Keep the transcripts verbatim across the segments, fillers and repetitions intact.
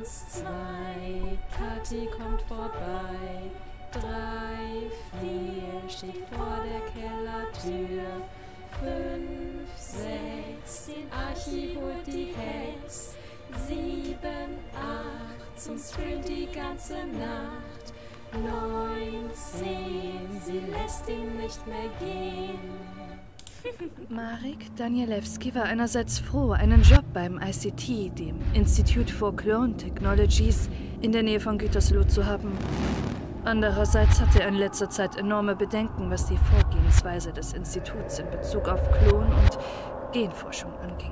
Eins, zwei, Kathi kommt vorbei. Drei, vier, steht vor der Kellertür. Fünf, sechs, den Archie holt die Hex. Sieben, acht, zum Stream die ganze Nacht. Neun, zehn, sie lässt ihn nicht mehr gehen. Marek Danielewski war einerseits froh, einen Job beim I C T, dem Institute for Clone Technologies, in der Nähe von Gütersloh zu haben. Andererseits hatte er in letzter Zeit enorme Bedenken, was die Vorgehensweise des Instituts in Bezug auf Klon- und Genforschung anging.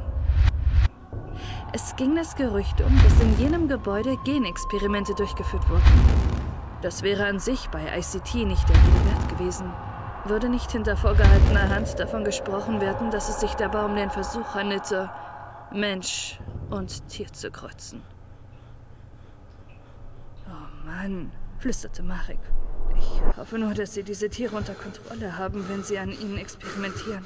Es ging das Gerücht um, dass in jenem Gebäude Genexperimente durchgeführt wurden. Das wäre an sich bei I C T nicht der Rede wert gewesen. Würde nicht hinter vorgehaltener Hand davon gesprochen werden, dass es sich dabei um den Versuch handelte, Mensch und Tier zu kreuzen. Oh Mann, flüsterte Marek. Ich hoffe nur, dass Sie diese Tiere unter Kontrolle haben, wenn Sie an ihnen experimentieren.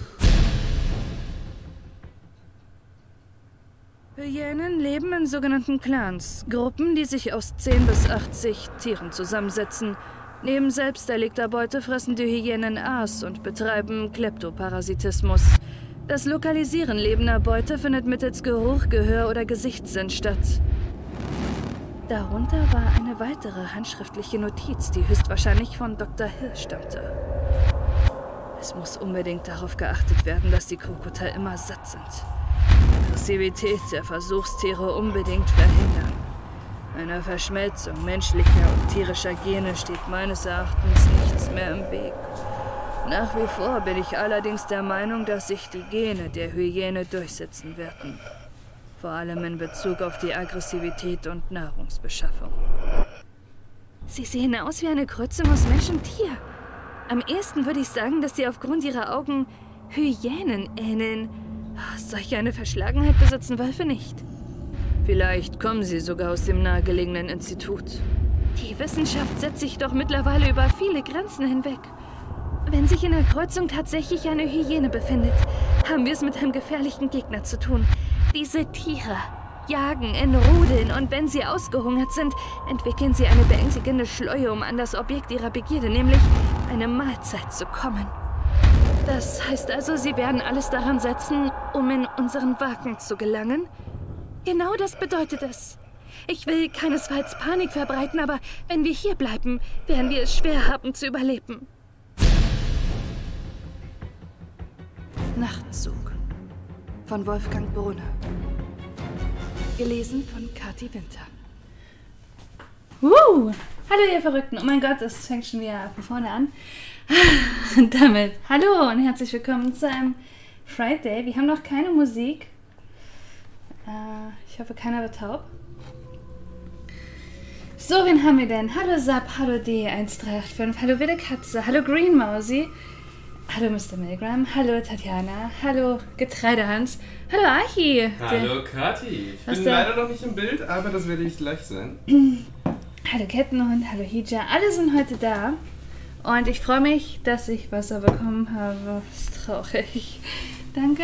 Hyänen leben in sogenannten Clans, Gruppen, die sich aus zehn bis achtzig Tieren zusammensetzen. Neben selbst erlegter Beute fressen die Hyänen Aas und betreiben Kleptoparasitismus. Das Lokalisieren lebender Beute findet mittels Geruch, Gehör oder Gesichtssinn statt. Darunter war eine weitere handschriftliche Notiz, die höchstwahrscheinlich von Doktor Hill stammte. Es muss unbedingt darauf geachtet werden, dass die Krokotal immer satt sind. Aggressivität der Versuchstiere unbedingt verhindern. Einer Verschmelzung menschlicher und tierischer Gene steht meines Erachtens nichts mehr im Weg. Nach wie vor bin ich allerdings der Meinung, dass sich die Gene der Hyäne durchsetzen werden. Vor allem in Bezug auf die Aggressivität und Nahrungsbeschaffung. Sie sehen aus wie eine Kreuzung aus Mensch und Tier. Am ehesten würde ich sagen, dass sie aufgrund ihrer Augen Hyänen ähneln. Solch eine Verschlagenheit besitzen Wölfe nicht. Vielleicht kommen sie sogar aus dem nahegelegenen Institut. Die Wissenschaft setzt sich doch mittlerweile über viele Grenzen hinweg. Wenn sich in der Kreuzung tatsächlich eine Hyäne befindet, haben wir es mit einem gefährlichen Gegner zu tun. Diese Tiere jagen in Rudeln und wenn sie ausgehungert sind, entwickeln sie eine beängstigende Schleue, um an das Objekt ihrer Begierde, nämlich eine Mahlzeit, zu kommen. Das heißt also, sie werden alles daran setzen, um in unseren Wagen zu gelangen? Genau das bedeutet es. Ich will keinesfalls Panik verbreiten, aber wenn wir hier bleiben, werden wir es schwer haben zu überleben. Nachtzug von Wolfgang Brunner. Gelesen von Kathi Winter. Uh, hallo ihr Verrückten. Oh mein Gott, das fängt schon wieder von vorne an. Und damit hallo und herzlich willkommen zu einem Friday. Wir haben noch keine Musik. Uh, ich hoffe, keiner wird taub. So, wen haben wir denn? Hallo Sap, hallo D eins drei acht fünf, hallo Wilde Katze, hallo Green Mausi, hallo Mister Milgram, hallo Tatjana, hallo Getreidehans, hallo Archi. Hallo Kathi. Ich bin leider noch nicht im Bild, aber das werde ich gleich sein. Hallo Kettenhund, hallo Hija, alle sind heute da. Und ich freue mich, dass ich Wasser bekommen habe. Das ist traurig. Danke.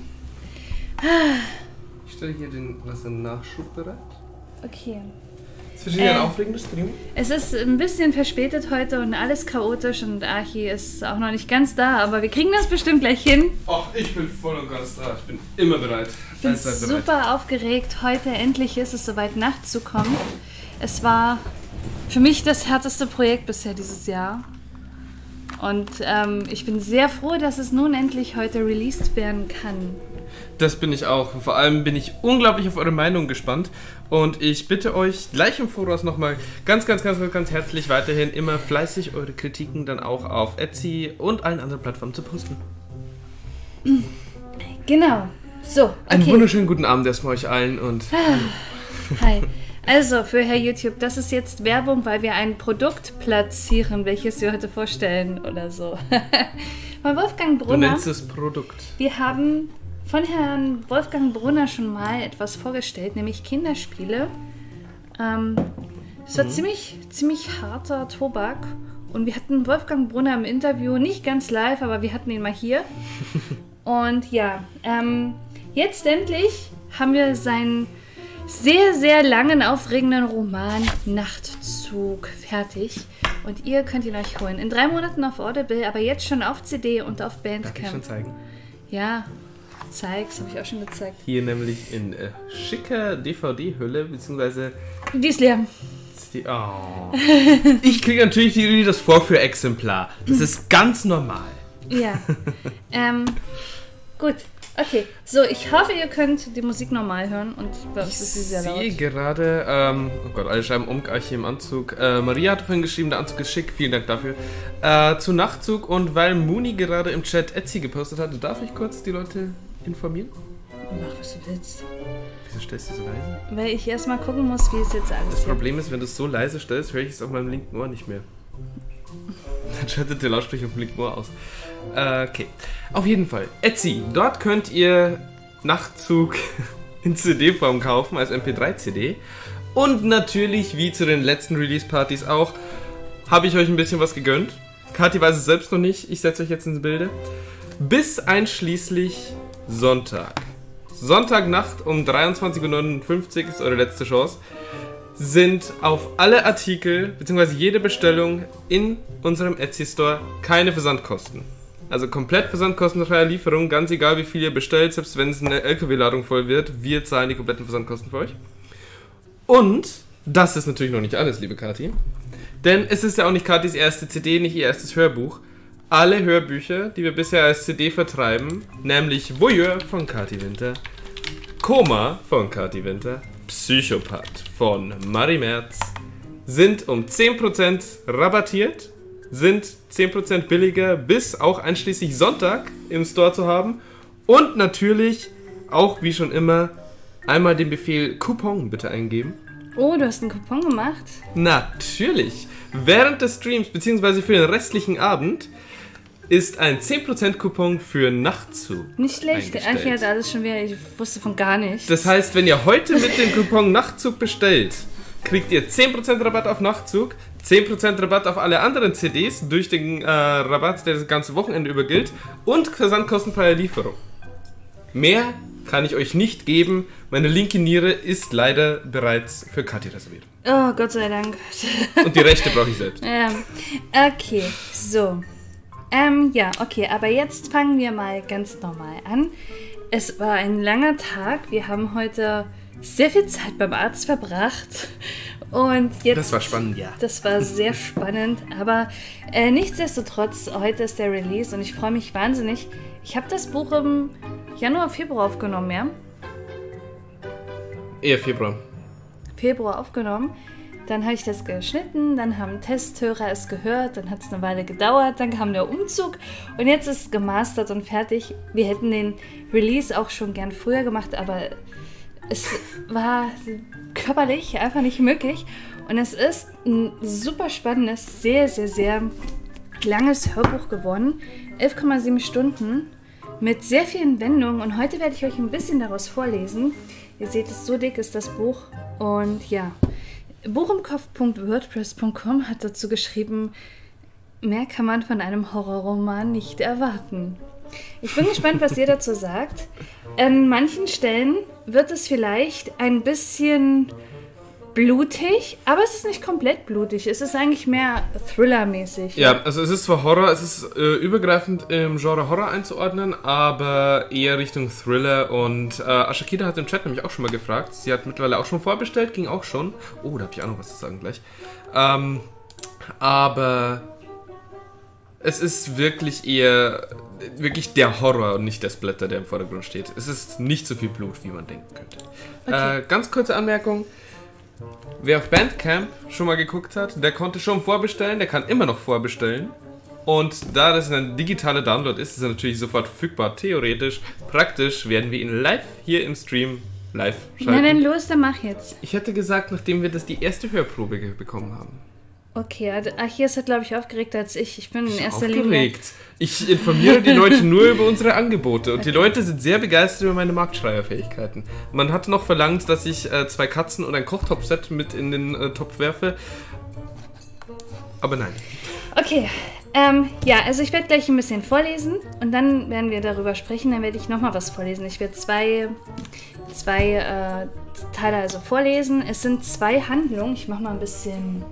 Ich stelle hier den Wassernachschub bereit. Okay. Ist für dich ein aufregender Stream? Es ist ein bisschen verspätet heute und alles chaotisch und Archi ist auch noch nicht ganz da, aber wir kriegen das bestimmt gleich hin. Ach, ich bin voll und ganz da. Ich bin immer bereit. Ich bin super aufgeregt. Heute endlich ist es soweit, Nacht zu kommen. Es war für mich das härteste Projekt bisher dieses Jahr. Und ähm, ich bin sehr froh, dass es nun endlich heute released werden kann. Das bin ich auch. Vor allem bin ich unglaublich auf eure Meinung gespannt. Und ich bitte euch gleich im Voraus nochmal ganz, ganz, ganz, ganz herzlich weiterhin immer fleißig eure Kritiken dann auch auf Etsy und allen anderen Plattformen zu posten. Genau. So, okay. Einen wunderschönen guten Abend erstmal euch allen und... Hi. Also, für Herr YouTube, das ist jetzt Werbung, weil wir ein Produkt platzieren, welches wir heute vorstellen oder so. Von Wolfgang Brunner. Du nennst es Produkt. Wir haben von Herrn Wolfgang Brunner schon mal etwas vorgestellt, nämlich Kinderspiele. Ähm, es war mhm. ziemlich, ziemlich harter Tobak. Und wir hatten Wolfgang Brunner im Interview, nicht ganz live, aber wir hatten ihn mal hier. Und ja, ähm, jetzt endlich haben wir sein... sehr, sehr langen, aufregenden Roman Nachtzug fertig. Und ihr könnt ihn euch holen. In drei Monaten auf Audible, aber jetzt schon auf C D und auf Bandcamp. Darf ich schon zeigen? Ja, zeig's, habe ich auch schon gezeigt. Hier nämlich in äh, schicker D V D-Hülle, beziehungsweise... Die ist leer. Die, oh. Ich kriege natürlich die, das Vorführexemplar. Das ist ganz normal. Ja. ähm, gut. Okay, so, ich hoffe, ihr könnt die Musik normal hören und bei uns ist sie sehr laut. Ich sehe gerade, ähm, oh Gott, alle schreiben um, Archie im Anzug. Äh, Maria hat vorhin geschrieben, der Anzug ist schick, vielen Dank dafür. Äh, zu Nachtzug und weil Mooni gerade im Chat Etsy gepostet hat, darf ich kurz die Leute informieren? Mach, was du willst. Wieso stellst du so leise? Weil ich erstmal gucken muss, wie es jetzt alles Das ist. Problem ist, wenn du es so leise stellst, höre ich es auf meinem linken Ohr nicht mehr. Dann schaltet der Lautsprecher auf dem linken Ohr aus. Äh, okay. Auf jeden Fall. Etsy. Dort könnt ihr Nachtzug in C D-Form kaufen, als M P drei C D. Und natürlich, wie zu den letzten Release-Partys auch, habe ich euch ein bisschen was gegönnt. Kathi weiß es selbst noch nicht. Ich setze euch jetzt ins Bilde. Bis einschließlich Sonntag. Sonntagnacht um dreiundzwanzig Uhr neunundfünfzig ist eure letzte Chance. Sind auf alle Artikel bzw. jede Bestellung in unserem Etsy-Store keine Versandkosten. Also komplett versandkostenfreie Lieferung, ganz egal wie viel ihr bestellt, selbst wenn es eine L K W-Ladung voll wird, wir zahlen die kompletten Versandkosten für euch. Und das ist natürlich noch nicht alles, liebe Kathi. Denn es ist ja auch nicht Kathis erste C D, nicht ihr erstes Hörbuch. Alle Hörbücher, die wir bisher als C D vertreiben, nämlich Voyeur von Kathi Winter, Koma von Kathi Winter, Psychopath von Marie Merz, sind um zehn Prozent rabattiert, sind zehn Prozent billiger, bis auch einschließlich Sonntag im Store zu haben. Und natürlich, auch wie schon immer, einmal den Befehl Coupon bitte eingeben. Oh, du hast einen Coupon gemacht? Natürlich. Während des Streams, beziehungsweise für den restlichen Abend, ist ein zehn Prozent Coupon für Nachtzug Nicht schlecht. Ach ja, alles schon wieder, ich wusste von gar nichts. Das heißt, wenn ihr heute mit dem Coupon Nachtzug bestellt, kriegt ihr zehn Prozent Rabatt auf Nachtzug, zehn Prozent Rabatt auf alle anderen C Ds durch den äh, Rabatt, der das ganze Wochenende über gilt, und versandkostenfreie Lieferung. Mehr kann ich euch nicht geben. Meine linke Niere ist leider bereits für Kathi reserviert. Oh, Gott sei Dank. Und die rechte brauche ich selbst. Ja. Okay, so. Ähm, ja, okay, aber jetzt fangen wir mal ganz normal an. Es war ein langer Tag. Wir haben heute sehr viel Zeit beim Arzt verbracht. Und jetzt, das war spannend, ja. Das war sehr spannend, aber äh, nichtsdestotrotz, heute ist der Release und ich freue mich wahnsinnig. Ich habe das Buch im Januar, Februar aufgenommen, ja? Eher Februar. Februar aufgenommen. Dann habe ich das geschnitten, dann haben Testhörer es gehört, dann hat es eine Weile gedauert, dann kam der Umzug und jetzt ist es gemastert und fertig. Wir hätten den Release auch schon gern früher gemacht, aber es war körperlich einfach nicht möglich. Und es ist ein super spannendes, sehr, sehr, sehr langes Hörbuch geworden. elf Komma sieben Stunden mit sehr vielen Wendungen und heute werde ich euch ein bisschen daraus vorlesen. Ihr seht es, so dick ist das Buch und ja. Buchimkopf Punkt wordpress Punkt com hat dazu geschrieben, mehr kann man von einem Horrorroman nicht erwarten. Ich bin gespannt, was ihr dazu sagt. An manchen Stellen wird es vielleicht ein bisschen blutig, aber es ist nicht komplett blutig. Es ist eigentlich mehr Thriller-mäßig. Ja, also es ist zwar Horror, es ist äh, übergreifend im Genre Horror einzuordnen, aber eher Richtung Thriller. Und äh, Ashakida hat im Chat nämlich auch schon mal gefragt. Sie hat mittlerweile auch schon vorbestellt, ging auch schon. Oh, da habe ich auch noch was zu sagen gleich. Ähm, aber es ist wirklich eher wirklich der Horror und nicht der Splatter, der im Vordergrund steht. Es ist nicht so viel Blut, wie man denken könnte. Okay. Äh, ganz kurze Anmerkung. Wer auf Bandcamp schon mal geguckt hat, der konnte schon vorbestellen, der kann immer noch vorbestellen. Und da das ein digitaler Download ist, ist er natürlich sofort verfügbar. Theoretisch, praktisch werden wir ihn live hier im Stream live schalten. Na dann los, dann mach jetzt. Ich hätte gesagt, nachdem wir das die erste Hörprobe bekommen haben. Okay, Archias hat, glaube ich, aufgeregter als ich. Ich bin in erster aufgeregt. Linie... Ich informiere die Leute nur über unsere Angebote und die Leute sind sehr begeistert über meine Marktschreierfähigkeiten. Man hat noch verlangt, dass ich äh, zwei Katzen und ein Kochtopfset mit in den äh, Topf werfe. Aber nein. Okay, Ähm, ja, also ich werde gleich ein bisschen vorlesen und dann werden wir darüber sprechen. Dann werde ich nochmal was vorlesen. Ich werde zwei, zwei äh, Teile also vorlesen. Es sind zwei Handlungen. Ich mache mal ein bisschen...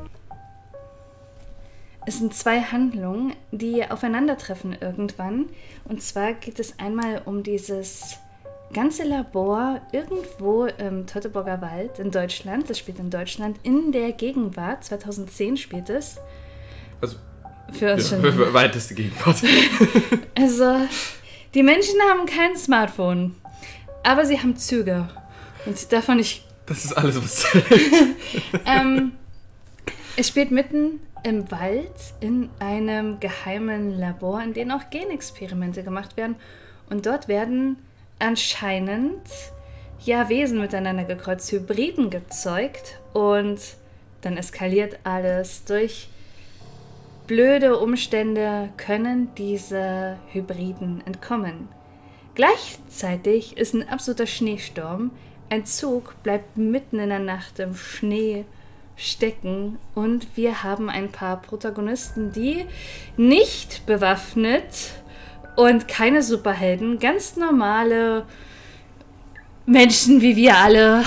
Es sind zwei Handlungen, die aufeinandertreffen irgendwann. Und zwar geht es einmal um dieses ganze Labor irgendwo im Teutoburger Wald in Deutschland. Das spielt in Deutschland in der Gegenwart. zweitausendzehn spielt es. Also... Für uns ja, schon. weiteste Gegenwart. Also, die Menschen haben kein Smartphone, aber sie haben Züge. Und davon ich... Das ist alles, was zählt. ähm, es spielt mitten im Wald in einem geheimen Labor, in dem auch Genexperimente gemacht werden. Und dort werden anscheinend ja Wesen miteinander gekreuzt, Hybriden gezeugt. Und dann eskaliert alles durch... Blöde Umstände können diese Hybriden entkommen. Gleichzeitig ist ein absoluter Schneesturm. Ein Zug bleibt mitten in der Nacht im Schnee stecken und wir haben ein paar Protagonisten, die nicht bewaffnet und keine Superhelden, ganz normale Menschen wie wir alle,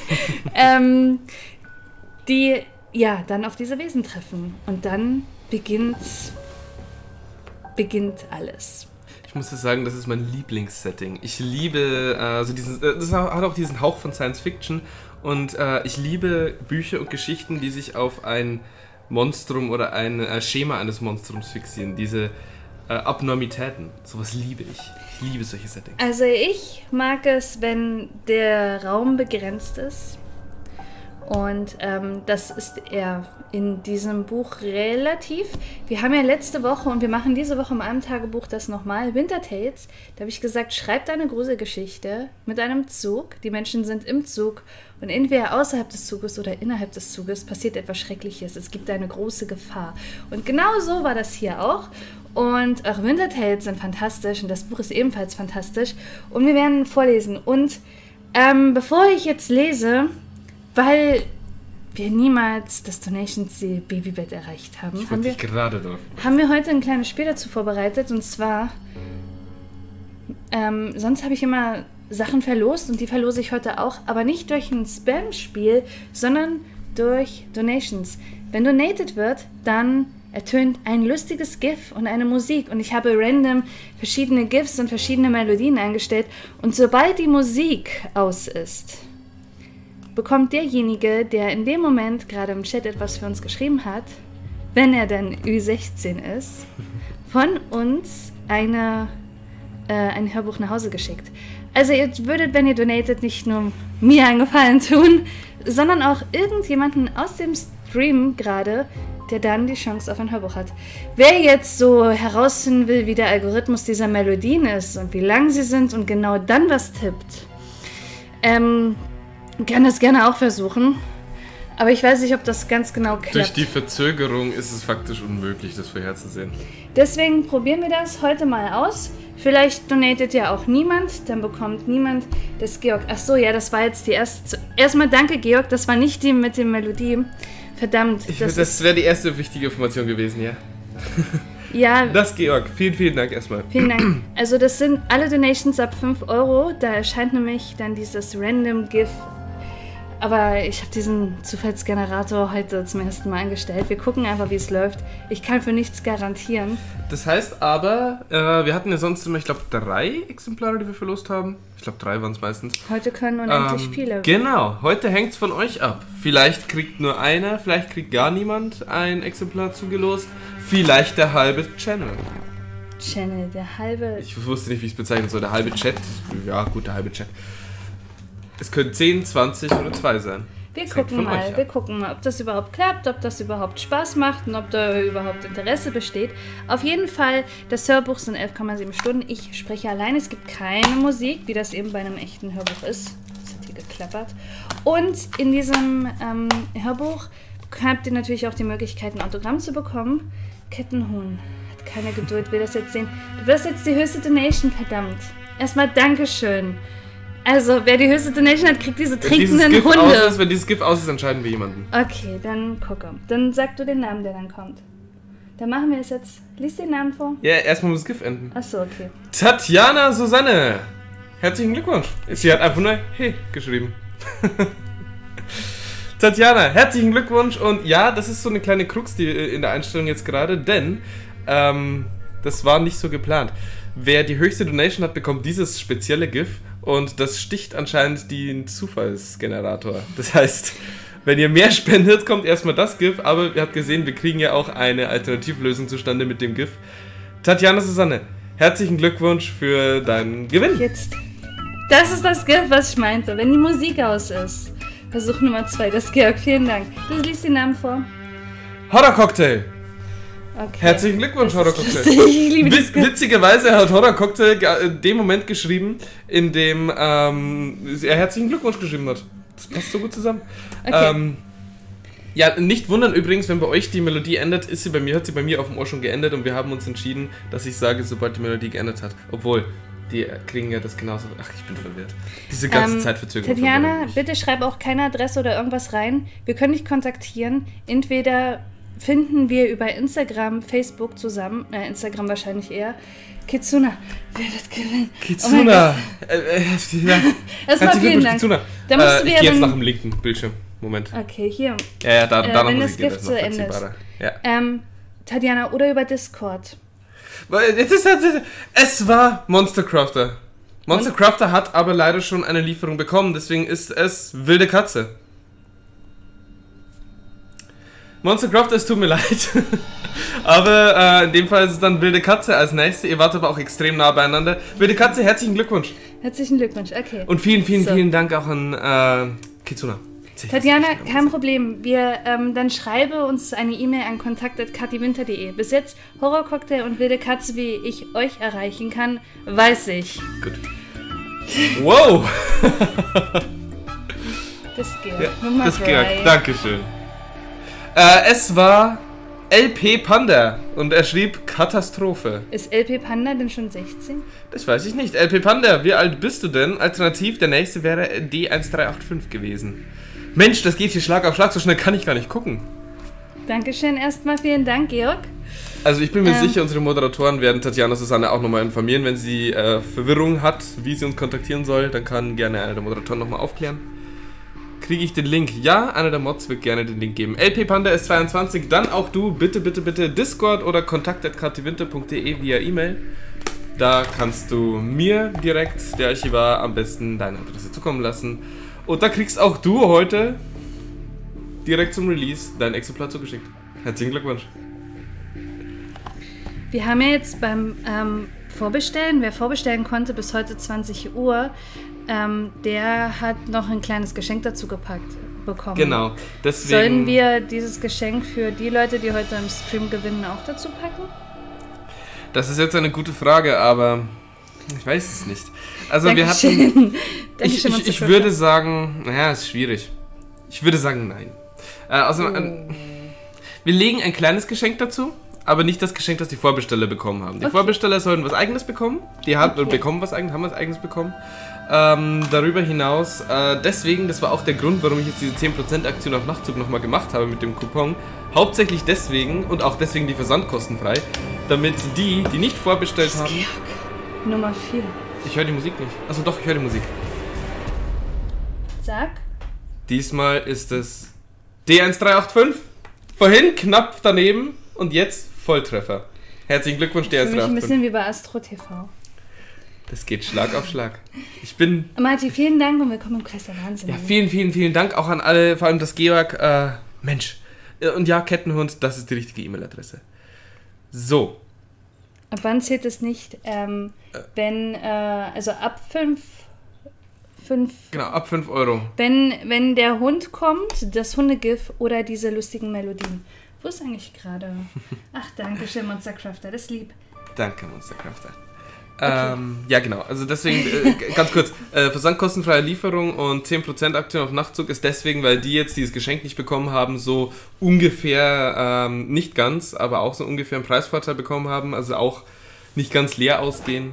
ähm, die ja dann auf diese Wesen treffen und dann beginnt, beginnt alles. Ich muss jetzt sagen, das ist mein Lieblingssetting. Ich liebe, also diesen, das hat auch diesen Hauch von Science Fiction und äh, ich liebe Bücher und Geschichten, die sich auf ein Monstrum oder ein äh, Schema eines Monstrums fixieren. Diese äh, Abnormitäten, sowas liebe ich. Ich liebe solche Settings. Also ich mag es, wenn der Raum begrenzt ist. Und ähm, das ist er in diesem Buch relativ. Wir haben ja letzte Woche und wir machen diese Woche in meinem Tagebuch das nochmal, Winter Tales. Da habe ich gesagt, schreibt eine Gruselgeschichte mit einem Zug. Die Menschen sind im Zug und entweder außerhalb des Zuges oder innerhalb des Zuges passiert etwas Schreckliches. Es gibt eine große Gefahr. Und genau so war das hier auch. Und auch Winter Tales sind fantastisch und das Buch ist ebenfalls fantastisch. Und wir werden vorlesen. Und ähm, bevor ich jetzt lese... Weil wir niemals das Donations Babybett erreicht haben, ich haben wir, gerade drauf. haben wir heute ein kleines Spiel dazu vorbereitet. Und zwar, ähm, sonst habe ich immer Sachen verlost und die verlose ich heute auch. Aber nicht durch ein Spam-Spiel, sondern durch Donations. Wenn donated wird, dann ertönt ein lustiges GIF und eine Musik. Und ich habe random verschiedene GIFs und verschiedene Melodien eingestellt. Und sobald die Musik aus ist... bekommt derjenige, der in dem Moment gerade im Chat etwas für uns geschrieben hat, wenn er dann Ü sechzehn ist, von uns eine, äh, ein Hörbuch nach Hause geschickt. Also ihr würdet, wenn ihr donatet, nicht nur mir einen Gefallen tun, sondern auch irgendjemanden aus dem Stream gerade, der dann die Chance auf ein Hörbuch hat. Wer jetzt so herausfinden will, wie der Algorithmus dieser Melodien ist und wie lang sie sind und genau dann was tippt, ähm... kann das gerne auch versuchen, aber ich weiß nicht, ob das ganz genau klappt. Durch die Verzögerung ist es faktisch unmöglich, das vorherzusehen. Deswegen probieren wir das heute mal aus. Vielleicht donatet ja auch niemand, dann bekommt niemand das Georg. Ach so, ja, das war jetzt die erste... Erstmal danke, Georg, das war nicht die mit der Melodie. Verdammt. Ich, das das wäre die erste wichtige Information gewesen, ja. Ja. Das, Georg. Vielen, vielen Dank erstmal. Vielen Dank. Also das sind alle Donations ab fünf Euro. Da erscheint nämlich dann dieses Random GIF. Aber ich habe diesen Zufallsgenerator heute zum ersten Mal eingestellt. Wir gucken einfach, wie es läuft. Ich kann für nichts garantieren. Das heißt aber, äh, wir hatten ja sonst immer, ich glaube, drei Exemplare, die wir verlost haben. Ich glaube, drei waren es meistens. Heute können unendlich ähm, viele. Genau, heute hängt es von euch ab. Vielleicht kriegt nur einer, vielleicht kriegt gar niemand ein Exemplar zugelost. Vielleicht der halbe Channel. Channel, der halbe... Ich wusste nicht, wie ich es bezeichnen soll. Der halbe Chat. Ja, gut, der halbe Chat. Es können zehn, zwanzig oder zwei sein. Wir gucken mal, wir gucken mal, ob das überhaupt klappt, ob das überhaupt Spaß macht und ob da überhaupt Interesse besteht. Auf jeden Fall, das Hörbuch sind elf Komma sieben Stunden. Ich spreche allein, es gibt keine Musik, wie das eben bei einem echten Hörbuch ist. Das hat hier geklappert. Und in diesem ähm, Hörbuch habt ihr natürlich auch die Möglichkeit, ein Autogramm zu bekommen. Kettenhuhn hat keine Geduld, will das jetzt sehen. Du wirst jetzt die höchste Donation, verdammt. Erstmal Dankeschön. Also, wer die höchste Donation hat, kriegt diese trinkenden wenn Hunde. Aus ist, wenn dieses GIF aus ist, entscheiden wir jemanden. Okay, dann gucke. Dann sag du den Namen, der dann kommt. Dann machen wir es jetzt. Lies den Namen vor. Ja, erstmal muss das GIF enden. Achso, okay. Tatjana Susanne. Herzlichen Glückwunsch. Sie hat einfach nur Hey geschrieben. Tatjana, herzlichen Glückwunsch. Und ja, das ist so eine kleine Krux die, in der Einstellung jetzt gerade, denn ähm, das war nicht so geplant. Wer die höchste Donation hat, bekommt dieses spezielle GIF und das sticht anscheinend den Zufallsgenerator. Das heißt, wenn ihr mehr spendet, kommt erstmal das GIF, aber ihr habt gesehen, wir kriegen ja auch eine Alternativlösung zustande mit dem GIF. Tatjana Susanne, herzlichen Glückwunsch für deinen Gewinn. Jetzt. Das ist das GIF, was ich meinte, wenn die Musik aus ist. Versuch Nummer zwei, das Georg, vielen Dank. Du liest den Namen vor. Horror Cocktail. Okay. Herzlichen Glückwunsch, Horror Cocktail. Ich liebe das Witz, witzigerweise hat Horror Cocktail in dem Moment geschrieben, in dem ähm, er herzlichen Glückwunsch geschrieben hat. Das passt so gut zusammen. Okay. Ähm, ja, nicht wundern übrigens, wenn bei euch die Melodie endet, ist sie bei mir, hat sie bei mir auf dem Ohr schon geendet und wir haben uns entschieden, dass ich sage, sobald die Melodie geendet hat. Obwohl, die kriegen ja das genauso. Ach, ich bin verwirrt. Diese ganze ähm, Zeit verzögert. Tatjana, bitte schreib auch keine Adresse oder irgendwas rein. Wir können dich kontaktieren. Entweder finden wir über Instagram, Facebook zusammen, äh, Instagram wahrscheinlich eher. Kitsuna, wer wird gewinnen? Kitsuna! Oh äh, äh, ja. Erstmal vielen Dank. Kitsuna. Da musst äh, du ich wieder gehe jetzt dann- nach dem linken Bildschirm. Moment. Okay, hier. Ja, ja, da, Äh, da noch wenn muss das ich gehen, Gift das ist zu noch Ende ist. verziehbarer. Ja. Ähm, Tatjana, oder über Discord. Weil Es, ist, es war Monster Crafter. Monster Crafter hat aber leider schon eine Lieferung bekommen, deswegen ist es Wilde Katze. Monster Crafter, es tut mir leid. aber äh, in dem Fall ist es dann Wilde Katze als nächste. Ihr wart aber auch extrem nah beieinander. Wilde Katze, herzlichen Glückwunsch. Herzlichen Glückwunsch, okay. Und vielen, vielen, So. vielen Dank auch an äh, Kitsuna. Tatjana, kein Problem. Wir, ähm, dann schreibe uns eine E-Mail an kontakt at katiwinter punkt de. Bis jetzt Horrorcocktail und Wilde Katze, wie ich euch erreichen kann, weiß ich. Gut. Wow! Das Georg. Ja, Nummer das drei. Georg, Dankeschön. Äh, es war L P Panda und er schrieb Katastrophe. Ist L P Panda denn schon sechzehn? Das weiß ich nicht. L P Panda, wie alt bist du denn? Alternativ, der nächste wäre D eins drei acht fünf gewesen. Mensch, das geht hier Schlag auf Schlag, so schnell kann ich gar nicht gucken. Dankeschön erstmal, vielen Dank, Georg. Also ich bin mir Ähm. sicher, unsere Moderatoren werden Tatjana Susanne auch nochmal informieren, wenn sie äh, Verwirrung hat, wie sie uns kontaktieren soll, dann kann gerne einer der Moderatoren nochmal aufklären. Kriege ich den Link? Ja, einer der Mods wird gerne den Link geben. L P Panda ist zweiundzwanzig, dann auch du, bitte, bitte, bitte Discord oder kontakt at katiwinter punkt de via E-Mail. Da kannst du mir direkt, der Archivar, am besten deine Adresse zukommen lassen. Und da kriegst auch du heute direkt zum Release dein Exemplar zugeschickt. Herzlichen Glückwunsch. Wir haben ja jetzt beim ähm, Vorbestellen, wer vorbestellen konnte bis heute zwanzig Uhr, ähm, der hat noch ein kleines Geschenk dazu gepackt bekommen. Genau. Deswegen, Sollen wir dieses Geschenk für die Leute, die heute im Stream gewinnen, auch dazu packen? Das ist jetzt eine gute Frage, aber ich weiß es nicht. Also wir hatten... Dankeschön. Ich, Dankeschön, ich, ich würde sagen... Naja, ist schwierig. Ich würde sagen, nein. Äh, also, äh, wir legen ein kleines Geschenk dazu, aber nicht das Geschenk, das die Vorbesteller bekommen haben. Die Okay. Vorbesteller sollen was Eigenes bekommen. Die haben, Okay. bekommen was Eigenes, haben was Eigenes bekommen. Ähm, darüber hinaus, äh, deswegen, das war auch der Grund, warum ich jetzt diese zehn Prozent Aktion auf Nachtzug nochmal gemacht habe mit dem Coupon. Hauptsächlich deswegen und auch deswegen die versandkostenfrei, damit die, die nicht vorbestellt haben... Nummer vier. Ich höre die Musik nicht. Achso, doch, ich höre die Musik. Sag. Diesmal ist es D eins drei acht fünf. Vorhin knapp daneben und jetzt Volltreffer. Herzlichen Glückwunsch, D Für eins mich drei ein acht bisschen fünf. wie bei Astro T V. Das geht Schlag auf Schlag. Ich bin... Marti, vielen Dank und willkommen im Kreis der Wahnsinn. Ja, vielen, vielen, vielen Dank auch an alle, vor allem das Georg. Äh, Mensch. Und ja, Kettenhund, das ist die richtige E-Mail-Adresse. So. Ab wann zählt es nicht? Ähm, wenn, äh, also ab fünf, fünf, Genau, ab fünf Euro. wenn, wenn der Hund kommt, das Hundegif oder diese lustigen Melodien. Wo ist eigentlich gerade? Ach, danke schön, Monstercrafter, das ist lieb. Danke, Monstercrafter. Ähm, ja, genau. Also deswegen, äh, ganz kurz, äh, versandkostenfreie Lieferung und zehn Prozent Aktion auf Nachtzug ist deswegen, weil die jetzt dieses Geschenk nicht bekommen haben, so ungefähr, ähm, nicht ganz, aber auch so ungefähr einen Preisvorteil bekommen haben, also auch nicht ganz leer ausgehen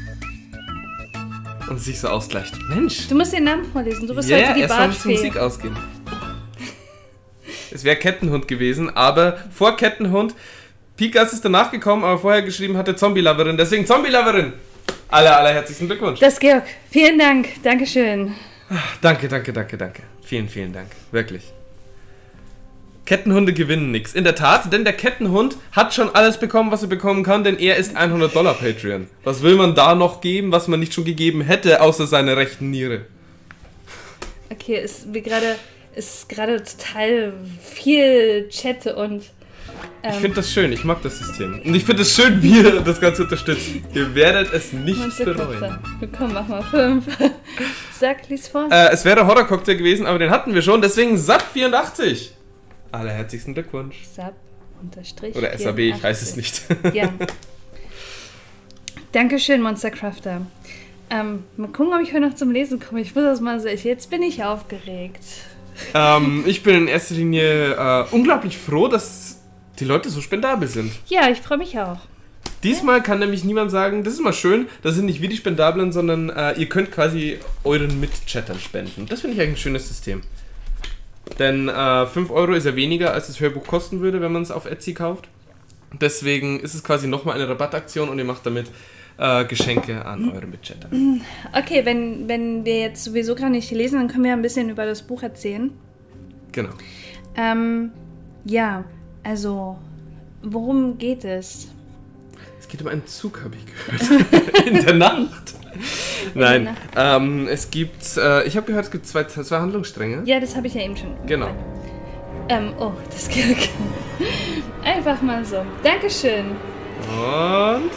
und sich so ausgleicht. Mensch! Du musst den Namen vorlesen, du bist Ja, heute die erst mal muss die Bartfee. Musik ausgehen. Es wäre Kettenhund gewesen, aber vor Kettenhund Pikas ist danach gekommen, aber vorher geschrieben hatte Zombie-Loverin. Deswegen Zombie-Loverin. Aller, aller herzlichsten Glückwunsch. Das Georg. Vielen Dank. Dankeschön. Danke, danke, danke, danke. Vielen, vielen Dank. Wirklich. Kettenhunde gewinnen nichts. In der Tat, denn der Kettenhund hat schon alles bekommen, was er bekommen kann, denn er ist hundert Dollar Patreon. Was will man da noch geben, was man nicht schon gegeben hätte, außer seine rechten Niere? Okay, es wie gerade ist gerade total viel Chat und ähm, ich finde das schön, ich mag das System. Und ich finde es schön, wie ihr das Ganze unterstützt. Ihr werdet es nicht bereuen. Komm, mach mal fünf. Sag, lies vor. Äh, es wäre Horror-Cocktail gewesen, aber den hatten wir schon, deswegen S A B vierundachtzig. Allerherzigsten Glückwunsch. S A B unterstrich Oder S A B, ich weiß es nicht. Ja. Dankeschön, Monstercrafter. Ähm, mal gucken, ob ich heute noch zum Lesen komme. Ich muss das mal sagen. Jetzt bin ich aufgeregt. ähm, ich bin in erster Linie äh, unglaublich froh, dass die Leute so spendabel sind. Ja, ich freue mich auch. Diesmal kann nämlich niemand sagen, das ist mal schön, das sind nicht wir die Spendablen, sondern äh, ihr könnt quasi euren Mitchattern spenden. Das finde ich eigentlich ein schönes System. Denn äh, fünf Euro ist ja weniger, als das Hörbuch kosten würde, wenn man es auf Etsy kauft. Deswegen ist es quasi nochmal eine Rabattaktion und ihr macht damit äh, Geschenke an eure Mitchatter. Okay, wenn, wenn wir jetzt sowieso gerade nicht lesen, dann können wir ein bisschen über das Buch erzählen. Genau. Ähm, ja, also, worum geht es? Es geht um einen Zug, habe ich gehört. In der Nacht. Nein, ähm, es gibt, äh, ich habe gehört, es gibt zwei, zwei Handlungsstränge. Ja, das habe ich ja eben schon. Genau. Ähm, oh, das geht. Einfach mal so. Dankeschön. Und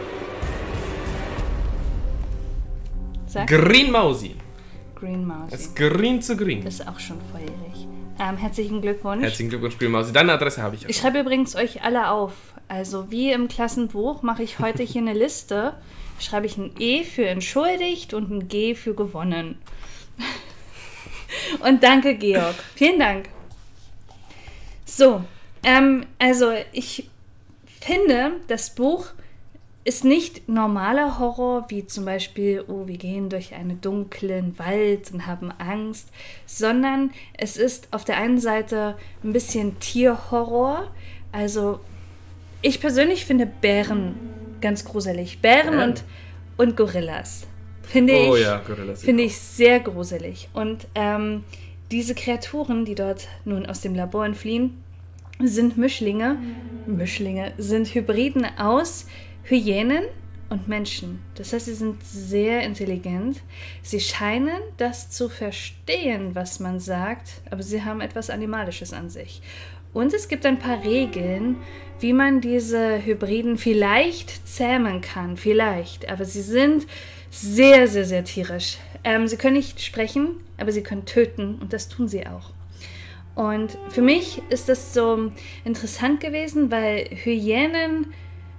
Sag. Green Mausi. Green Mouse. Es ist green zu green. Das ist auch schon volljährig. Ähm, herzlichen Glückwunsch. Herzlichen Glückwunsch, Green Mausi. Deine Adresse habe ich auch. Ich schreibe übrigens euch alle auf. Also wie im Klassenbuch mache ich heute hier eine Liste. Schreibe ich ein E für entschuldigt und ein G für gewonnen. Und danke, Georg. Vielen Dank. So, ähm, also ich finde, das Buch ist nicht normaler Horror, wie zum Beispiel, oh, wir gehen durch einen dunklen Wald und haben Angst, sondern es ist auf der einen Seite ein bisschen Tierhorror. Also ich persönlich finde Bären ganz gruselig. Bären Bären? und, und Gorillas. Finde Oh ich, ja, Gorillas. finde ich sehr gruselig. Und ähm, diese Kreaturen, die dort nun aus dem Labor entfliehen, sind Mischlinge. Mischlinge sind Hybriden aus Hyänen und Menschen. Das heißt, sie sind sehr intelligent. Sie scheinen das zu verstehen, was man sagt, aber sie haben etwas Animalisches an sich. Und es gibt ein paar Regeln, wie man diese Hybriden vielleicht zähmen kann. Vielleicht. Aber sie sind sehr, sehr, sehr tierisch. Ähm, sie können nicht sprechen, aber sie können töten. Und das tun sie auch. Und für mich ist das so interessant gewesen, weil Hyänen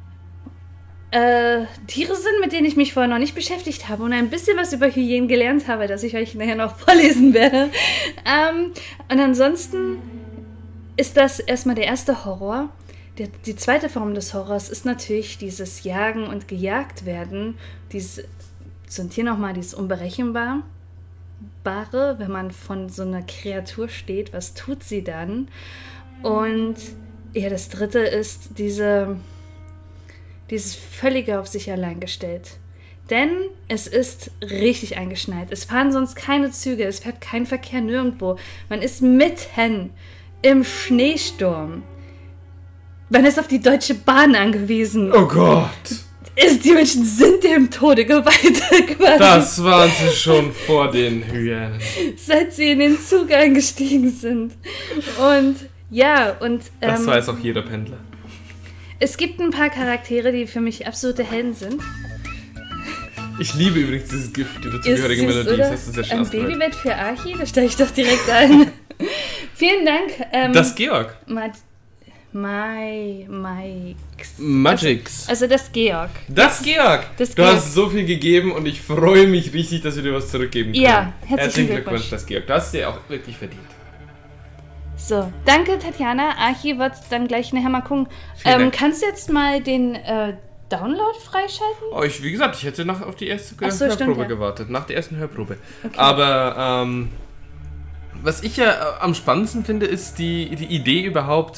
äh, Tiere sind, mit denen ich mich vorher noch nicht beschäftigt habe und ein bisschen was über Hyänen gelernt habe, das ich euch nachher noch vorlesen werde. Ähm, und ansonsten ist das erstmal der erste Horror. Die, die zweite Form des Horrors ist natürlich dieses Jagen und gejagt werden. Dieses, sind hier nochmal dieses Unberechenbare, wenn man von so einer Kreatur steht, was tut sie dann? Und ja, das dritte ist diese, dieses völlige auf sich allein gestellt. Denn es ist richtig eingeschneit. Es fahren sonst keine Züge, es fährt kein Verkehr nirgendwo. Man ist mitten im Schneesturm. Man ist auf die Deutsche Bahn angewiesen. Oh Gott! Ist, die Menschen sind dem Tode geweiht. Quasi. Das waren sie schon vor den Hyänen. Seit sie in den Zug eingestiegen sind. Und ja, und... Ähm, das weiß auch jeder Pendler. Es gibt ein paar Charaktere, die für mich absolute Helden sind. Ich liebe übrigens dieses Gift, die dazugehörige Melodie. Das hast du sehr schön Ein ausgedrückt. Babybett für Archi, das steige ich doch direkt ein. Vielen Dank. Ähm, Das Georg. Ma My, Mike's. Magix. Also das Georg. Das Georg. Das du Georg. hast so viel gegeben und ich freue mich richtig, dass wir dir was zurückgeben können. Ja, herzlichen herzlichen Glückwunsch. Glückwunsch, das Georg. Du hast es dir auch wirklich verdient. So, danke Tatjana. Archi wird dann gleich nachher mal gucken. Vielen Ähm, Dank. kannst du jetzt mal den äh, Download freischalten? Oh, ich, wie gesagt, ich hätte noch auf die erste Ach so, Hörprobe stimmt, ja. gewartet. Nach der ersten Hörprobe. Aber ähm, was ich ja äh, am spannendsten finde, ist die, die Idee überhaupt,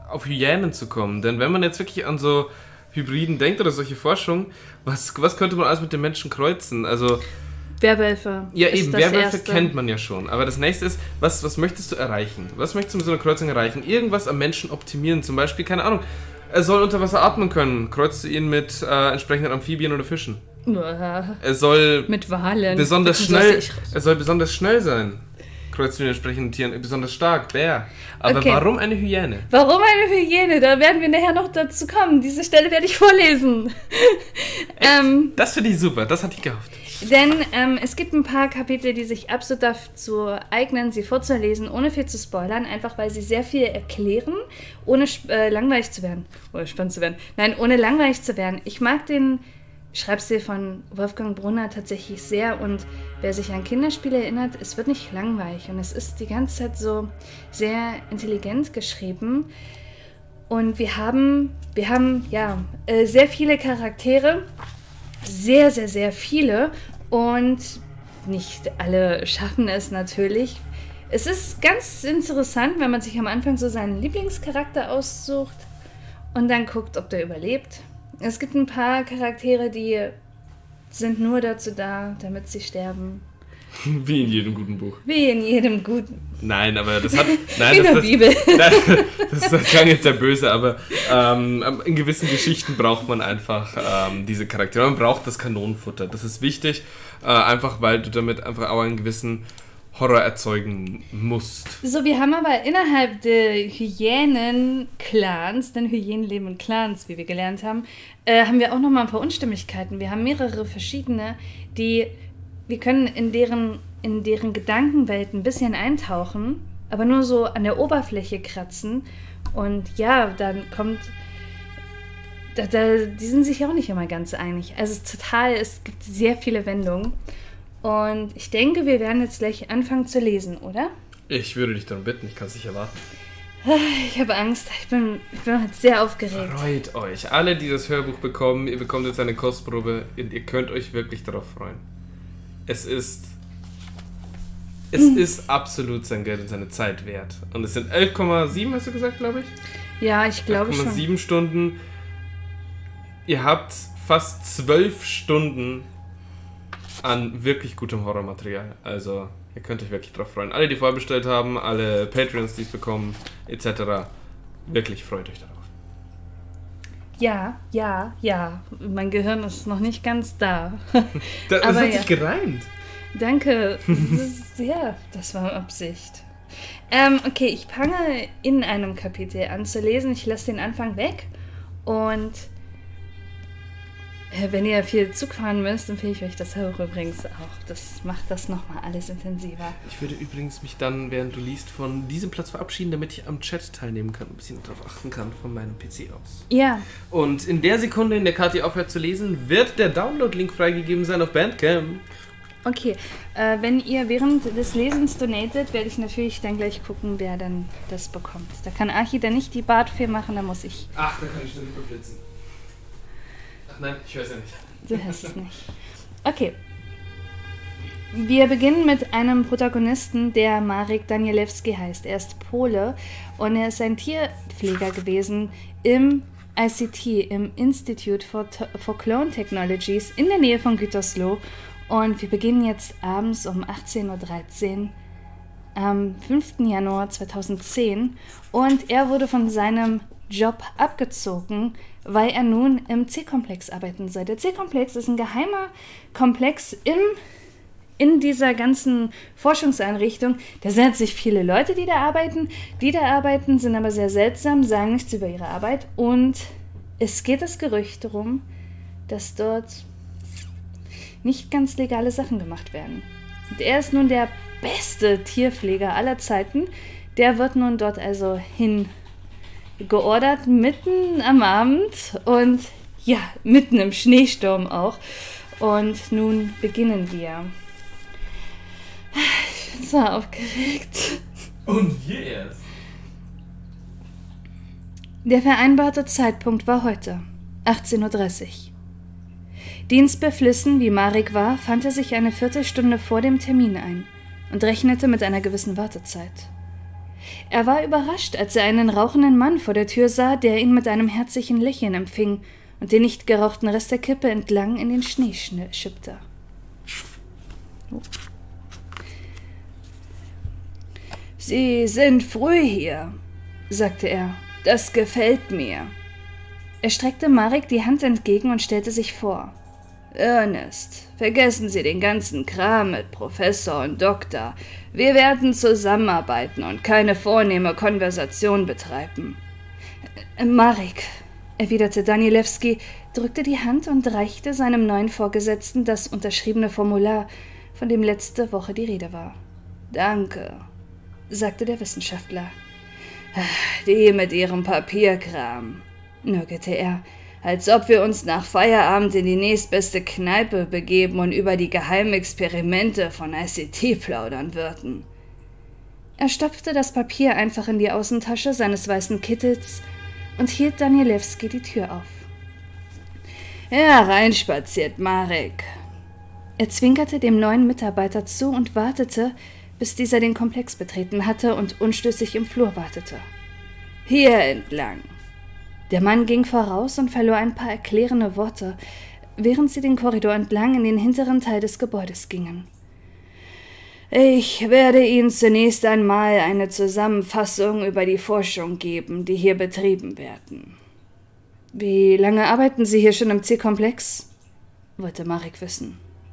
auf Hyänen zu kommen. Denn wenn man jetzt wirklich an so Hybriden denkt oder solche Forschung, was, was könnte man alles mit den Menschen kreuzen? Also Werwölfe. Ja, ist eben, das Werwölfe Erste. kennt man ja schon. Aber das nächste ist, was, was möchtest du erreichen? Was möchtest du mit so einer Kreuzung erreichen? Irgendwas am Menschen optimieren. Zum Beispiel, keine Ahnung, er soll unter Wasser atmen können. Kreuzt du ihn mit äh, entsprechenden Amphibien oder Fischen? Uah. Er soll Mit Walen. besonders Das schnell, lasse ich raus. er soll besonders schnell sein. Kreuzt du mit entsprechenden Tieren, besonders stark, Bär. Aber Okay. warum eine Hyäne? Warum eine Hyäne? Da werden wir nachher noch dazu kommen. Diese Stelle werde ich vorlesen. ähm, Das finde ich super, das hatte ich gehofft. denn ähm, es gibt ein paar Kapitel, die sich absolut dazu eignen, sie vorzulesen, ohne viel zu spoilern, einfach weil sie sehr viel erklären, ohne äh, langweilig zu werden. Oder spannend zu werden. Nein, ohne langweilig zu werden. Ich mag den Schreibstil von Wolfgang Brunner tatsächlich sehr, und wer sich an Kinderspiele erinnert, es wird nicht langweilig und es ist die ganze Zeit so sehr intelligent geschrieben. Und wir haben, wir haben ja äh, sehr viele Charaktere, sehr, sehr, sehr viele, und nicht alle schaffen es natürlich. Es ist ganz interessant, wenn man sich am Anfang so seinen Lieblingscharakter aussucht und dann guckt, ob der überlebt. Es gibt ein paar Charaktere, die sind nur dazu da, damit sie sterben. Wie in jedem guten Buch. Wie in jedem guten. Nein, aber das hat... Nein, Wie in das, der das, Bibel. Nein, das, das klang jetzt sehr böse, aber ähm, in gewissen Geschichten braucht man einfach ähm, diese Charaktere. Man braucht das Kanonenfutter. Das ist wichtig, äh, einfach weil du damit einfach auch einen gewissen Horror erzeugen musst. So, wir haben aber innerhalb der Hyänen-Clans, denn Hyänen leben in Clans, wie wir gelernt haben, äh, haben wir auch nochmal ein paar Unstimmigkeiten. Wir haben mehrere verschiedene, die, wir können in deren, in deren Gedankenwelt ein bisschen eintauchen, aber nur so an der Oberfläche kratzen. Und ja, dann kommt, da, da, die sind sich auch nicht immer ganz einig. Also es ist total, es gibt sehr viele Wendungen. Und ich denke, wir werden jetzt gleich anfangen zu lesen, oder? Ich würde dich darum bitten, ich kann es nicht erwarten. Ich habe Angst. Ich bin, ich bin heute sehr aufgeregt. Freut euch. Alle, die das Hörbuch bekommen, ihr bekommt jetzt eine Kostprobe und ihr könnt euch wirklich darauf freuen. Es ist... Es Mhm. ist absolut sein Geld und seine Zeit wert. Und es sind elf Komma sieben, hast du gesagt, glaube ich? Ja, ich glaube elf Komma schon. sieben Stunden. Ihr habt fast zwölf Stunden an wirklich gutem Horrormaterial. Also, ihr könnt euch wirklich drauf freuen. Alle, die vorbestellt haben, alle Patreons, die es bekommen, et cetera. Wirklich freut euch darauf. Ja, ja, ja. Mein Gehirn ist noch nicht ganz da. Das, Aber das hat ja. sich gereimt. Danke. Das ist, ja, das war Absicht. Ähm, okay, ich fange in einem Kapitel an zu lesen. Ich lasse den Anfang weg. Und äh, wenn ihr viel Zug fahren müsst, empfehle ich euch das Hörbuch übrigens auch. Das macht das nochmal alles intensiver. Ich würde übrigens mich dann, während du liest, von diesem Platz verabschieden, damit ich am Chat teilnehmen kann, ein bisschen darauf achten kann von meinem P C aus. Ja, Und in der Sekunde, in der Kathi aufhört zu lesen, wird der Download-Link freigegeben sein auf Bandcamp. okay. Äh, wenn ihr während des Lesens donatet, werde ich natürlich dann gleich gucken, wer dann das bekommt. Da kann Archi dann nicht die Bartfee machen, da muss ich. Ach, da kann ich schnell überblitzen. Ach nein, ich höre es ja nicht. Du hörst es nicht. Okay. Wir beginnen mit einem Protagonisten, der Marek Danielewski heißt. Er ist Pole und er ist ein Tierpfleger gewesen im I C T, im Institute for, for Clone Technologies in der Nähe von Gütersloh. Und wir beginnen jetzt abends um achtzehn Uhr dreizehn am fünften Januar zweitausendzehn. Und er wurde von seinem Job abgezogen, weil er nun im C-Komplex arbeiten soll. Der C-Komplex ist ein geheimer Komplex im, in dieser ganzen Forschungseinrichtung. Da sind sich viele Leute, die da arbeiten. Die da arbeiten, sind aber sehr seltsam, sagen nichts über ihre Arbeit. Und es geht das Gerücht darum, dass dort nicht ganz legale Sachen gemacht werden. Und er ist nun der beste Tierpfleger aller Zeiten. Der wird nun dort also hin geordert, mitten am Abend und ja, mitten im Schneesturm auch. Und nun beginnen wir. Ich bin so aufgeregt. Und yes! Der vereinbarte Zeitpunkt war heute, achtzehn Uhr dreißig. Dienstbeflissen, wie Marek war, fand er sich eine Viertelstunde vor dem Termin ein und rechnete mit einer gewissen Wartezeit. Er war überrascht, als er einen rauchenden Mann vor der Tür sah, der ihn mit einem herzlichen Lächeln empfing und den nicht gerauchten Rest der Kippe entlang in den Schnee schippte. Oh. »Sie sind früh hier«, sagte er. »Das gefällt mir.« Er streckte Marek die Hand entgegen und stellte sich vor. »Ernest, vergessen Sie den ganzen Kram mit Professor und Doktor. Wir werden zusammenarbeiten und keine vornehme Konversation betreiben.« »Marek«, erwiderte Danielewski, drückte die Hand und reichte seinem neuen Vorgesetzten das unterschriebene Formular, von dem letzte Woche die Rede war. »Danke«, sagte der Wissenschaftler. »Die mit ihrem Papierkram«, nörgelte er, »als ob wir uns nach Feierabend in die nächstbeste Kneipe begeben und über die geheimen Experimente von I C T plaudern würden.« Er stopfte das Papier einfach in die Außentasche seines weißen Kittels und hielt Danielewski die Tür auf. »Hereinspaziert, Marek.« Er zwinkerte dem neuen Mitarbeiter zu und wartete, bis dieser den Komplex betreten hatte und unstößig im Flur wartete. »Hier entlang.« Der Mann ging voraus und verlor ein paar erklärende Worte, während sie den Korridor entlang in den hinteren Teil des Gebäudes gingen. »Ich werde Ihnen zunächst einmal eine Zusammenfassung über die Forschung geben, die hier betrieben werden.« »Wie lange arbeiten Sie hier schon im C-Komplex?« wollte Marek wissen.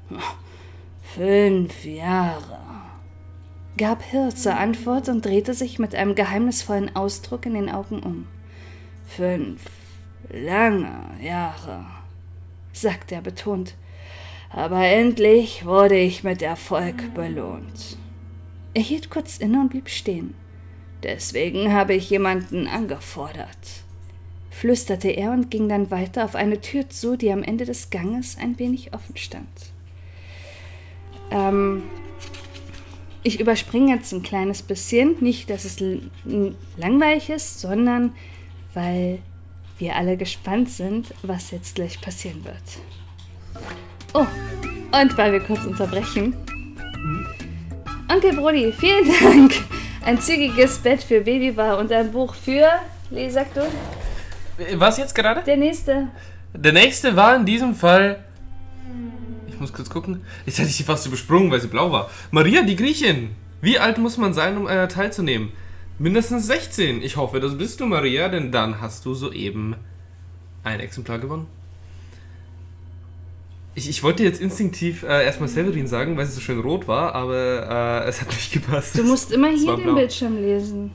»Fünf Jahre«, gab Hill zur Antwort und drehte sich mit einem geheimnisvollen Ausdruck in den Augen um. »Fünf lange Jahre«, sagte er betont. »Aber endlich wurde ich mit Erfolg belohnt.« Er hielt kurz inne und blieb stehen. »Deswegen habe ich jemanden angefordert«, flüsterte er und ging dann weiter auf eine Tür zu, die am Ende des Ganges ein wenig offen stand. Ähm, ich überspringe jetzt ein kleines bisschen, nicht, dass es l- langweilig ist, sondern weil wir alle gespannt sind, was jetzt gleich passieren wird. Oh, und weil wir kurz unterbrechen. Onkel Brody, vielen Dank. Ein zügiges Bett für Babybar und ein Buch für, Lee, sag du? Was jetzt gerade? Der nächste. Der nächste war in diesem Fall... Ich muss kurz gucken. Jetzt hätte ich sie fast übersprungen, weil sie blau war. Maria, die Griechin. Wie alt muss man sein, um äh, teilzunehmen? Mindestens sechzehn. Ich hoffe, das bist du, Maria, denn dann hast du soeben ein Exemplar gewonnen. Ich, ich wollte jetzt instinktiv äh, erstmal Severin sagen, weil es so schön rot war, aber äh, es hat nicht gepasst. Du musst immer Es hier war den blau. Bildschirm lesen.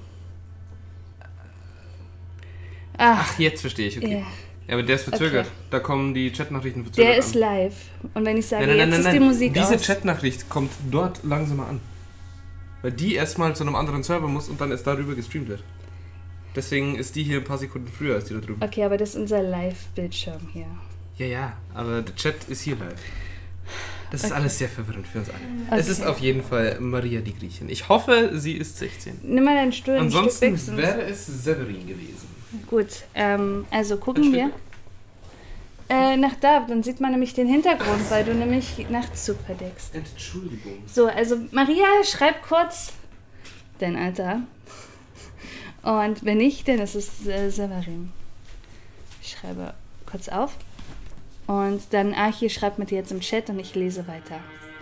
Ach, Ach, jetzt verstehe ich, okay. ja. Ja, aber der ist verzögert. Okay. Da kommen die Chatnachrichten verzögert Der an. ist live. Und wenn ich sage, Nein, nein, jetzt nein, ist nein, die nein. Musik Diese aus. Chatnachricht kommt dort langsamer an. Weil die erstmal zu einem anderen Server muss und dann erst darüber gestreamt wird. Deswegen ist die hier ein paar Sekunden früher als die da drüben. Okay, aber das ist unser Live-Bildschirm hier. Ja, ja, aber der Chat ist hier live. Das ist Okay. alles sehr verwirrend für uns alle. Okay. Es ist auf jeden Fall Maria die Griechin. Ich hoffe, sie ist sechzehn. Nimm mal deinen Stuhl ein Stück Ansonsten weg. sonst- wäre es Severin gewesen. Gut, ähm, also Ein gucken Stück wir. weg. Äh, nach da, dann sieht man nämlich den Hintergrund, weil du nämlich Nachtzug verdeckst. Entschuldigung. So, also Maria, schreib kurz dein Alter. Und wenn nicht, dann ist es äh, Severin. Ich schreibe kurz auf. Und dann Archie schreibt mit dir jetzt im Chat und ich lese weiter.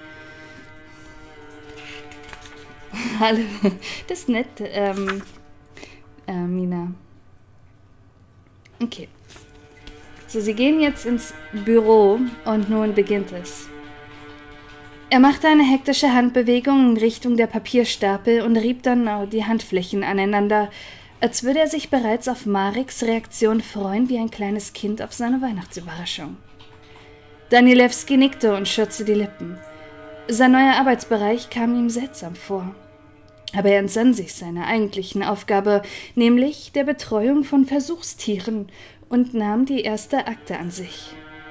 Hallo, das ist nett, ähm, äh, Mina. Okay. So, sie gehen jetzt ins Büro und nun beginnt es. Er machte eine hektische Handbewegung in Richtung der Papierstapel und rieb dann die Handflächen aneinander, als würde er sich bereits auf Mareks Reaktion freuen wie ein kleines Kind auf seine Weihnachtsüberraschung. Danielewski nickte und schürzte die Lippen. Sein neuer Arbeitsbereich kam ihm seltsam vor. Aber er entsann sich seiner eigentlichen Aufgabe, nämlich der Betreuung von Versuchstieren, und nahm die erste Akte an sich.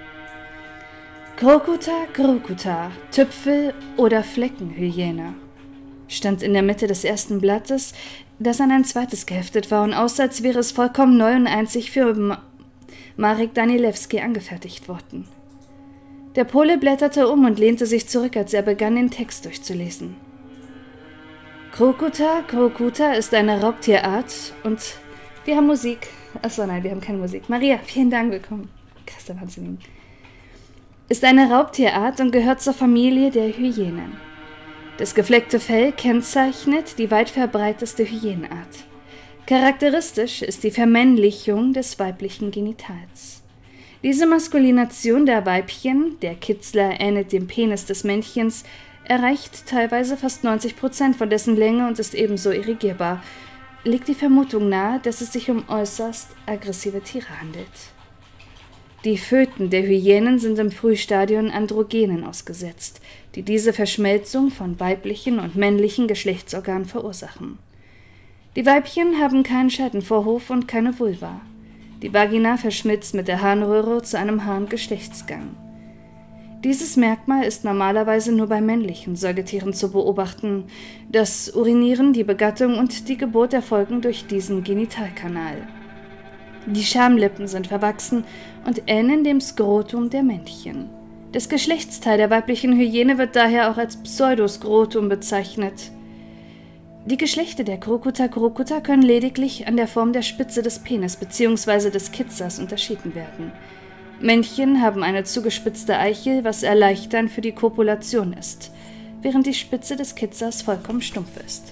Krokuta, Krokuta, Tüpfel oder Fleckenhyäne, stand in der Mitte des ersten Blattes, das an ein zweites geheftet war und aussah, als wäre es vollkommen neu und einzig für Ma- Marek Danielewski angefertigt worden. Der Pole blätterte um und lehnte sich zurück, als er begann, den Text durchzulesen. Crocuta crocuta ist eine Raubtierart und wir haben Musik. Achso, nein, wir haben keine Musik. Maria, vielen Dank, willkommen. Krasser Wahnsinn. Ist eine Raubtierart und gehört zur Familie der Hyänen. Das gefleckte Fell kennzeichnet die weit verbreiteste Hyänenart. Charakteristisch ist die Vermännlichung des weiblichen Genitals. Diese Maskulination der Weibchen, der Kitzler ähnelt dem Penis des Männchens, erreicht teilweise fast neunzig Prozent von dessen Länge und ist ebenso irrigierbar. Liegt die Vermutung nahe, dass es sich um äußerst aggressive Tiere handelt. Die Föten der Hyänen sind im Frühstadium Androgenen ausgesetzt, die diese Verschmelzung von weiblichen und männlichen Geschlechtsorganen verursachen. Die Weibchen haben keinen Scheidenvorhof und keine Vulva. Die Vagina verschmilzt mit der Harnröhre zu einem Harngeschlechtsgang. Dieses Merkmal ist normalerweise nur bei männlichen Säugetieren zu beobachten. Das Urinieren, die Begattung und die Geburt erfolgen durch diesen Genitalkanal. Die Schamlippen sind verwachsen und ähneln dem Skrotum der Männchen. Das Geschlechtsteil der weiblichen Hyäne wird daher auch als Pseudoskrotum bezeichnet. Die Geschlechter der Crocuta crocuta können lediglich an der Form der Spitze des Penis bzw. des Kitzers unterschieden werden. Männchen haben eine zugespitzte Eichel, was erleichternd für die Kopulation ist, während die Spitze des Kitzers vollkommen stumpf ist.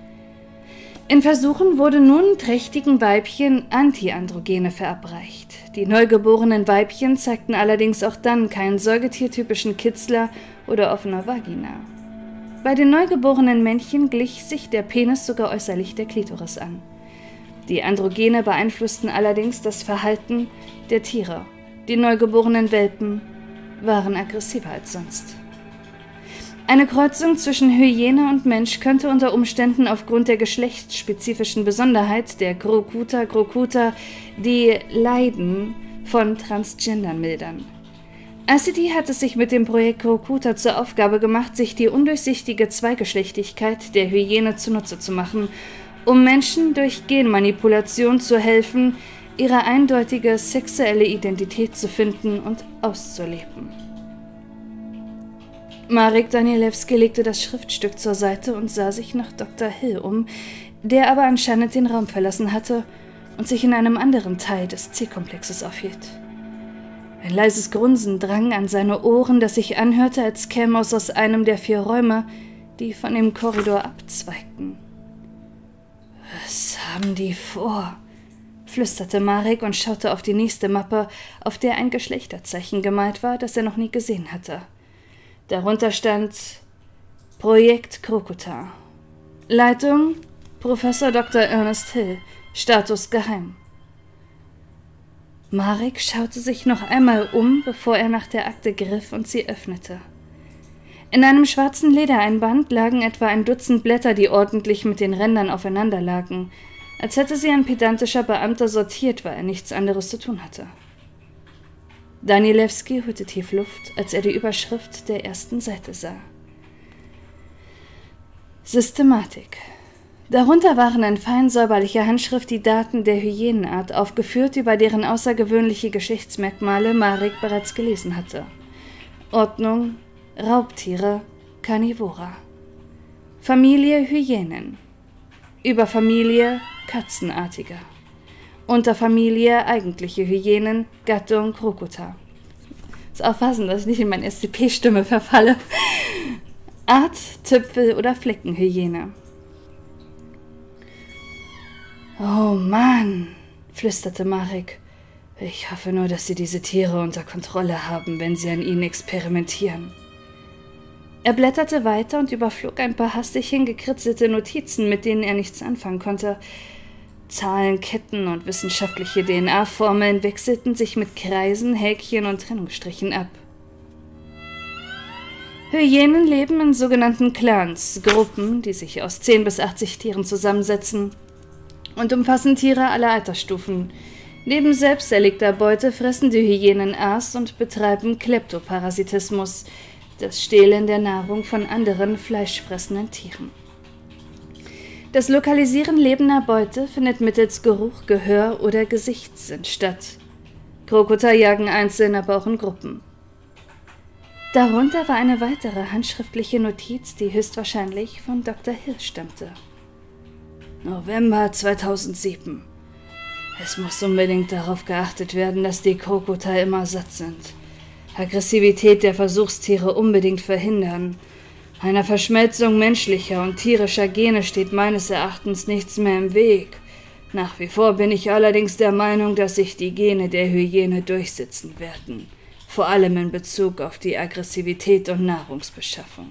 In Versuchen wurde nun trächtigen Weibchen Antiandrogene verabreicht. Die neugeborenen Weibchen zeigten allerdings auch dann keinen säugetiertypischen Kitzler oder offene Vagina. Bei den neugeborenen Männchen glich sich der Penis sogar äußerlich der Klitoris an. Die Androgene beeinflussten allerdings das Verhalten der Tiere. Die neugeborenen Welpen waren aggressiver als sonst. Eine Kreuzung zwischen Hyäne und Mensch könnte unter Umständen aufgrund der geschlechtsspezifischen Besonderheit der Crocuta crocuta die Leiden von Transgendern mildern. I C T hat es sich mit dem Projekt Crocuta zur Aufgabe gemacht, sich die undurchsichtige Zweigeschlechtigkeit der Hyäne zunutze zu machen, um Menschen durch Genmanipulation zu helfen, ihre eindeutige sexuelle Identität zu finden und auszuleben. Marek Danielewski legte das Schriftstück zur Seite und sah sich nach Doktor Hill um, der aber anscheinend den Raum verlassen hatte und sich in einem anderen Teil des C-Komplexes aufhielt. Ein leises Grunzen drang an seine Ohren, das sich anhörte, als käme es aus einem der vier Räume, die von dem Korridor abzweigten. »Was haben die vor?« flüsterte Marek und schaute auf die nächste Mappe, auf der ein Geschlechterzeichen gemalt war, das er noch nie gesehen hatte. Darunter stand Projekt Crocuta. Leitung Professor Doktor Ernest Hill. Status geheim. Marek schaute sich noch einmal um, bevor er nach der Akte griff und sie öffnete. In einem schwarzen Ledereinband lagen etwa ein Dutzend Blätter, die ordentlich mit den Rändern aufeinander lagen, als hätte sie ein pedantischer Beamter sortiert, weil er nichts anderes zu tun hatte. Danielewski holte tief Luft, als er die Überschrift der ersten Seite sah. Systematik. Darunter waren in fein säuberlicher Handschrift die Daten der Hyänenart aufgeführt, über deren außergewöhnliche Geschlechtsmerkmale Marek bereits gelesen hatte. Ordnung: Raubtiere, Carnivora. Familie Hyänen. Überfamilie Katzenartiger. Unterfamilie eigentliche Hyänen, Gattung Crocuta. Muss aufpassen, dass ich nicht in meine S C P-Stimme verfalle. Art, Tüpfel- oder Fleckenhyäne. »Oh Mann«, flüsterte Marek. »Ich hoffe nur, dass Sie diese Tiere unter Kontrolle haben, wenn Sie an ihnen experimentieren.« Er blätterte weiter und überflog ein paar hastig hingekritzelte Notizen, mit denen er nichts anfangen konnte. Zahlen, Ketten und wissenschaftliche D N A-Formeln wechselten sich mit Kreisen, Häkchen und Trennungsstrichen ab. Hyänen leben in sogenannten Clans, Gruppen, die sich aus zehn bis achtzig Tieren zusammensetzen und umfassen Tiere aller Altersstufen. Neben selbst erlegter Beute fressen die Hyänen Aas und betreiben Kleptoparasitismus, das Stehlen der Nahrung von anderen fleischfressenden Tieren. Das Lokalisieren lebender Beute findet mittels Geruch, Gehör oder Gesichtssinn statt. Crocuta jagen einzeln, aber auch in Gruppen. Darunter war eine weitere handschriftliche Notiz, die höchstwahrscheinlich von Doktor Hill stammte. November zweitausendsieben. Es muss unbedingt darauf geachtet werden, dass die Krokota immer satt sind. Aggressivität der Versuchstiere unbedingt verhindern. Einer Verschmelzung menschlicher und tierischer Gene steht meines Erachtens nichts mehr im Weg. Nach wie vor bin ich allerdings der Meinung, dass sich die Gene der Hyäne durchsetzen werden. Vor allem in Bezug auf die Aggressivität und Nahrungsbeschaffung.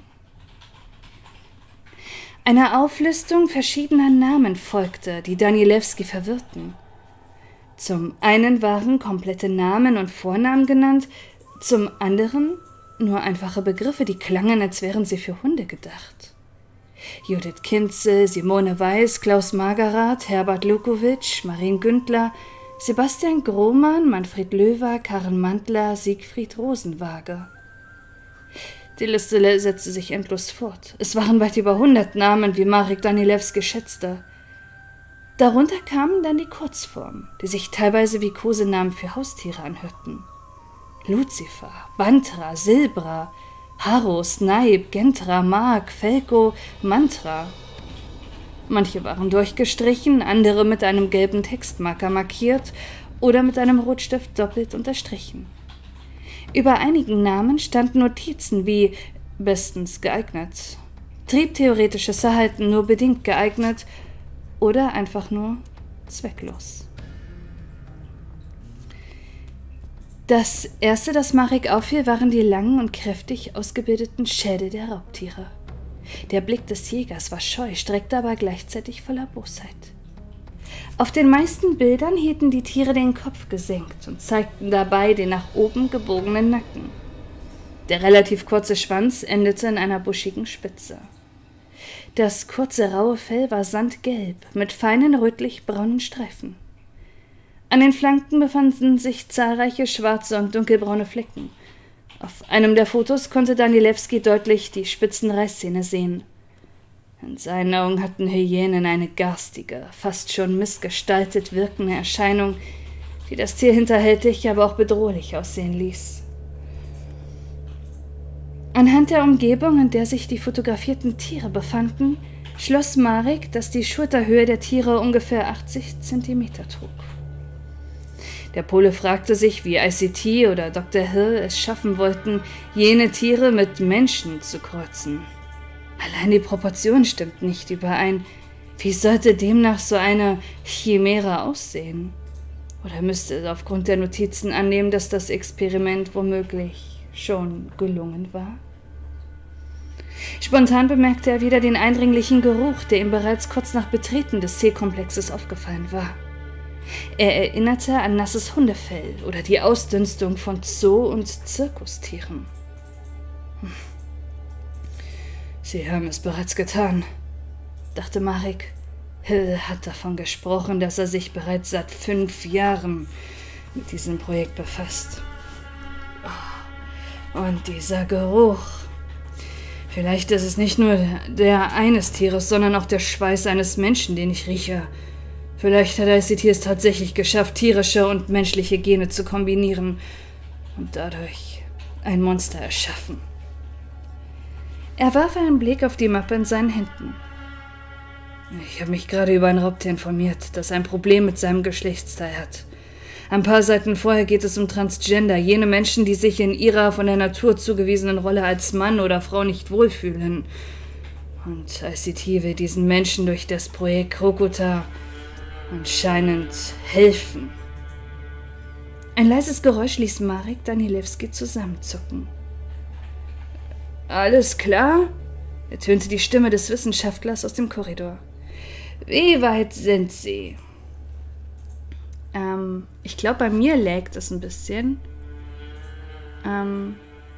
Eine Auflistung verschiedener Namen folgte, die Danilewski verwirrten. Zum einen waren komplette Namen und Vornamen genannt, zum anderen nur einfache Begriffe, die klangen, als wären sie für Hunde gedacht. Judith Kinzel, Simone Weiß, Klaus Magerath, Herbert Lukowitsch, Marien Güntler, Sebastian Grohmann, Manfred Löwer, Karen Mantler, Siegfried Rosenwager. Die Liste setzte sich endlos fort. Es waren weit über hundert Namen, wie Marek Danilewski schätzte. Darunter kamen dann die Kurzformen, die sich teilweise wie Kosenamen für Haustiere anhörten. Lucifer, Bantra, Silbra, Harro, Snipe, Gentra, Mark, Felko, Mantra. Manche waren durchgestrichen, andere mit einem gelben Textmarker markiert oder mit einem Rotstift doppelt unterstrichen. Über einigen Namen standen Notizen wie bestens geeignet, triebtheoretisches Verhalten nur bedingt geeignet oder einfach nur zwecklos. Das erste, das Marek auffiel, waren die langen und kräftig ausgebildeten Schädel der Raubtiere. Der Blick des Jägers war scheu, streckte aber gleichzeitig voller Bosheit. Auf den meisten Bildern hielten die Tiere den Kopf gesenkt und zeigten dabei den nach oben gebogenen Nacken. Der relativ kurze Schwanz endete in einer buschigen Spitze. Das kurze, raue Fell war sandgelb mit feinen rötlich-braunen Streifen. An den Flanken befanden sich zahlreiche schwarze und dunkelbraune Flecken. Auf einem der Fotos konnte Danilewski deutlich die spitzen Reißzähne sehen. In seinen Augen hatten Hyänen eine garstige, fast schon missgestaltet wirkende Erscheinung, die das Tier hinterhältig, aber auch bedrohlich aussehen ließ. Anhand der Umgebung, in der sich die fotografierten Tiere befanden, schloss Marek, dass die Schulterhöhe der Tiere ungefähr achtzig Zentimeter trug. Der Pole fragte sich, wie I C T oder Doktor Hill es schaffen wollten, jene Tiere mit Menschen zu kreuzen. Allein die Proportionen stimmten nicht überein. Wie sollte demnach so eine Chimäre aussehen? Oder müsste es aufgrund der Notizen annehmen, dass das Experiment womöglich schon gelungen war? Spontan bemerkte er wieder den eindringlichen Geruch, der ihm bereits kurz nach Betreten des C-Komplexes aufgefallen war. Er erinnerte an nasses Hundefell oder die Ausdünstung von Zoo- und Zirkustieren. Sie haben es bereits getan, dachte Marek. Hill hat davon gesprochen, dass er sich bereits seit fünf Jahren mit diesem Projekt befasst. Und dieser Geruch. Vielleicht ist es nicht nur der eines Tieres, sondern auch der Schweiß eines Menschen, den ich rieche. Vielleicht hat I C T es tatsächlich geschafft, tierische und menschliche Gene zu kombinieren und dadurch ein Monster erschaffen. Er warf einen Blick auf die Mappe in seinen Händen. Ich habe mich gerade über ein Raubtier informiert, das ein Problem mit seinem Geschlechtsteil hat. Ein paar Seiten vorher geht es um Transgender, jene Menschen, die sich in ihrer von der Natur zugewiesenen Rolle als Mann oder Frau nicht wohlfühlen. Und I C T will diesen Menschen durch das Projekt Krokota anscheinend helfen. Ein leises Geräusch ließ Marek Danilewski zusammenzucken. Alles klar? Ertönte die Stimme des Wissenschaftlers aus dem Korridor. Wie weit sind Sie? Ähm, ich glaube, bei mir lag das ein bisschen. Ähm,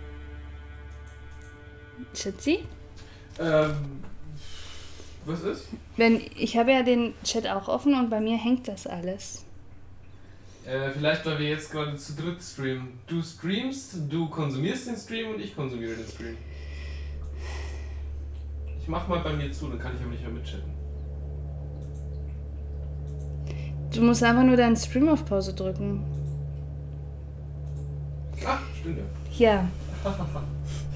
Schatzi? Ähm, was ist? Wenn, ich habe ja den Chat auch offen und bei mir hängt das alles. Äh, vielleicht, weil wir jetzt gerade zu dritt streamen. Du streamst, du konsumierst den Stream und ich konsumiere den Stream. Ich mach mal bei mir zu, dann kann ich aber nicht mehr mitchatten. Du musst einfach nur deinen Stream auf Pause drücken. Ach, stimmt ja. Ja.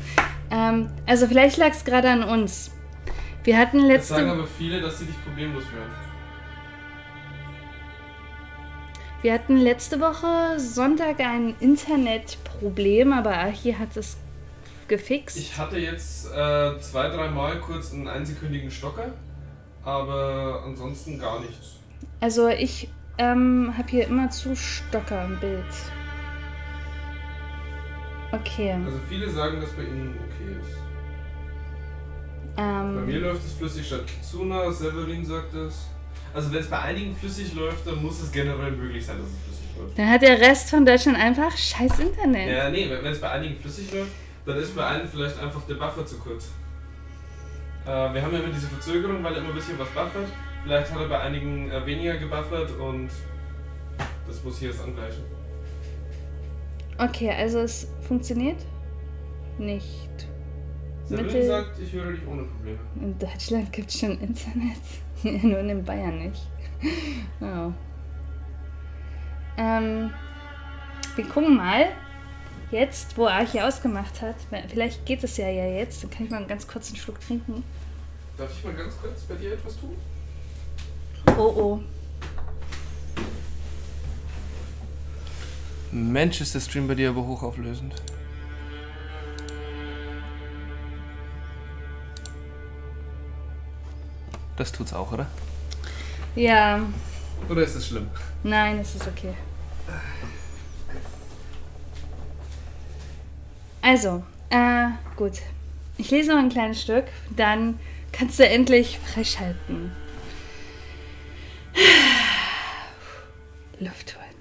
Ähm, also vielleicht lag es gerade an uns. Wir hatten letzte... Das sagen aber viele, dass sie dich problemlos hören. Wir hatten letzte Woche Sonntag ein Internetproblem, aber Archie hat es gefixt. Ich hatte jetzt äh, zwei, drei Mal kurz einen einsekündigen Stocker, aber ansonsten gar nichts. Also ich ähm, habe hier immer zu Stocker im Bild. Okay. Also viele sagen, dass bei ihnen okay ist. Ähm, bei mir läuft es flüssig statt Kitsuna, Severin sagt es. Also wenn es bei einigen flüssig läuft, dann muss es generell möglich sein, dass es flüssig läuft. Dann hat der Rest von Deutschland einfach scheiß Internet. Ja, nee, wenn es bei einigen flüssig läuft, dann ist bei einem vielleicht einfach der Buffer zu kurz. Äh, wir haben ja immer diese Verzögerung, weil er immer ein bisschen was buffert. Vielleicht hat er bei einigen äh, weniger gebuffert und das muss hier jetzt angleichen. Okay, also es funktioniert nicht. Severin Mittel- sagt, ich höre dich ohne Probleme. In Deutschland gibt es schon Internet. Nur in Bayern nicht. Oh. Ähm, wir gucken mal, jetzt, wo Archie ausgemacht hat. Vielleicht geht es ja ja jetzt. Dann kann ich mal einen ganz kurzen Schluck trinken. Darf ich mal ganz kurz bei dir etwas tun? Oh oh. Mensch, ist der Stream bei dir aber hochauflösend. Das tut's auch, oder? Ja, Oder ist es schlimm? nein, es ist okay. Also, äh, gut. Ich lese noch ein kleines Stück, dann kannst du endlich freischalten. Luft holen.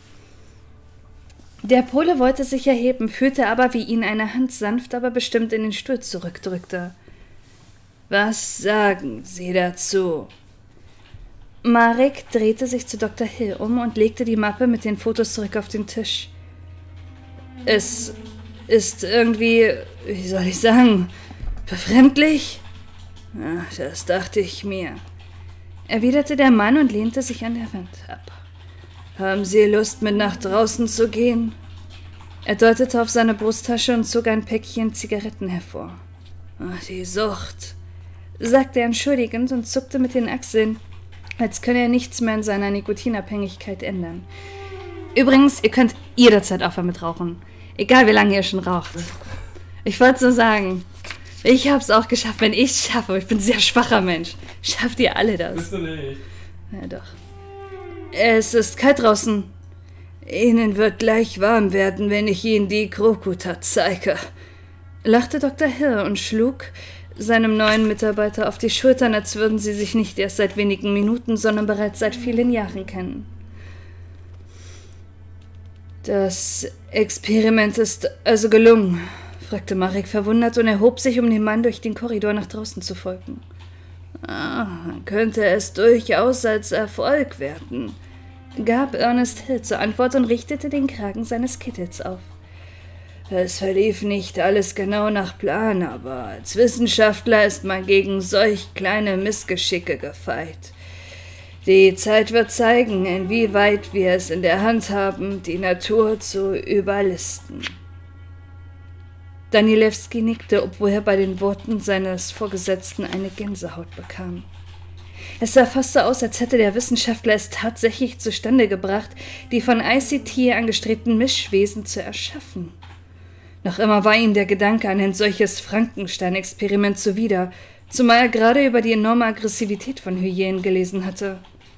Der Pole wollte sich erheben, fühlte aber, wie ihn eine Hand sanft, aber bestimmt in den Stuhl zurückdrückte. Was sagen Sie dazu? Marek drehte sich zu Doktor Hill um und legte die Mappe mit den Fotos zurück auf den Tisch. Es ist irgendwie, wie soll ich sagen, befremdlich? Ja, das dachte ich mir, erwiderte der Mann und lehnte sich an der Wand ab. Haben Sie Lust, mit nach draußen zu gehen? Er deutete auf seine Brusttasche und zog ein Päckchen Zigaretten hervor. Ach, die Sucht, sagte er entschuldigend und zuckte mit den Achseln, als könne er nichts mehr an seiner Nikotinabhängigkeit ändern. Übrigens, ihr könnt jederzeit aufhören mit Rauchen. Egal, wie lange ihr schon raucht. Ich wollte nur sagen, ich hab's auch geschafft, wenn ich es schaffe. Ich bin ein sehr schwacher Mensch. Schafft ihr alle das? Bist du nicht? Ja, doch. Es ist kalt draußen. Ihnen wird gleich warm werden, wenn ich Ihnen die Krokuta zeige, lachte Doktor Hill und schlug seinem neuen Mitarbeiter auf die Schultern, als würden sie sich nicht erst seit wenigen Minuten, sondern bereits seit vielen Jahren kennen. Das Experiment ist also gelungen, fragte Marek verwundert und erhob sich, um dem Mann durch den Korridor nach draußen zu folgen. Ah, könnte es durchaus als Erfolg werten, gab Ernest Hill zur Antwort und richtete den Kragen seines Kittels auf. Es verlief nicht alles genau nach Plan, aber als Wissenschaftler ist man gegen solch kleine Missgeschicke gefeit. Die Zeit wird zeigen, inwieweit wir es in der Hand haben, die Natur zu überlisten. Danielewski nickte, obwohl er bei den Worten seines Vorgesetzten eine Gänsehaut bekam. Es sah fast so aus, als hätte der Wissenschaftler es tatsächlich zustande gebracht, die von I C T angestrebten Mischwesen zu erschaffen. Noch immer war ihm der Gedanke an ein solches Frankenstein-Experiment zuwider, zumal er gerade über die enorme Aggressivität von Hyänen gelesen hatte.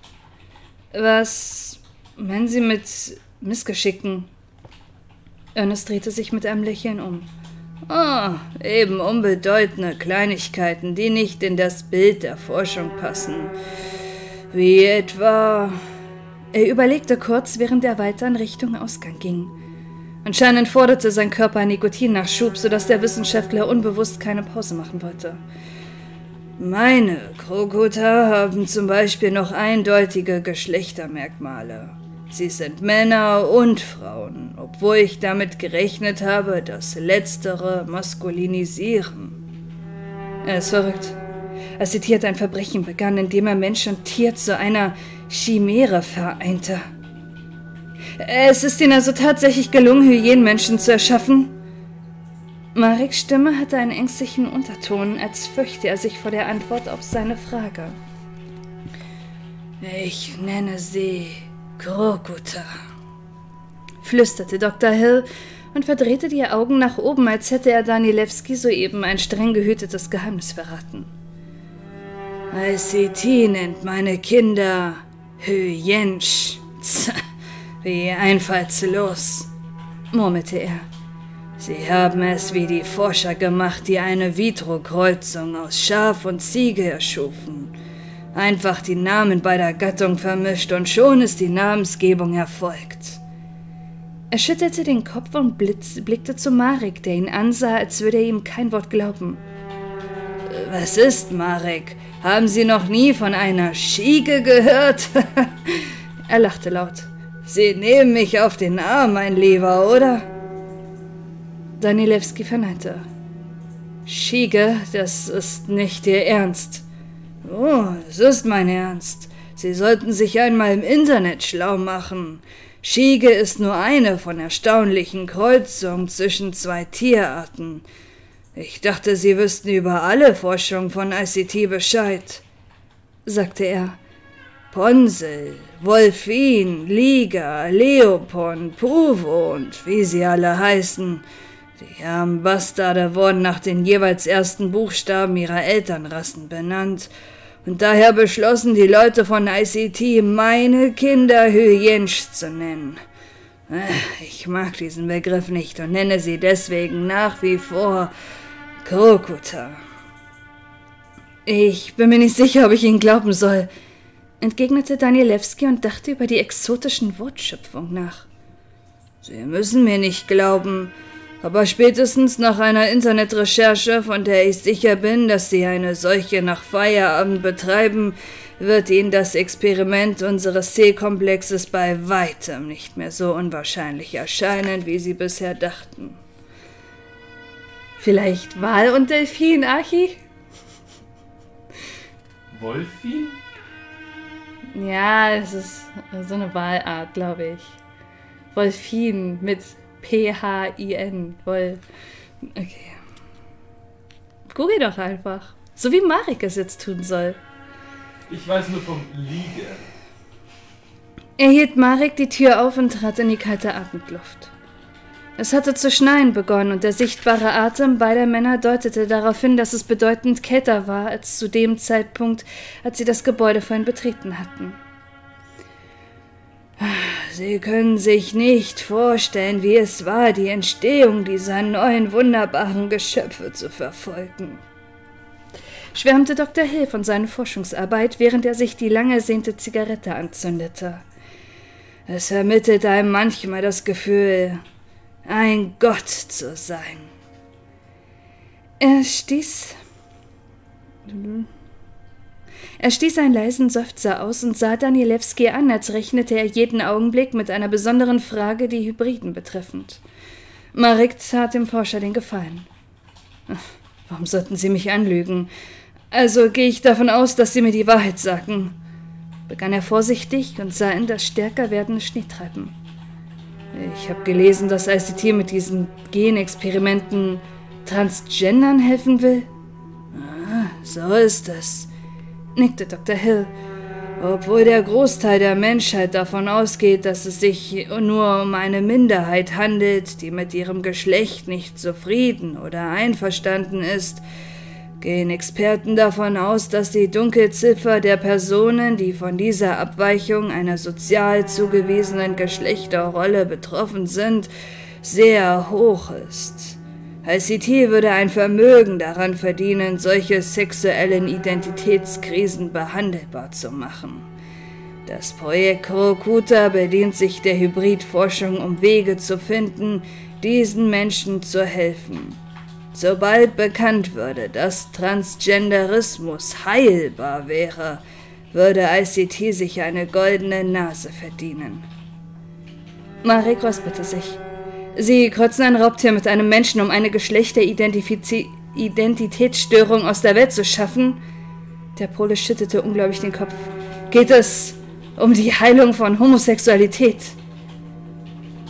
Was meinen Sie mit Missgeschicken? Ernest drehte sich mit einem Lächeln um. Ah, oh, eben unbedeutende Kleinigkeiten, die nicht in das Bild der Forschung passen. Wie etwa... Er überlegte kurz, während er weiter in Richtung Ausgang ging. Anscheinend forderte sein Körper ein Nikotinnachschub, sodass der Wissenschaftler unbewusst keine Pause machen wollte. Meine Krokuta haben zum Beispiel noch eindeutige Geschlechtermerkmale. Sie sind Männer und Frauen, obwohl ich damit gerechnet habe, dass Letztere maskulinisieren. Er ist verrückt. Als die Tier ein Verbrechen begann, in dem er Mensch und Tier zu einer Chimäre vereinte. Es ist ihnen also tatsächlich gelungen, Hyänenmenschen zu erschaffen? Mareks Stimme hatte einen ängstlichen Unterton, als fürchte er sich vor der Antwort auf seine Frage. Ich nenne sie Krokuta, flüsterte Doktor Hill und verdrehte die Augen nach oben, als hätte er Danielewski soeben ein streng gehütetes Geheimnis verraten. I C T nennt meine Kinder Hüyensch. Wie einfallslos, murmelte er. Sie haben es wie die Forscher gemacht, die eine Vitro-Kreuzung aus Schaf und Ziege erschufen. Einfach die Namen beider Gattungen vermischt und schon ist die Namensgebung erfolgt. Er schüttelte den Kopf und blitz, blickte zu Marek, der ihn ansah, als würde er ihm kein Wort glauben. Was ist, Marek? Haben Sie noch nie von einer Schiege gehört? Er lachte laut. Sie nehmen mich auf den Arm, mein Lieber, oder? Danielewski verneinte. Schiege, das ist nicht Ihr Ernst. Oh, es ist mein Ernst. Sie sollten sich einmal im Internet schlau machen. Schiege ist nur eine von erstaunlichen Kreuzungen zwischen zwei Tierarten. Ich dachte, Sie wüssten über alle Forschung von I C T Bescheid, sagte er. Ponsel, Wolfin, Liga, Leopon, Pruvo und wie sie alle heißen. Die armen Bastarde wurden nach den jeweils ersten Buchstaben ihrer Elternrassen benannt. Und daher beschlossen die Leute von I C T, meine Kinder Hüyensch zu nennen. Ich mag diesen Begriff nicht und nenne sie deswegen nach wie vor Krokuta. Ich bin mir nicht sicher, ob ich Ihnen glauben soll, entgegnete Danielewski und dachte über die exotischen Wortschöpfung nach. Sie müssen mir nicht glauben, aber spätestens nach einer Internetrecherche, von der ich sicher bin, dass Sie eine solche nach Feierabend betreiben, wird Ihnen das Experiment unseres C-Komplexes bei weitem nicht mehr so unwahrscheinlich erscheinen, wie Sie bisher dachten. Vielleicht Wal und Delfin, Archi? Wolfin? Ja, es ist so eine Walart, glaube ich. Wolfin mit P H I N. Woll. Okay. Google doch einfach. So wie Marek es jetzt tun soll. Ich weiß nur vom Liege. Er hielt Marek die Tür auf und trat in die kalte Abendluft. Es hatte zu schneien begonnen und der sichtbare Atem beider Männer deutete darauf hin, dass es bedeutend kälter war als zu dem Zeitpunkt, als sie das Gebäude vorhin betreten hatten. Sie können sich nicht vorstellen, wie es war, die Entstehung dieser neuen, wunderbaren Geschöpfe zu verfolgen, schwärmte Doktor Hill von seiner Forschungsarbeit, während er sich die lang ersehnte Zigarette anzündete. Es vermittelt einem manchmal das Gefühl, ein Gott zu sein. Er stieß... Er stieß einen leisen Seufzer aus und sah Danielewski an, als rechnete er jeden Augenblick mit einer besonderen Frage, die Hybriden betreffend. Marek tat dem Forscher den Gefallen. Warum sollten Sie mich anlügen? Also gehe ich davon aus, dass Sie mir die Wahrheit sagen, begann er vorsichtig und sah in das stärker werdende Schneetreiben. Ich habe gelesen, dass I C T mit diesen Genexperimenten Transgendern helfen will. Ah, so ist es, nickte Doktor Hill. Obwohl der Großteil der Menschheit davon ausgeht, dass es sich nur um eine Minderheit handelt, die mit ihrem Geschlecht nicht zufrieden oder einverstanden ist, gehen Experten davon aus, dass die Dunkelziffer der Personen, die von dieser Abweichung einer sozial zugewiesenen Geschlechterrolle betroffen sind, sehr hoch ist. I C T würde ein Vermögen daran verdienen, solche sexuellen Identitätskrisen behandelbar zu machen. Das Projekt Krokuta bedient sich der Hybridforschung, um Wege zu finden, diesen Menschen zu helfen. Sobald bekannt würde, dass Transgenderismus heilbar wäre, würde I C T sich eine goldene Nase verdienen. Marek räusperte sich. Sie kreuzen ein Raubtier mit einem Menschen, um eine Geschlechteridentitätsstörung aus der Welt zu schaffen? Der Pole schüttelte ungläubig den Kopf. Geht es um die Heilung von Homosexualität?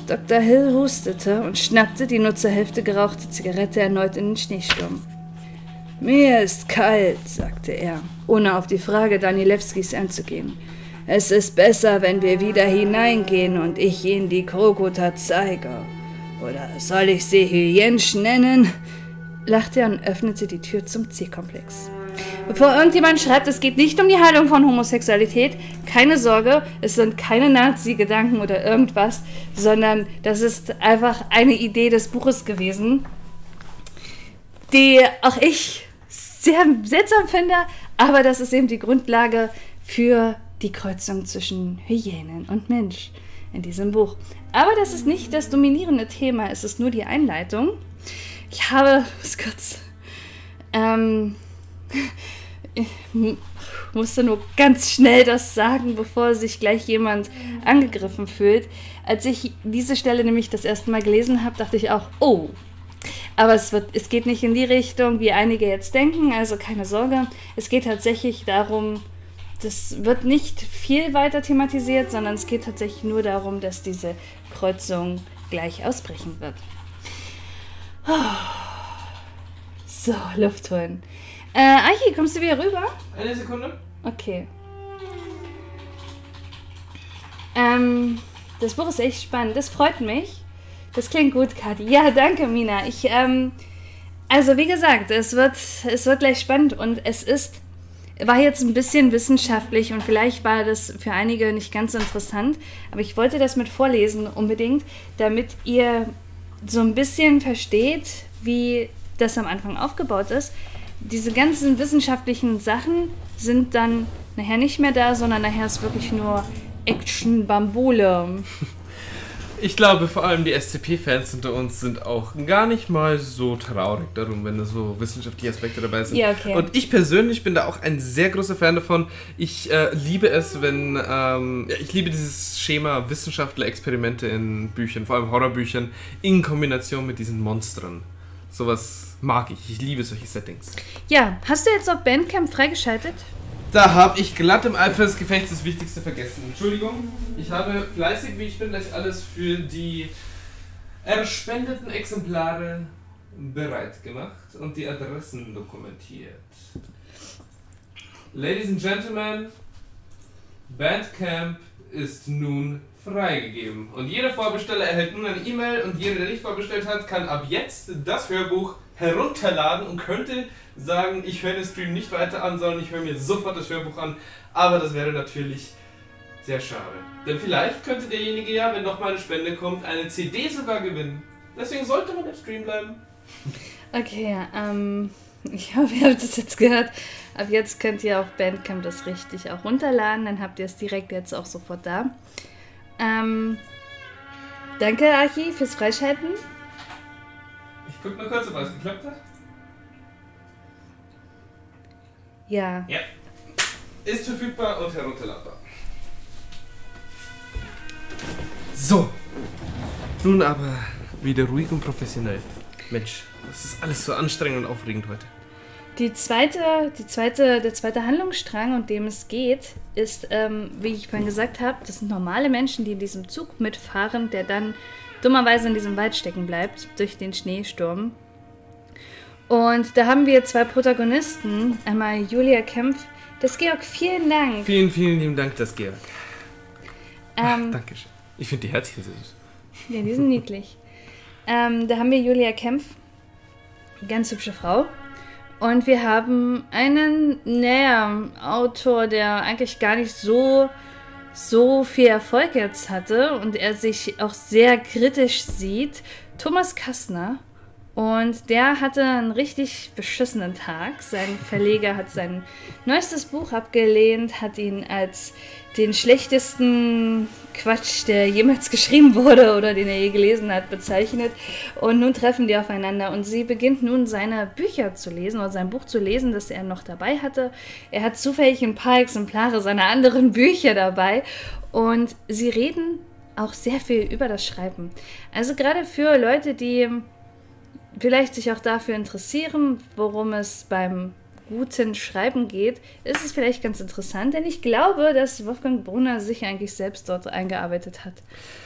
Doktor Hill hustete und schnappte die nur zur Hälfte gerauchte Zigarette erneut in den Schneesturm. »Mir ist kalt«, sagte er, ohne auf die Frage Danilewskis einzugehen. »Es ist besser, wenn wir wieder hineingehen und ich Ihnen die Krokota zeige. Oder soll ich sie Hyensch nennen?« lachte er und öffnete die Tür zum C-Komplex. Bevor irgendjemand schreibt, es geht nicht um die Heilung von Homosexualität, keine Sorge, es sind keine Nazi-Gedanken oder irgendwas, sondern das ist einfach eine Idee des Buches gewesen, die auch ich sehr seltsam finde, aber das ist eben die Grundlage für die Kreuzung zwischen Hyänen und Mensch in diesem Buch. Aber das ist nicht das dominierende Thema, es ist nur die Einleitung. Ich habe, was kurz, ähm, ich musste nur ganz schnell das sagen, bevor sich gleich jemand angegriffen fühlt. Als ich diese Stelle nämlich das erste Mal gelesen habe, dachte ich auch, oh, aber es, wird, es geht nicht in die Richtung, wie einige jetzt denken, also keine Sorge. Es geht tatsächlich darum, das wird nicht viel weiter thematisiert, sondern es geht tatsächlich nur darum, dass diese Kreuzung gleich ausbrechen wird. So, Luft holen. Äh, Aichi, kommst du wieder rüber? Eine Sekunde. Okay. Ähm, das Buch ist echt spannend. Das freut mich. Das klingt gut, Kathi. Ja, danke, Mina. Ich, ähm, also wie gesagt, es wird, es wird gleich spannend und es ist, war jetzt ein bisschen wissenschaftlich und vielleicht war das für einige nicht ganz so interessant, aber ich wollte das mit vorlesen unbedingt, damit ihr so ein bisschen versteht, wie das am Anfang aufgebaut ist. Diese ganzen wissenschaftlichen Sachen sind dann nachher nicht mehr da, sondern nachher ist wirklich nur Action-Bambule. Ich glaube, vor allem die S C P-Fans unter uns sind auch gar nicht mal so traurig darum, wenn da so wissenschaftliche Aspekte dabei sind. Ja, okay. Und ich persönlich bin da auch ein sehr großer Fan davon. Ich äh, liebe es, wenn... Ähm, ja, ich liebe dieses Schema Wissenschaftler-Experimente in Büchern, vor allem Horrorbüchern, in Kombination mit diesen Monstern. Sowas mag ich. Ich liebe solche Settings. Ja, hast du jetzt auf Bandcamp freigeschaltet? Da habe ich glatt im Eifer des Gefechts das Wichtigste vergessen. Entschuldigung, ich habe fleißig, wie ich bin, gleich alles für die erspendeten Exemplare bereit gemacht und die Adressen dokumentiert. Ladies and Gentlemen, Bandcamp ist nun freigegeben. Und jeder Vorbesteller erhält nun eine E-Mail und jeder, der nicht vorbestellt hat, kann ab jetzt das Hörbuch herunterladen und könnte sagen, ich höre den Stream nicht weiter an, sondern ich höre mir sofort das Hörbuch an. Aber das wäre natürlich sehr schade. Denn vielleicht könnte derjenige ja, wenn nochmal eine Spende kommt, eine C D sogar gewinnen. Deswegen sollte man im Stream bleiben. Okay, ähm, ich hoffe, ihr habt das jetzt gehört. Ab jetzt könnt ihr auf Bandcamp das richtig auch runterladen, dann habt ihr es direkt jetzt auch sofort da. Ähm, danke, Archi, fürs Freischalten. Ich guck mal kurz, ob alles geklappt hat. Ja. Ja. Ist verfügbar und herunterladbar. So. Nun aber wieder ruhig und professionell. Mensch, das ist alles so anstrengend und aufregend heute. Die zweite, die zweite, der zweite Handlungsstrang, um dem es geht, ist, ähm, wie ich vorhin gesagt habe, das sind normale Menschen, die in diesem Zug mitfahren, der dann dummerweise in diesem Wald stecken bleibt, durch den Schneesturm. Und da haben wir zwei Protagonisten, einmal Julia Kempf. Das Georg, vielen Dank. Vielen, vielen lieben Dank, das Georg. Ähm, Ach, Dankeschön. Ich finde die Herzchen sehr süß. Ja, die sind niedlich. Ähm, da haben wir Julia Kempf, ganz hübsche Frau. Und wir haben einen, naja, Autor, der eigentlich gar nicht so, so viel Erfolg jetzt hatte und er sich auch sehr kritisch sieht, Thomas Kastner. Und der hatte einen richtig beschissenen Tag. Sein Verleger hat sein neuestes Buch abgelehnt, hat ihn als den schlechtesten Quatsch, der jemals geschrieben wurde oder den er je gelesen hat, bezeichnet. Und nun treffen die aufeinander und sie beginnt nun seine Bücher zu lesen oder sein Buch zu lesen, das er noch dabei hatte. Er hat zufällig ein paar Exemplare seiner anderen Bücher dabei und sie reden auch sehr viel über das Schreiben. Also gerade für Leute, die vielleicht sich auch dafür interessieren, worum es beim guten Schreiben geht, ist es vielleicht ganz interessant, denn ich glaube, dass Wolfgang Brunner sich eigentlich selbst dort eingearbeitet hat.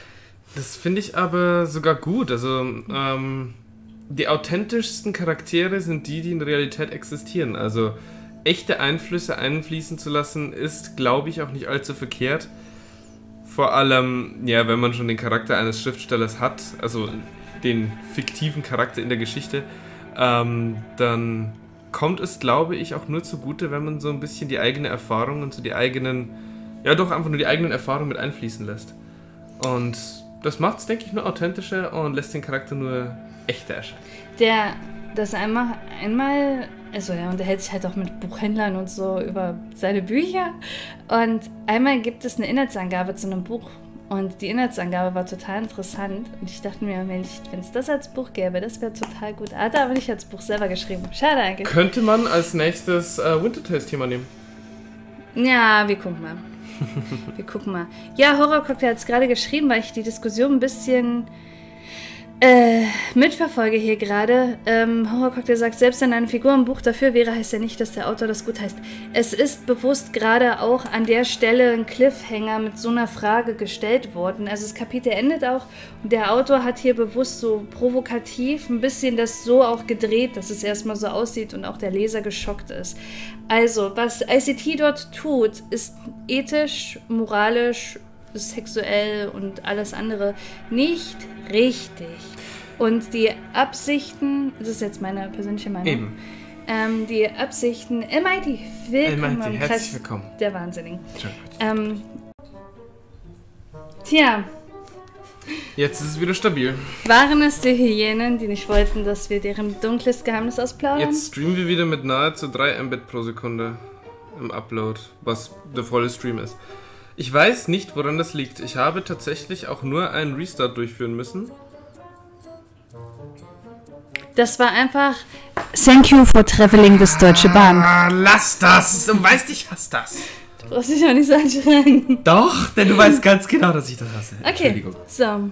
Das finde ich aber sogar gut. Also, ähm, die authentischsten Charaktere sind die, die in der Realität existieren. Also, echte Einflüsse einfließen zu lassen, ist, glaube ich, auch nicht allzu verkehrt. Vor allem, ja, wenn man schon den Charakter eines Schriftstellers hat, also den fiktiven Charakter in der Geschichte, ähm, dann kommt es, glaube ich, auch nur zugute, wenn man so ein bisschen die eigene Erfahrung und so die eigenen, ja doch einfach nur die eigenen Erfahrungen mit einfließen lässt. Und das macht es, denke ich, nur authentischer und lässt den Charakter nur echter erscheinen. Der, das einmal, einmal, also er unterhält sich halt auch mit Buchhändlern und so über seine Bücher. Und einmal gibt es eine Inhaltsangabe zu einem Buch. Und die Inhaltsangabe war total interessant. Und ich dachte mir, Mensch, wenn es das als Buch gäbe, das wäre total gut. Hat er aber nicht als Buch selber geschrieben. Schade eigentlich. Könnte man als nächstes äh, Wintertales-Thema nehmen? Ja, wir gucken mal. Wir gucken mal. Ja, Horrorcocktail hat es gerade geschrieben, weil ich die Diskussion ein bisschen äh, mitverfolge hier gerade. Ähm, Horrorcocktail sagt, selbst wenn eine Figur im Buch dafür wäre, heißt ja nicht, dass der Autor das gut heißt. Es ist bewusst gerade auch an der Stelle ein Cliffhanger mit so einer Frage gestellt worden. Also das Kapitel endet auch und der Autor hat hier bewusst so provokativ ein bisschen das so auch gedreht, dass es erstmal so aussieht und auch der Leser geschockt ist. Also, was I C T dort tut, ist ethisch, moralisch, sexuell und alles andere nicht richtig. Und die Absichten, das ist jetzt meine persönliche Meinung, Eben. Ähm, die Absichten, M I T, willkommen M I T, im herzlich Kreis willkommen. der Wahnsinnigen. Schön. Ähm, tja, Jetzt ist es wieder stabil. waren es die Hyänen, die nicht wollten, dass wir deren dunkles Geheimnis ausplaudern? Jetzt streamen wir wieder mit nahezu drei Mbit pro Sekunde im Upload, was der volle Stream ist. Ich weiß nicht, woran das liegt. Ich habe tatsächlich auch nur einen Restart durchführen müssen. Das war einfach Thank you for traveling bis Deutsche Bahn. Ah, lass das! Du weißt, ich hasse das. Du brauchst dich auch nicht so anstrengen. Doch, denn du weißt ganz genau, dass ich das hasse. Okay, Entschuldigung. so.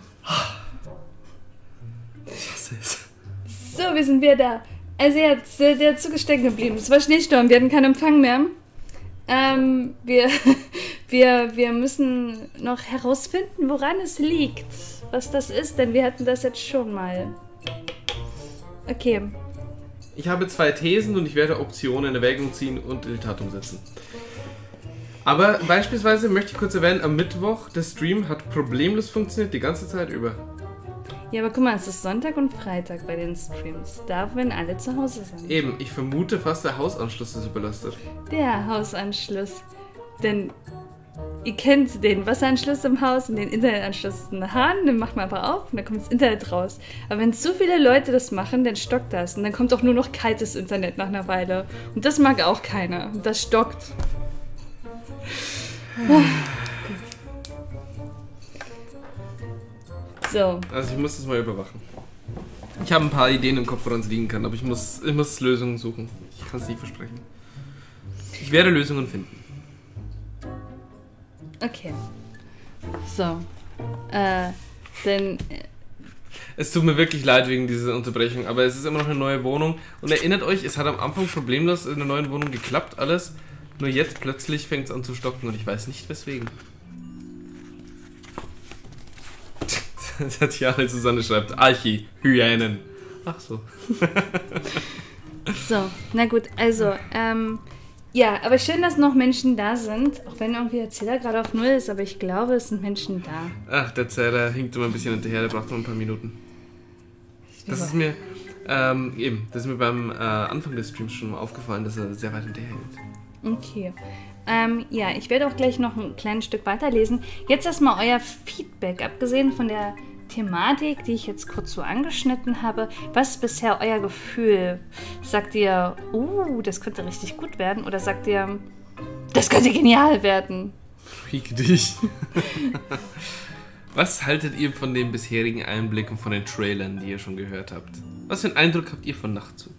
Ich hasse es. So, wir sind wieder da. Also jetzt, äh, der Zug ist stecken geblieben. Es war Schneesturm, wir hatten keinen Empfang mehr. Ähm, wir, wir, wir müssen noch herausfinden, woran es liegt. Was das ist, denn wir hatten das jetzt schon mal. Okay. Ich habe zwei Thesen und ich werde Optionen in Erwägung ziehen und in die Tat umsetzen. Aber beispielsweise möchte ich kurz erwähnen, am Mittwoch, der Stream hat problemlos funktioniert, die ganze Zeit über. Ja, aber guck mal, es ist Sonntag und Freitag bei den Streams. Da, wenn alle zu Hause sind. Eben, ich vermute fast, der Hausanschluss ist überlastet. Der Hausanschluss. Denn ihr kennt den Wasseranschluss im Haus und den Internetanschluss in der Hahn, den macht man einfach auf und dann kommt das Internet raus. Aber wenn zu viele Leute das machen, dann stockt das. Und dann kommt auch nur noch kaltes Internet nach einer Weile. Und das mag auch keiner. Und das stockt. Oh, so. Also ich muss das mal überwachen. Ich habe ein paar Ideen im Kopf, woran es liegen kann, aber ich muss, ich muss Lösungen suchen. Ich kann es nicht versprechen. Ich werde Lösungen finden. Okay. So. Äh, denn... Es tut mir wirklich leid wegen dieser Unterbrechung, aber es ist immer noch eine neue Wohnung. Und erinnert euch, es hat am Anfang problemlos in der neuen Wohnung geklappt, alles. Nur jetzt plötzlich fängt es an zu stocken und ich weiß nicht weswegen. Tatjana Susanne schreibt, Archi, Hyänen. Ach so. So, na gut, also, ähm, ja, aber schön, dass noch Menschen da sind, auch wenn irgendwie der Zähler gerade auf Null ist, aber ich glaube, es sind Menschen da. Ach, der Zähler hinkt immer ein bisschen hinterher, der braucht noch ein paar Minuten. Das ist mir, ähm, eben, das ist mir beim äh, Anfang des Streams schon mal aufgefallen, dass er sehr weit hinterher hinkt. Okay. Ähm, ja, ich werde auch gleich noch ein kleines Stück weiterlesen. Jetzt erstmal euer Feedback, abgesehen von der Thematik, die ich jetzt kurz so angeschnitten habe. Was ist bisher euer Gefühl? Sagt ihr, uh, das könnte richtig gut werden? Oder sagt ihr, das könnte genial werden? Fick dich. Was haltet ihr von den bisherigen Einblicken von den Trailern, die ihr schon gehört habt? Was für einen Eindruck habt ihr von Nachtzug?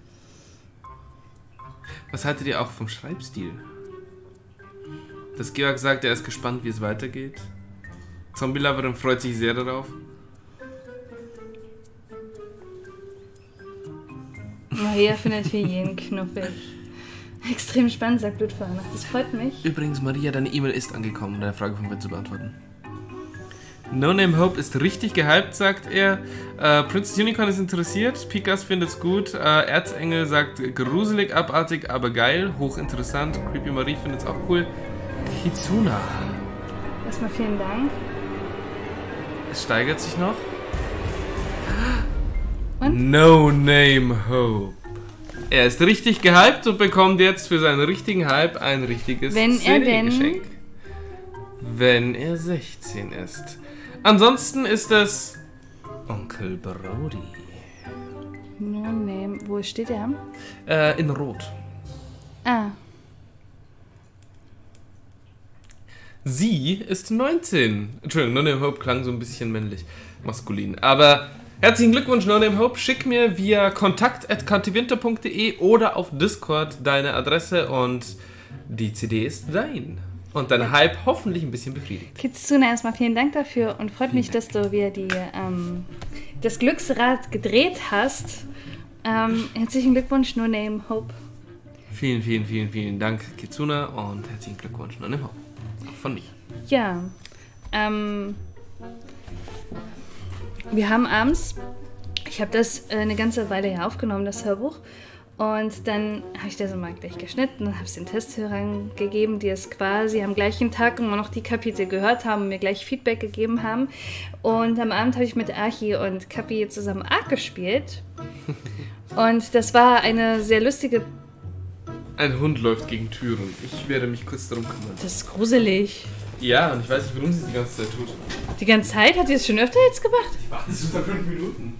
Was haltet ihr auch vom Schreibstil? Das Georg sagt, er ist gespannt, wie es weitergeht. Zombie-Loverin freut sich sehr darauf. Maria findet für jeden knuffig. Extrem spannend, sagt Blutverhannach. Das freut mich. Übrigens, Maria, deine E-Mail ist angekommen, um deine Frage von mir zu beantworten. No Name Hope ist richtig gehypt, sagt er. Äh, Princess Unicorn ist interessiert. Pikas findet's gut. Äh, Erzengel sagt gruselig, abartig, aber geil. Hochinteressant. Creepy Marie findet's auch cool. Kitsuna. Erstmal vielen Dank. Es steigert sich noch. Und? No Name Hope. Er ist richtig gehypt und bekommt jetzt für seinen richtigen Hype ein richtiges Wenn er denn... Geschenk. Wenn er sechzehn ist. Ansonsten ist es Onkel Brody. No Name. Wo steht er? Äh, in Rot. Ah. Sie ist neunzehn. Entschuldigung, No Name Hope klang so ein bisschen männlich, maskulin. Aber herzlichen Glückwunsch, No Name Hope. Schick mir via kontakt at kantivinte punkt de oder auf Discord deine Adresse und die C D ist dein. Und dein Hype hoffentlich ein bisschen befriedigt. Kitsuna, erstmal vielen Dank dafür und freut Vielen mich, Dank. dass du wieder die, ähm, das Glücksrad gedreht hast. Ähm, herzlichen Glückwunsch, No Name Hope. Vielen, vielen, vielen, vielen Dank, Kitsuna, und herzlichen Glückwunsch, No Name Hope. Auch von mir. Ja, ähm, wir haben abends, ich habe das äh, eine ganze Weile ja aufgenommen, das Hörbuch. Und dann habe ich das mal gleich geschnitten und habe es den Testhörern gegeben, die es quasi am gleichen Tag immer noch die Kapitel gehört haben und mir gleich Feedback gegeben haben. Und am Abend habe ich mit Archi und Kapi zusammen Ark gespielt. Und das war eine sehr lustige... Ein Hund läuft gegen Türen. Ich werde mich kurz darum kümmern. Das ist gruselig. Ja, und ich weiß nicht, warum sie es die ganze Zeit tut. Die ganze Zeit? Hat die es schon öfter jetzt gemacht? Ich warte schon seit fünf Minuten.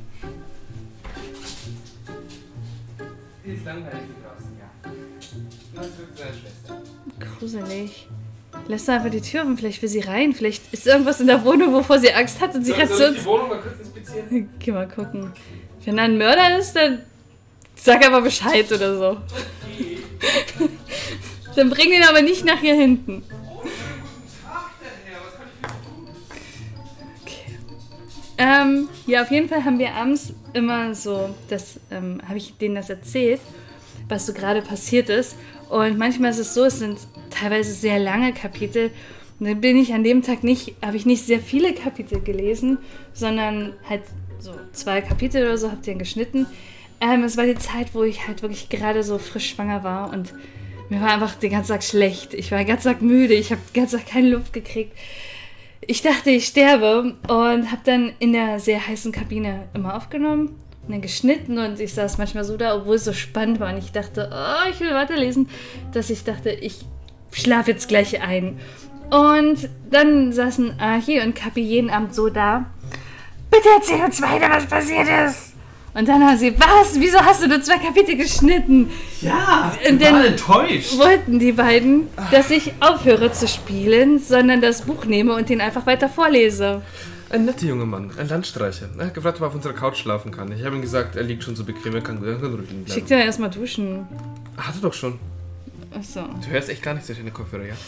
Sie ist langweilig draußen, ja. Das wird seine Schwester. Gruselig. Lass da einfach die Tür offen, vielleicht will sie rein. Vielleicht ist irgendwas in der Wohnung, wovor sie Angst hat und sie rennt zu Soll ich uns. die Wohnung mal kurz inspizieren? Geh mal gucken. Wenn da ein Mörder ist, dann sag einfach Bescheid oder so. Okay. Dann bring ihn aber nicht nach hier hinten. Oh, schönen guten Tag, der Herr. Was kann ich für Sie tun? Okay. Ähm, ja, auf jeden Fall haben wir abends immer so, das ähm, habe ich denen das erzählt, was so gerade passiert ist. Und manchmal ist es so, es sind teilweise sehr lange Kapitel. Und dann bin ich an dem Tag nicht, habe ich nicht sehr viele Kapitel gelesen, sondern halt so zwei Kapitel oder so, habe ich dann geschnitten. Ähm, es war die Zeit, wo ich halt wirklich gerade so frisch schwanger war und mir war einfach den ganzen Tag schlecht. Ich war den ganzen Tag müde, ich habe den ganzen Tag keine Luft gekriegt. Ich dachte, ich sterbe und habe dann in der sehr heißen Kabine immer aufgenommen und dann geschnitten und ich saß manchmal so da, obwohl es so spannend war und ich dachte, oh, ich will weiterlesen, dass ich dachte, ich schlafe jetzt gleich ein. Und dann saßen Archi und Kapi jeden Abend so da. Bitte erzähl uns weiter, was passiert ist. Und dann haben sie, was? Wieso hast du nur zwei Kapitel geschnitten? Ja, und ich war dann enttäuscht. wollten die beiden, dass ich aufhöre zu spielen, sondern das Buch nehme und den einfach weiter vorlese. Ein netter junger Mann, ein Landstreicher. Er hat gefragt, ob er auf unserer Couch schlafen kann. Ich habe ihm gesagt, er liegt schon so bequem, er kann gut ruhig liegen Schick bleiben. dir erstmal duschen. Hatte doch schon. Achso, Du hörst echt gar nichts durch deine Kopfhörer, ja?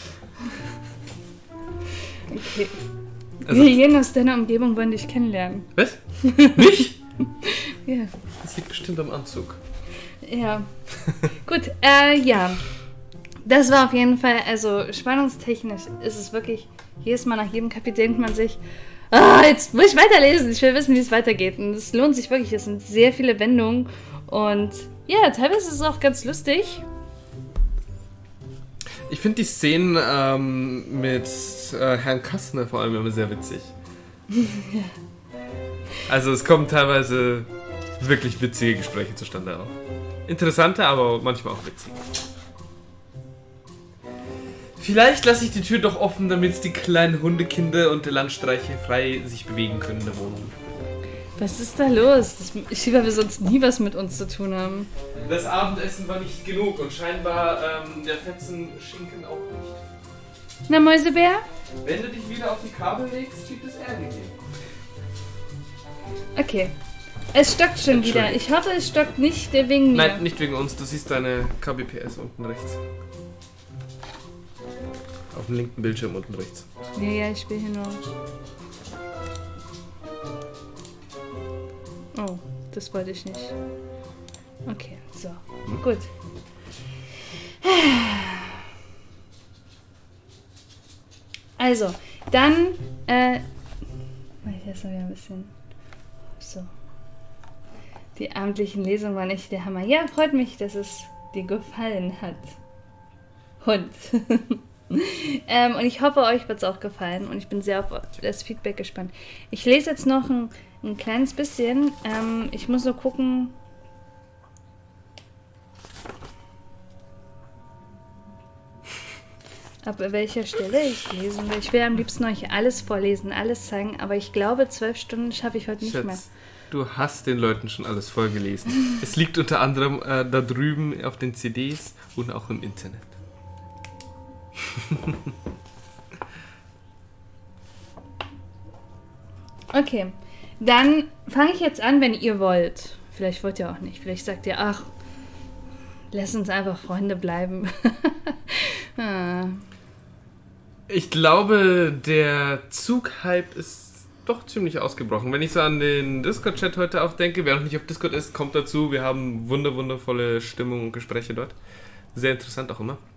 okay. Also- Wir jeden aus deiner Umgebung wollen dich kennenlernen. Was? Mich? Ja. Das liegt bestimmt am Anzug. Ja. Gut, äh, ja. Das war auf jeden Fall, also spannungstechnisch ist es wirklich, jedes Mal nach jedem Kapitel denkt man sich, ah, jetzt muss ich weiterlesen, ich will wissen, wie es weitergeht. Und es lohnt sich wirklich, es sind sehr viele Wendungen und ja, teilweise ist es auch ganz lustig. Ich finde die Szenen ähm, mit äh, Herrn Kastner vor allem immer sehr witzig. Ja. Also es kommen teilweise wirklich witzige Gespräche zustande auch. Interessante, aber manchmal auch witzig. Vielleicht lasse ich die Tür doch offen, damit die kleinen Hundekinder und die Landstreiche frei sich bewegen können in der Wohnung. Was ist da los? Das, ich sehe, weil wir sonst nie was mit uns zu tun haben. Das Abendessen war nicht genug und scheinbar ähm, der Fetzenschinken auch nicht. Na, Mäusebär? Wenn du dich wieder auf die Kabel legst, gibt es Ärger geben. Okay. Es stockt schon wieder. Entschuldigung. Ich hoffe, es stockt nicht wegen mir. Nein, nicht wegen uns. Du siehst deine K B P S unten rechts. Auf dem linken Bildschirm unten rechts. Ja, ja, ich spiele hier nur. Oh, das wollte ich nicht. Okay, so. Hm? Gut. Also, dann, äh, Ich jetzt noch wieder ein bisschen. So. Die abendlichen Lesungen waren echt der Hammer. Ja, freut mich, dass es dir gefallen hat. Hund. ähm, und ich hoffe, euch wird es auch gefallen. Und ich bin sehr auf das Feedback gespannt. Ich lese jetzt noch ein, ein kleines bisschen. Ähm, ich muss nur gucken. Ab welcher Stelle ich lesen will. Ich will am liebsten euch alles vorlesen, alles zeigen, aber ich glaube, zwölf Stunden schaffe ich heute nicht Schatz, mehr. du hast den Leuten schon alles vorgelesen. Es liegt unter anderem äh, da drüben auf den C Ds und auch im Internet. Okay, dann fange ich jetzt an, wenn ihr wollt. Vielleicht wollt ihr auch nicht. Vielleicht sagt ihr, ach, lass uns einfach Freunde bleiben. ah. Ich glaube, der Zug-Hype ist doch ziemlich ausgebrochen. Wenn ich so an den Discord-Chat heute auch denke, wer noch nicht auf Discord ist, kommt dazu. Wir haben wunder wundervolle Stimmung und Gespräche dort. Sehr interessant auch immer.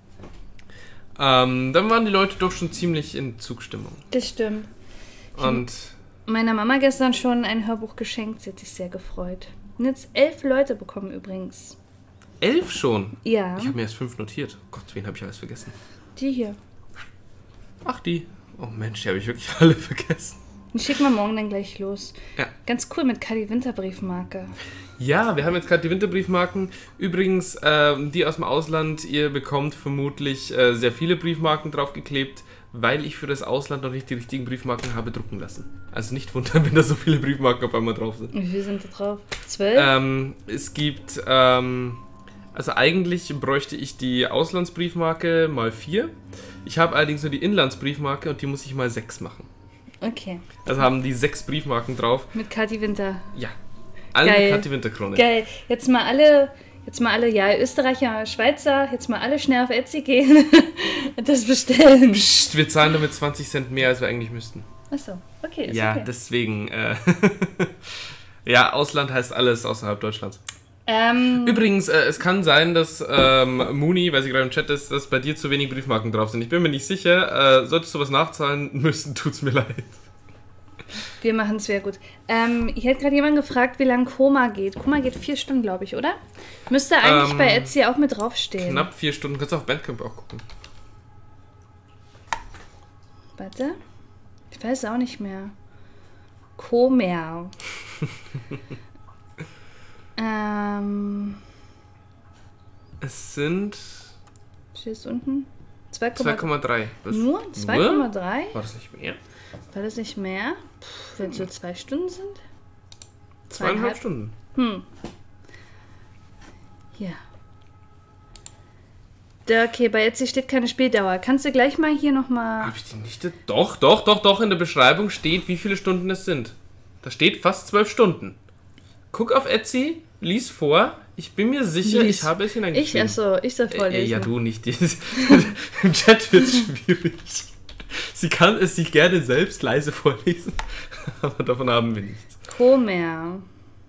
Ähm, dann waren die Leute doch schon ziemlich in Zugstimmung. Das stimmt. Und meiner Mama gestern schon ein Hörbuch geschenkt. Sie hat sich sehr gefreut. Und jetzt elf Leute bekommen übrigens. elf schon? Ja. Ich habe mir erst fünf notiert. Oh Gott, wen habe ich alles vergessen? Die hier. Ach, die. Oh Mensch, die habe ich wirklich alle vergessen. Die schicken wir morgen dann gleich los. Ja. Ganz cool mit Kadi Winterbriefmarke. Ja, wir haben jetzt gerade die Winterbriefmarken. Übrigens, ähm, die aus dem Ausland, ihr bekommt vermutlich äh, sehr viele Briefmarken draufgeklebt, weil ich für das Ausland noch nicht die richtigen Briefmarken habe drucken lassen. Also nicht wundern, wenn da so viele Briefmarken auf einmal drauf sind. Wie viele sind da drauf? Zwölf? Ähm, es gibt, ähm, also eigentlich bräuchte ich die Auslandsbriefmarke mal vier. Ich habe allerdings nur die Inlandsbriefmarke und die muss ich mal sechs machen. Okay. Also haben die sechs Briefmarken drauf. Mit Kati Winter. Ja. Alle Geil. Kathi Winterkrone. Geil. Jetzt mal alle, jetzt mal alle, ja, Österreicher, Schweizer, jetzt mal alle schnell auf Etsy gehen und das bestellen. Psst, wir zahlen damit zwanzig Cent mehr, als wir eigentlich müssten. Achso, okay, ist Ja, okay. deswegen, äh, ja, Ausland heißt alles außerhalb Deutschlands. Ähm, Übrigens, äh, es kann sein, dass ähm, Mooney, weil sie gerade im Chat ist, dass bei dir zu wenig Briefmarken drauf sind. Ich bin mir nicht sicher. Äh, solltest du was nachzahlen müssen, tut's mir leid. wir machen es sehr gut. Ähm, hier hat gerade jemand gefragt, wie lange Koma geht. Koma geht vier Stunden, glaube ich, oder? Müsste eigentlich Ähm, bei Etsy auch mit draufstehen. Knapp vier Stunden. Kannst du auf Bandcamp auch gucken. Warte. Ich weiß auch nicht mehr. Komer. ähm, Es sind steht es unten? zwei zwei Komma drei. Was? Nur? zwei Komma drei? War das nicht mehr? War das nicht mehr? Puh, wenn es so zwei Stunden sind? Zweieinhalb Stunden. Hm. Ja. Da, okay, bei Etsy steht keine Spieldauer. Kannst du gleich mal hier nochmal... Habe ich die nicht? Doch, doch, doch, doch. In der Beschreibung steht, wie viele Stunden es sind. Da steht fast zwölf Stunden. Guck auf Etsy, lies vor. Ich bin mir sicher, Lies. ich habe es Ich, hineingeschrieben. achso, ich soll vorlesen. Äh, ja, du nicht. Im Chat wird es schwierig. Sie kann es sich gerne selbst leise vorlesen, aber davon haben wir nichts. Komer.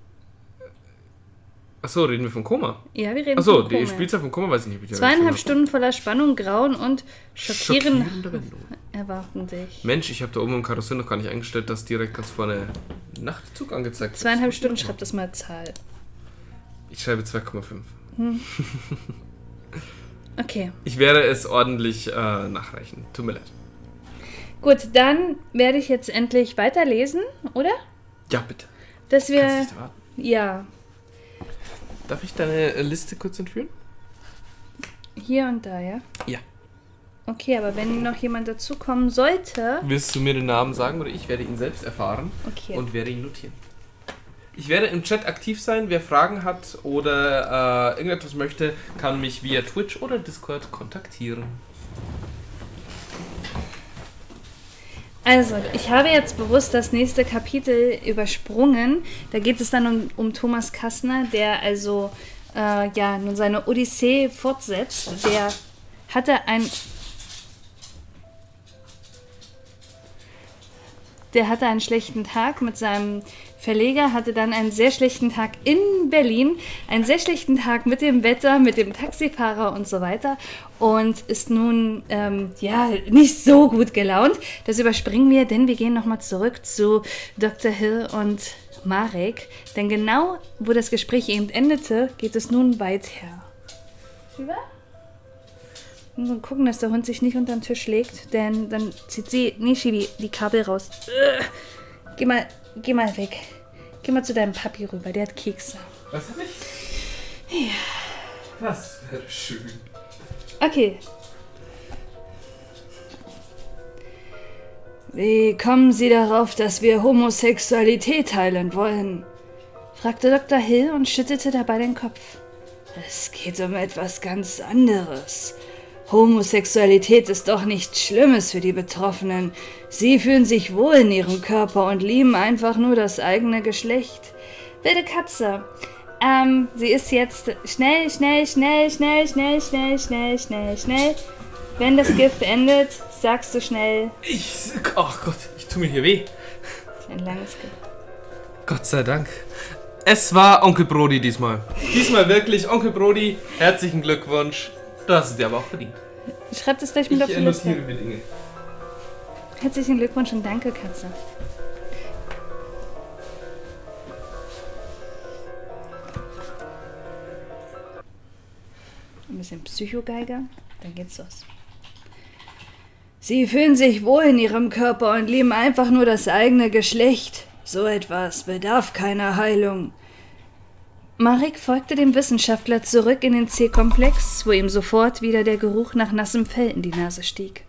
Achso, reden wir von Koma? Ja, wir reden Achso, von die Komer. Spielzeit von Koma weiß ich nicht. Ob ich Zweieinhalb habe. Stunden voller Spannung, Grauen und schockierend Schockierende Wendung. erwarten dich. Mensch, ich habe da oben im Karussell noch gar nicht eingestellt, dass direkt ganz vorne Nachtzug angezeigt wird. Zweieinhalb Stunden, schreib das mal Zahl. Ich schreibe zwei Komma fünf. Okay. Ich werde es ordentlich äh, nachreichen. Tut mir leid. Gut, dann werde ich jetzt endlich weiterlesen, oder? Ja, bitte. Dass Kannst du wir... nicht erwarten. Ja, Darf ich deine äh, Liste kurz entführen? hier und da, ja? Ja. Okay, aber wenn noch jemand dazukommen sollte... Willst du mir den Namen sagen oder ich werde ihn selbst erfahren Okay. und werde ihn notieren. Ich werde im Chat aktiv sein. Wer Fragen hat oder äh, irgendetwas möchte, kann mich via Twitch oder Discord kontaktieren. Also, ich habe jetzt bewusst das nächste Kapitel übersprungen. Da geht es dann um, um Thomas Kastner, der also äh, ja nun seine Odyssee fortsetzt. Der hatte ein der hatte einen schlechten Tag mit seinem Verleger hatte dann einen sehr schlechten Tag in Berlin, einen sehr schlechten Tag mit dem Wetter, mit dem Taxifahrer und so weiter und ist nun, ähm, ja, nicht so gut gelaunt. Das überspringen wir, denn wir gehen nochmal zurück zu Doktor Hill und Marek, denn genau, wo das Gespräch eben endete, geht es nun weiter. Shiva? Wir müssen gucken, dass der Hund sich nicht unter den Tisch legt, denn dann zieht sie, nee, Shivi, die Kabel raus. Ugh. Geh mal, geh mal weg. Geh mal zu deinem Papi rüber, der hat Kekse. Was hab ich? Ja. Das wäre schön. Okay. Wie kommen Sie darauf, dass wir Homosexualität teilen wollen? Fragte Doktor Hill und schüttelte dabei den Kopf. Es geht um etwas ganz anderes. Homosexualität ist doch nichts Schlimmes für die Betroffenen. Sie fühlen sich wohl in ihrem Körper und lieben einfach nur das eigene Geschlecht. Wilde Katze. Ähm, sie ist jetzt schnell, schnell, schnell, schnell, schnell, schnell, schnell, schnell, schnell. Wenn das Gift endet, sagst du schnell. Ich, ach Gott, ich tu mir hier weh. Ein langes Gift. Gott sei Dank. Es war Onkel Brody diesmal. Diesmal wirklich Onkel Brody. Herzlichen Glückwunsch. Du hast es dir aber auch verdient. Schreib das gleich mit ich auf die Liste. notiere mir Dinge. Herzlichen Glückwunsch und danke, Katze. Ein bisschen Psychogeiger, dann geht's los. Sie fühlen sich wohl in ihrem Körper und lieben einfach nur das eigene Geschlecht. So etwas bedarf keiner Heilung. Marek folgte dem Wissenschaftler zurück in den C-Komplex, wo ihm sofort wieder der Geruch nach nassem Fell in die Nase stieg.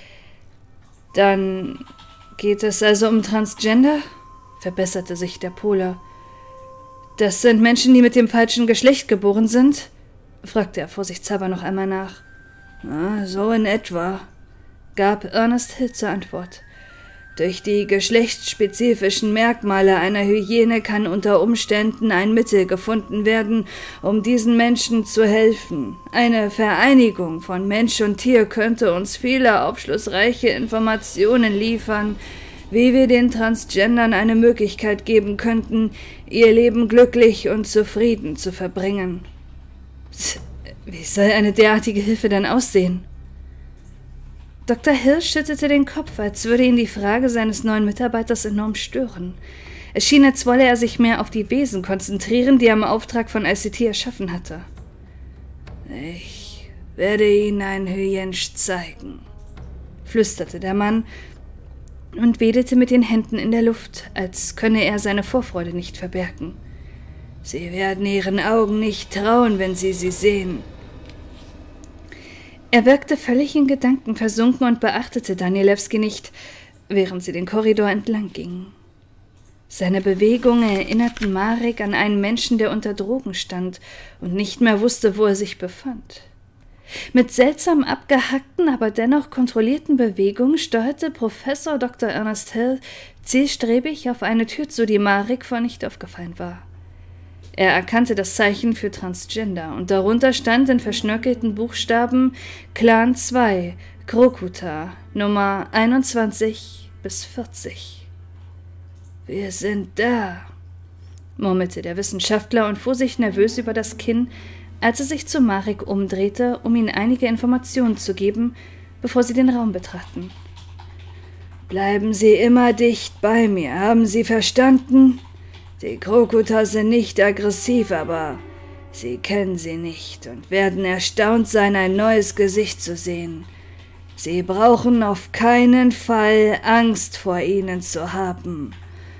Dann geht es also um Transgender? Verbesserte sich der Pole. Das sind Menschen, die mit dem falschen Geschlecht geboren sind? Fragte er vorsichtshalber noch einmal nach. Ah, so in etwa, gab Ernest Hill zur Antwort. Durch die geschlechtsspezifischen Merkmale einer Hyäne kann unter Umständen ein Mittel gefunden werden, um diesen Menschen zu helfen. Eine Vereinigung von Mensch und Tier könnte uns viele aufschlussreiche Informationen liefern, wie wir den Transgendern eine Möglichkeit geben könnten, ihr Leben glücklich und zufrieden zu verbringen. Wie soll eine derartige Hilfe denn aussehen? Doktor Hill schüttelte den Kopf, als würde ihn die Frage seines neuen Mitarbeiters enorm stören. Es schien, als wolle er sich mehr auf die Wesen konzentrieren, die er im Auftrag von I C T erschaffen hatte. Ich werde Ihnen ein Hyänsch zeigen, flüsterte der Mann und wedelte mit den Händen in der Luft, als könne er seine Vorfreude nicht verbergen. Sie werden Ihren Augen nicht trauen, wenn Sie sie sehen. Er wirkte völlig in Gedanken versunken und beachtete Danielewski nicht, während sie den Korridor entlang gingen. Seine Bewegungen erinnerten Marek an einen Menschen, der unter Drogen stand und nicht mehr wusste, wo er sich befand. Mit seltsam abgehackten, aber dennoch kontrollierten Bewegungen steuerte Professor Doktor Ernest Hill zielstrebig auf eine Tür zu, die Marek vor nicht aufgefallen war. Er erkannte das Zeichen für Transgender und darunter stand in verschnörkelten Buchstaben Clan zwei, Krokuta, Nummer einundzwanzig bis vierzig. »Wir sind da«, murmelte der Wissenschaftler und fuhr sich nervös über das Kinn, als er sich zu Marek umdrehte, um ihm einige Informationen zu geben, bevor sie den Raum betraten. »Bleiben Sie immer dicht bei mir, haben Sie verstanden? Die Krokuta sind nicht aggressiv, aber Sie kennen sie nicht und werden erstaunt sein, ein neues Gesicht zu sehen. Sie brauchen auf keinen Fall Angst vor ihnen zu haben.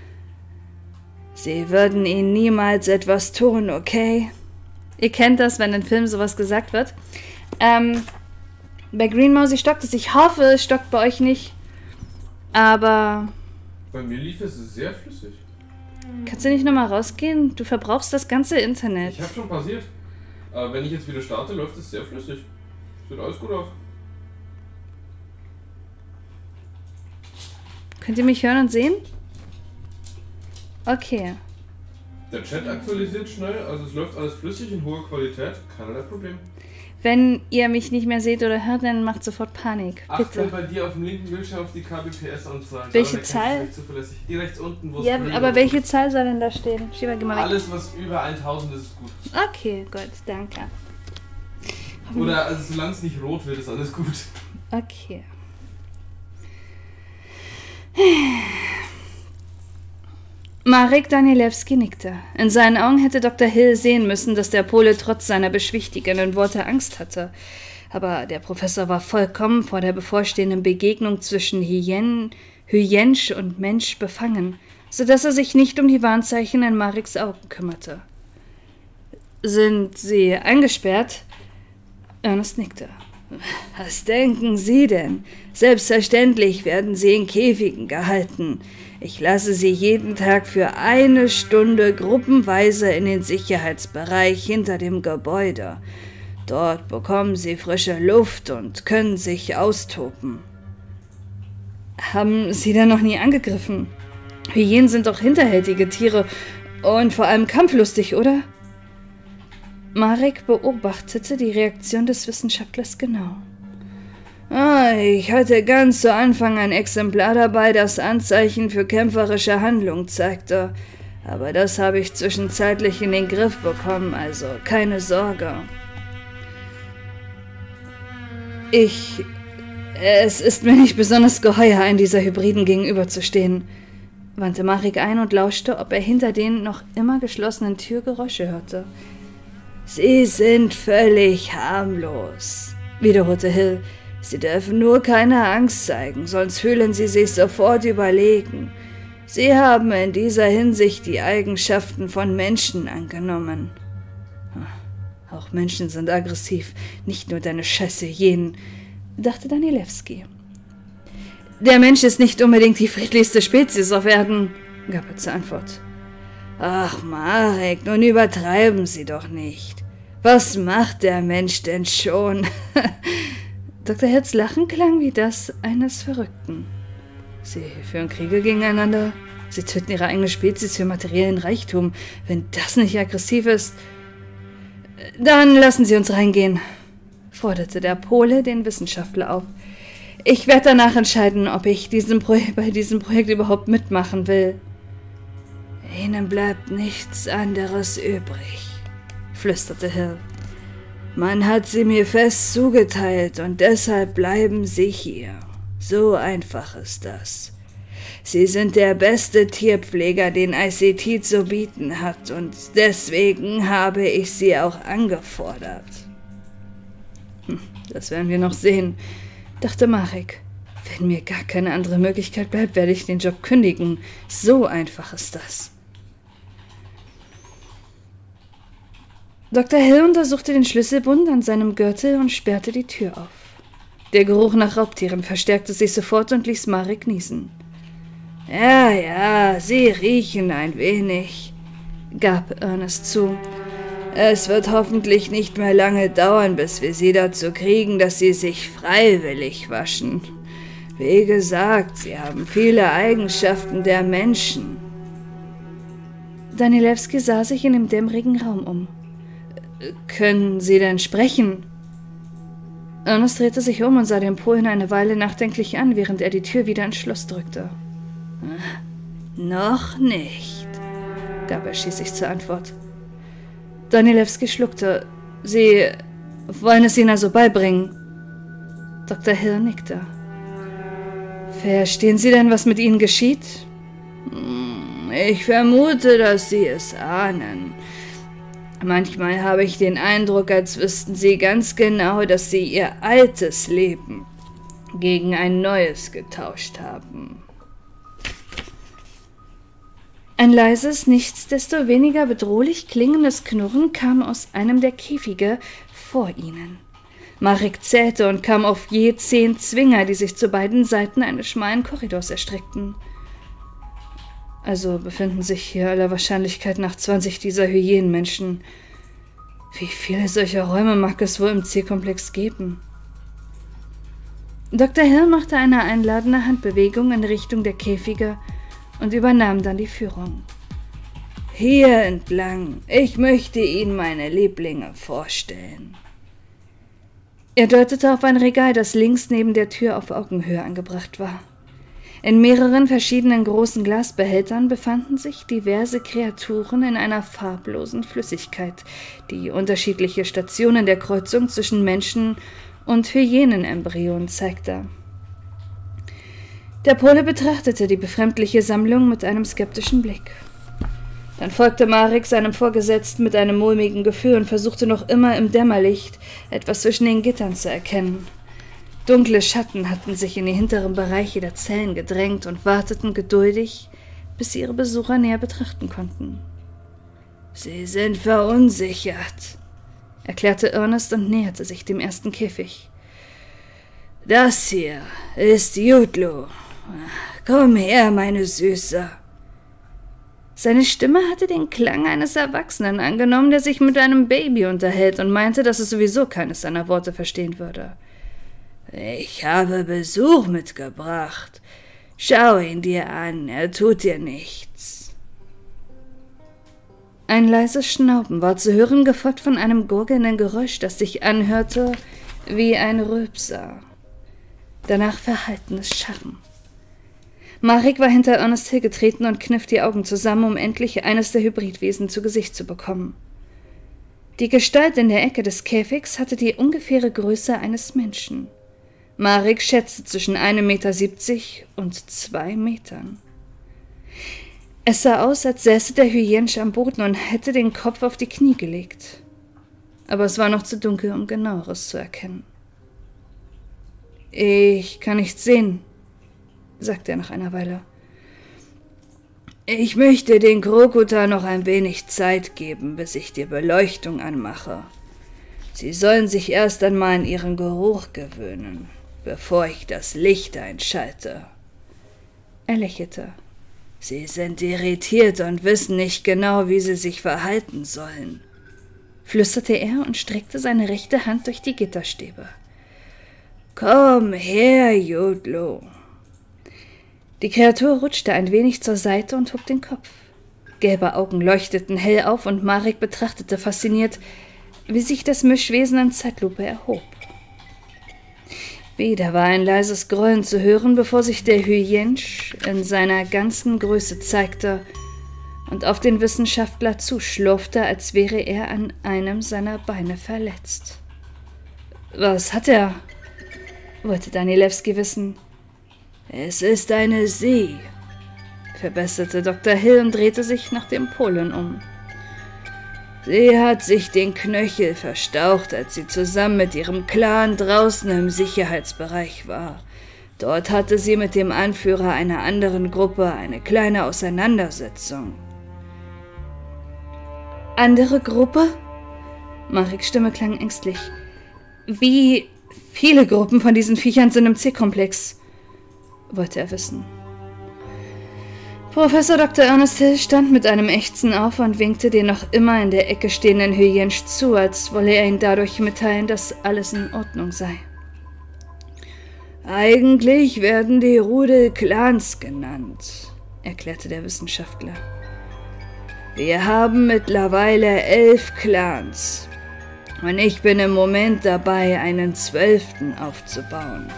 Sie würden ihnen niemals etwas tun, okay?« Ihr kennt das, wenn in Filmen sowas gesagt wird. Ähm, bei Green Mousie stockt es. Ich hoffe, es stockt bei euch nicht. Aber... Bei mir lief es sehr flüssig. Kannst du nicht nochmal rausgehen? Du verbrauchst das ganze Internet. Ich hab schon passiert. Aber wenn ich jetzt wieder starte, läuft es sehr flüssig. Sieht alles gut aus. Könnt ihr mich hören und sehen? Okay. Der Chat aktualisiert schnell, also es läuft alles flüssig in hoher Qualität. Keinerlei Problem. Wenn ihr mich nicht mehr seht oder hört, dann macht sofort Panik. Achte Bitte. bei dir auf dem linken Bildschirm auf die K B P S-Anzeige. Welche Zahl? Die rechts unten, wo es Ja, grün aber ist. welche Zahl soll denn da stehen? Shiva, geh mal weg. Alles, was über tausend ist, ist gut. Okay, gut, danke. Oder also solange es nicht rot wird, ist alles gut. Okay. Marek Danielewski nickte. In seinen Augen hätte Doktor Hill sehen müssen, dass der Pole trotz seiner beschwichtigenden Worte Angst hatte. Aber der Professor war vollkommen vor der bevorstehenden Begegnung zwischen Hyen, Hyensch und Mensch befangen, sodass er sich nicht um die Warnzeichen in Mareks Augen kümmerte. »Sind Sie eingesperrt?« Ernest nickte. »Was denken Sie denn? Selbstverständlich werden Sie in Käfigen gehalten. Ich lasse Sie jeden Tag für eine Stunde gruppenweise in den Sicherheitsbereich hinter dem Gebäude. Dort bekommen Sie frische Luft und können sich austoben.« »Haben Sie denn noch nie angegriffen? Hyänen sind doch hinterhältige Tiere und vor allem kampflustig, oder?« Marek beobachtete die Reaktion des Wissenschaftlers genau. Ah, ich hatte ganz zu Anfang ein Exemplar dabei, das Anzeichen für kämpferische Handlung zeigte. Aber das habe ich zwischenzeitlich in den Griff bekommen, also keine Sorge. Ich... Es ist mir nicht besonders geheuer, einem dieser Hybriden gegenüberzustehen, wandte Marek ein und lauschte, ob er hinter den noch immer geschlossenen Tür Geräusche hörte. »Sie sind völlig harmlos«, wiederholte Hill. »Sie dürfen nur keine Angst zeigen, sonst fühlen sie sich sofort überlegen. Sie haben in dieser Hinsicht die Eigenschaften von Menschen angenommen.« »Auch Menschen sind aggressiv, nicht nur deine scheiße Hyänen«, dachte Danielewski. »Der Mensch ist nicht unbedingt die friedlichste Spezies auf Erden«, gab er zur Antwort. »Ach, Marek, nun übertreiben Sie doch nicht. Was macht der Mensch denn schon?« Doktor Hills Lachen klang wie das eines Verrückten. »Sie führen Kriege gegeneinander. Sie töten ihre eigene Spezies für materiellen Reichtum. Wenn das nicht aggressiv ist, dann lassen Sie uns reingehen«, forderte der Pole den Wissenschaftler auf. »Ich werde danach entscheiden, ob ich diesem Pro- bei diesem Projekt überhaupt mitmachen will.« »Ihnen bleibt nichts anderes übrig«, flüsterte Hill. »Man hat sie mir fest zugeteilt und deshalb bleiben Sie hier. So einfach ist das. Sie sind der beste Tierpfleger, den I C T zu bieten hat, und deswegen habe ich Sie auch angefordert.« Hm, das werden wir noch sehen, dachte Marek. Wenn mir gar keine andere Möglichkeit bleibt, werde ich den Job kündigen. So einfach ist das. Doktor Hill untersuchte den Schlüsselbund an seinem Gürtel und sperrte die Tür auf. Der Geruch nach Raubtieren verstärkte sich sofort und ließ Marek niesen. »Ja, ja, Sie riechen ein wenig«, gab Ernest zu. »Es wird hoffentlich nicht mehr lange dauern, bis wir Sie dazu kriegen, dass Sie sich freiwillig waschen. Wie gesagt, Sie haben viele Eigenschaften der Menschen.« Danielewski sah sich in dem dämmerigen Raum um. »Können Sie denn sprechen?« Ernest drehte sich um und sah den Polen eine Weile nachdenklich an, während er die Tür wieder ins Schloss drückte. »Noch nicht«, gab er schließlich zur Antwort. Danielewski schluckte. »Sie wollen es Ihnen also beibringen?« Doktor Hill nickte. »Verstehen Sie denn, was mit Ihnen geschieht?« »Ich vermute, dass Sie es ahnen. Manchmal habe ich den Eindruck, als wüssten Sie ganz genau, dass Sie Ihr altes Leben gegen ein neues getauscht haben.« Ein leises, nichtsdestoweniger bedrohlich klingendes Knurren kam aus einem der Käfige vor ihnen. Marek zählte und kam auf je zehn Zwinger, die sich zu beiden Seiten eines schmalen Korridors erstreckten. Also befinden sich hier aller Wahrscheinlichkeit nach zwanzig dieser Hyänenmenschen. Wie viele solcher Räume mag es wohl im C-Komplex geben? Doktor Hill machte eine einladende Handbewegung in Richtung der Käfige und übernahm dann die Führung. »Hier entlang. Ich möchte Ihnen meine Lieblinge vorstellen.« Er deutete auf ein Regal, das links neben der Tür auf Augenhöhe angebracht war. In mehreren verschiedenen großen Glasbehältern befanden sich diverse Kreaturen in einer farblosen Flüssigkeit, die unterschiedliche Stationen der Kreuzung zwischen Menschen und Hyänenembryonen zeigte. Der Pole betrachtete die befremdliche Sammlung mit einem skeptischen Blick. Dann folgte Marek seinem Vorgesetzten mit einem mulmigen Gefühl und versuchte noch immer im Dämmerlicht etwas zwischen den Gittern zu erkennen. Dunkle Schatten hatten sich in die hinteren Bereiche der Zellen gedrängt und warteten geduldig, bis sie ihre Besucher näher betrachten konnten. »Sie sind verunsichert«, erklärte Ernest und näherte sich dem ersten Käfig. »Das hier ist Jutlu. Komm her, meine Süße.« Seine Stimme hatte den Klang eines Erwachsenen angenommen, der sich mit einem Baby unterhält und meinte, dass es sowieso keines seiner Worte verstehen würde. »Ich habe Besuch mitgebracht. Schau ihn dir an, er tut dir nichts.« Ein leises Schnauben war zu hören, gefolgt von einem gurgelnden Geräusch, das sich anhörte wie ein Rülpser. Danach verhaltenes Scharren. Marek war hinter Ernest Hill getreten und kniff die Augen zusammen, um endlich eines der Hybridwesen zu Gesicht zu bekommen. Die Gestalt in der Ecke des Käfigs hatte die ungefähre Größe eines Menschen. Marek schätzte zwischen einem Meter siebzig und zwei Metern. Es sah aus, als säße der Hyänsch am Boden und hätte den Kopf auf die Knie gelegt. Aber es war noch zu dunkel, um Genaueres zu erkennen. »Ich kann nichts sehen«, sagte er nach einer Weile. »Ich möchte den Krokuta noch ein wenig Zeit geben, bis ich die Beleuchtung anmache. Sie sollen sich erst einmal an ihren Geruch gewöhnen, bevor ich das Licht einschalte.« Er lächelte. »Sie sind irritiert und wissen nicht genau, wie sie sich verhalten sollen«, flüsterte er und streckte seine rechte Hand durch die Gitterstäbe. »Komm her, Jutlu.« Die Kreatur rutschte ein wenig zur Seite und hob den Kopf. Gelbe Augen leuchteten hell auf und Marek betrachtete fasziniert, wie sich das Mischwesen in Zeitlupe erhob. Wieder war ein leises Grollen zu hören, bevor sich der Hyänsch in seiner ganzen Größe zeigte und auf den Wissenschaftler zuschlurfte, als wäre er an einem seiner Beine verletzt. »Was hat er?« wollte Danielewski wissen. »Es ist eine Sie«, verbesserte Doktor Hill und drehte sich nach dem Polen um. »Sie hat sich den Knöchel verstaucht, als sie zusammen mit ihrem Clan draußen im Sicherheitsbereich war. Dort hatte sie mit dem Anführer einer anderen Gruppe eine kleine Auseinandersetzung.« »Andere Gruppe?« Mareks Stimme klang ängstlich. »Wie viele Gruppen von diesen Viechern sind im C-Komplex?« wollte er wissen. Professor Doktor Ernest Hill stand mit einem Ächzen auf und winkte den noch immer in der Ecke stehenden Hyänsch zu, als wolle er ihn dadurch mitteilen, dass alles in Ordnung sei. »Eigentlich werden die Rudel Clans genannt«, erklärte der Wissenschaftler. »Wir haben mittlerweile elf Clans und ich bin im Moment dabei, einen zwölften aufzubauen.«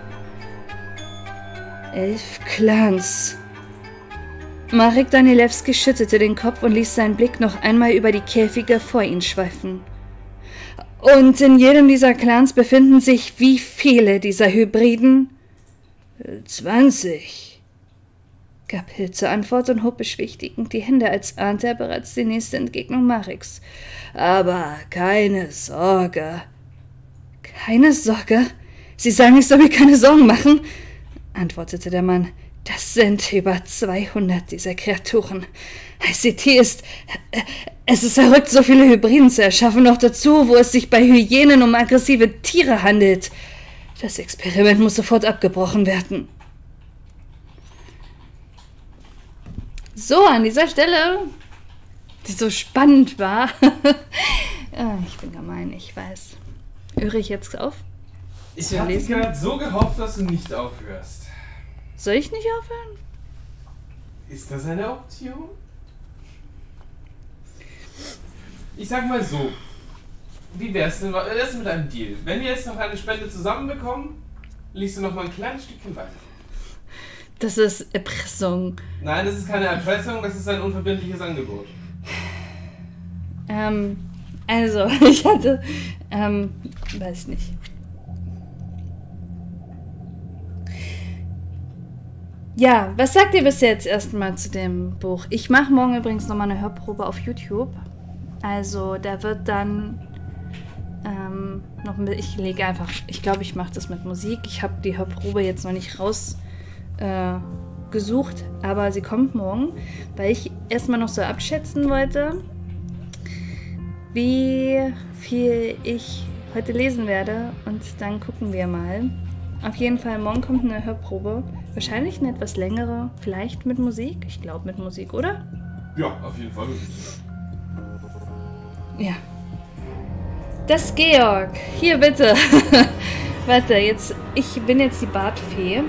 Elf Clans. Marek Danielewski schüttelte den Kopf und ließ seinen Blick noch einmal über die Käfige vor ihn schweifen. »Und in jedem dieser Clans befinden sich wie viele dieser Hybriden?« »Zwanzig«, gab Hill zur Antwort und hob beschwichtigend die Hände, als ahnte er bereits die nächste Entgegnung Mareks. »Aber keine Sorge.« »Keine Sorge? Sie sagen, ich soll mir keine Sorgen machen?« antwortete der Mann. »Das sind über zweihundert dieser Kreaturen. I C T ist... Es ist verrückt, so viele Hybriden zu erschaffen, noch dazu, wo es sich bei Hyänen um aggressive Tiere handelt. Das Experiment muss sofort abgebrochen werden.« So, an dieser Stelle, die so spannend war. Ich bin gemein, ich weiß. Höre ich jetzt auf? Ich hatte gerade so gehofft, dass du nicht aufhörst. Soll ich nicht aufhören? Ist das eine Option? Ich sag mal so. wie wär's denn erst mit einem Deal? Wenn wir jetzt noch eine Spende zusammenbekommen, liest du noch mal ein kleines Stückchen weiter. Das ist Erpressung. Nein, das ist keine Erpressung, das ist ein unverbindliches Angebot. Ähm, also, ich hatte, ähm, weiß nicht. Ja, was sagt ihr bis jetzt erstmal zu dem Buch? Ich mache morgen übrigens nochmal eine Hörprobe auf YouTube. Also, da wird dann ähm, noch ein bisschen, ich lege einfach, ich glaube, ich mache das mit Musik. Ich habe die Hörprobe jetzt noch nicht raus äh, gesucht, aber sie kommt morgen, weil ich erstmal noch so abschätzen wollte, wie viel ich heute lesen werde, und dann gucken wir mal. Auf jeden Fall, morgen kommt eine Hörprobe, wahrscheinlich eine etwas längere, vielleicht mit Musik, ich glaube mit Musik, oder? Ja, auf jeden Fall. Ja. Das Georg, hier bitte. Warte, jetzt, ich bin jetzt die Bartfee.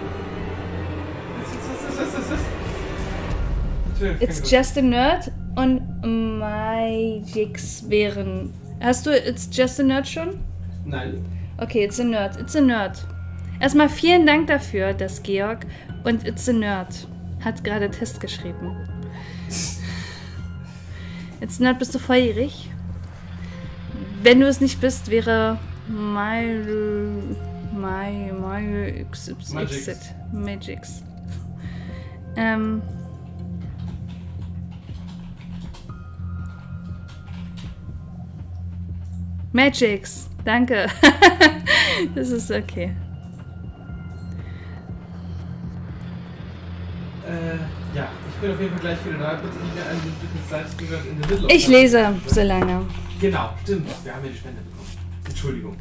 It's just a nerd und Magics wären... Hast du It's just a nerd schon? Nein. Okay, It's a nerd. It's a nerd. Erstmal vielen Dank dafür, dass Georg und It's a nerd hat gerade Test geschrieben. It's a nerd, bist du volljährig? Wenn du es nicht bist, wäre My... My... My... X Y Z. Magics. Ähm... Magics, danke. Das ist okay. Äh, ja, ich bin auf jeden Fall gleich wieder da. Bitte nicht mehr einen Zeit gehört in the middle of Ich lese so lange. Genau, stimmt. Wir haben ja die Spende bekommen. Entschuldigung.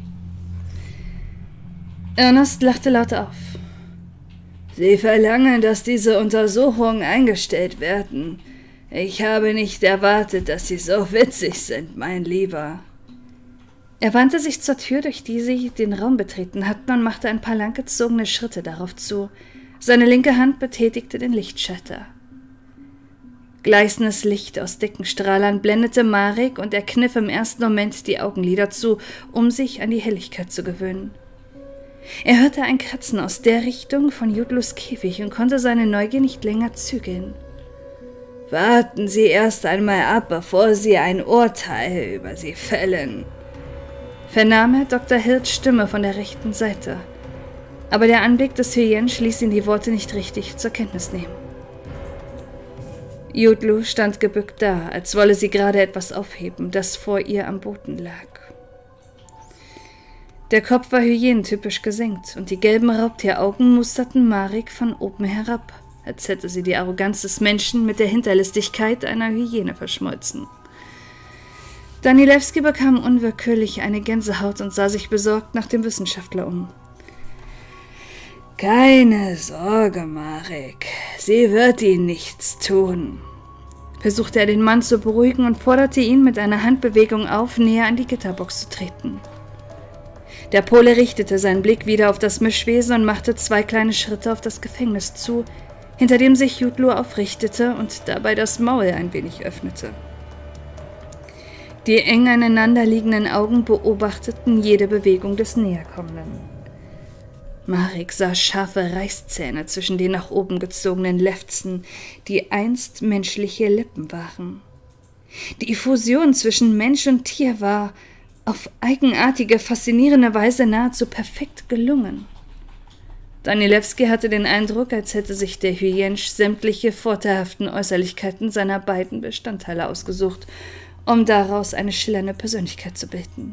Ernest lachte laut auf. Sie verlangen, dass diese Untersuchungen eingestellt werden. Ich habe nicht erwartet, dass Sie so witzig sind, mein Lieber. Er wandte sich zur Tür, durch die sie den Raum betreten hatten, und machte ein paar langgezogene Schritte darauf zu. Seine linke Hand betätigte den Lichtschalter. Gleißendes Licht aus dicken Strahlern blendete Marek, und er kniff im ersten Moment die Augenlider zu, um sich an die Helligkeit zu gewöhnen. Er hörte ein Kratzen aus der Richtung von Jutlus Käfig und konnte seine Neugier nicht länger zügeln. Warten Sie erst einmal ab, bevor Sie ein Urteil über sie fällen, vernahm er Doktor Hills Stimme von der rechten Seite. Aber der Anblick des Hyänsch ließ ihn die Worte nicht richtig zur Kenntnis nehmen. Jutlu stand gebückt da, als wolle sie gerade etwas aufheben, das vor ihr am Boden lag. Der Kopf war hyänentypisch gesenkt, und die gelben Raubtieraugen musterten Marek von oben herab, als hätte sie die Arroganz des Menschen mit der Hinterlistigkeit einer Hyäne verschmolzen. Danilewski bekam unwillkürlich eine Gänsehaut und sah sich besorgt nach dem Wissenschaftler um. »Keine Sorge, Marek, sie wird Ihnen nichts tun«, versuchte er den Mann zu beruhigen und forderte ihn mit einer Handbewegung auf, näher an die Gitterbox zu treten. Der Pole richtete seinen Blick wieder auf das Mischwesen und machte zwei kleine Schritte auf das Gefängnis zu, hinter dem sich Jutlu aufrichtete und dabei das Maul ein wenig öffnete. Die eng aneinanderliegenden Augen beobachteten jede Bewegung des Näherkommenden. Marek sah scharfe Reißzähne zwischen den nach oben gezogenen Lefzen, die einst menschliche Lippen waren. Die Fusion zwischen Mensch und Tier war auf eigenartige, faszinierende Weise nahezu perfekt gelungen. Danilewski hatte den Eindruck, als hätte sich der Hyänsch sämtliche vorteilhaften Äußerlichkeiten seiner beiden Bestandteile ausgesucht, um daraus eine schillernde Persönlichkeit zu bilden.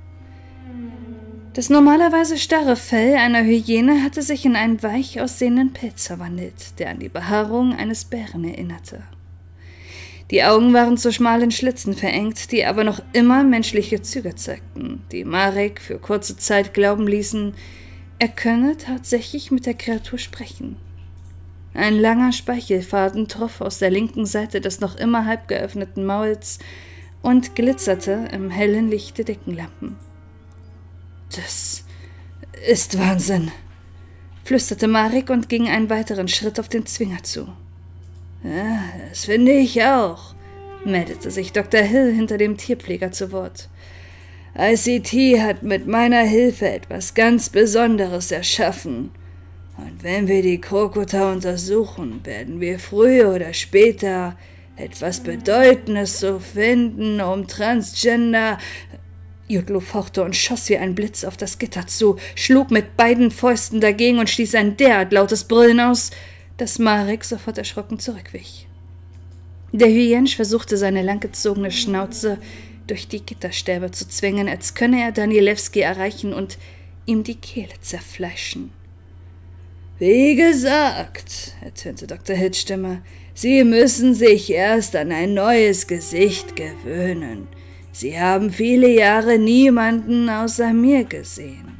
Das normalerweise starre Fell einer Hyäne hatte sich in einen weich aussehenden Pelz verwandelt, der an die Behaarung eines Bären erinnerte. Die Augen waren zu schmalen Schlitzen verengt, die aber noch immer menschliche Züge zeigten, die Marek für kurze Zeit glauben ließen, er könne tatsächlich mit der Kreatur sprechen. Ein langer Speichelfaden troff aus der linken Seite des noch immer halb geöffneten Mauls und glitzerte im hellen Licht der Deckenlampen. »Das ist Wahnsinn«, flüsterte Marek und ging einen weiteren Schritt auf den Zwinger zu. »Ja, das finde ich auch«, meldete sich Doktor Hill hinter dem Tierpfleger zu Wort. I C T hat mit meiner Hilfe etwas ganz Besonderes erschaffen. Und wenn wir die Krokota untersuchen, werden wir früher oder später etwas Bedeutendes zu finden, um Transgender... Yutlu fauchte und schoss wie ein Blitz auf das Gitter zu, schlug mit beiden Fäusten dagegen und stieß ein derart lautes Brüllen aus, dass Marek sofort erschrocken zurückwich. Der Hyänsch versuchte, seine langgezogene Schnauze durch die Gitterstäbe zu zwingen, als könne er Danielewski erreichen und ihm die Kehle zerfleischen. »Wie gesagt«, ertönte Doktor Hills Stimme, »Sie müssen sich erst an ein neues Gesicht gewöhnen. Sie haben viele Jahre niemanden außer mir gesehen.«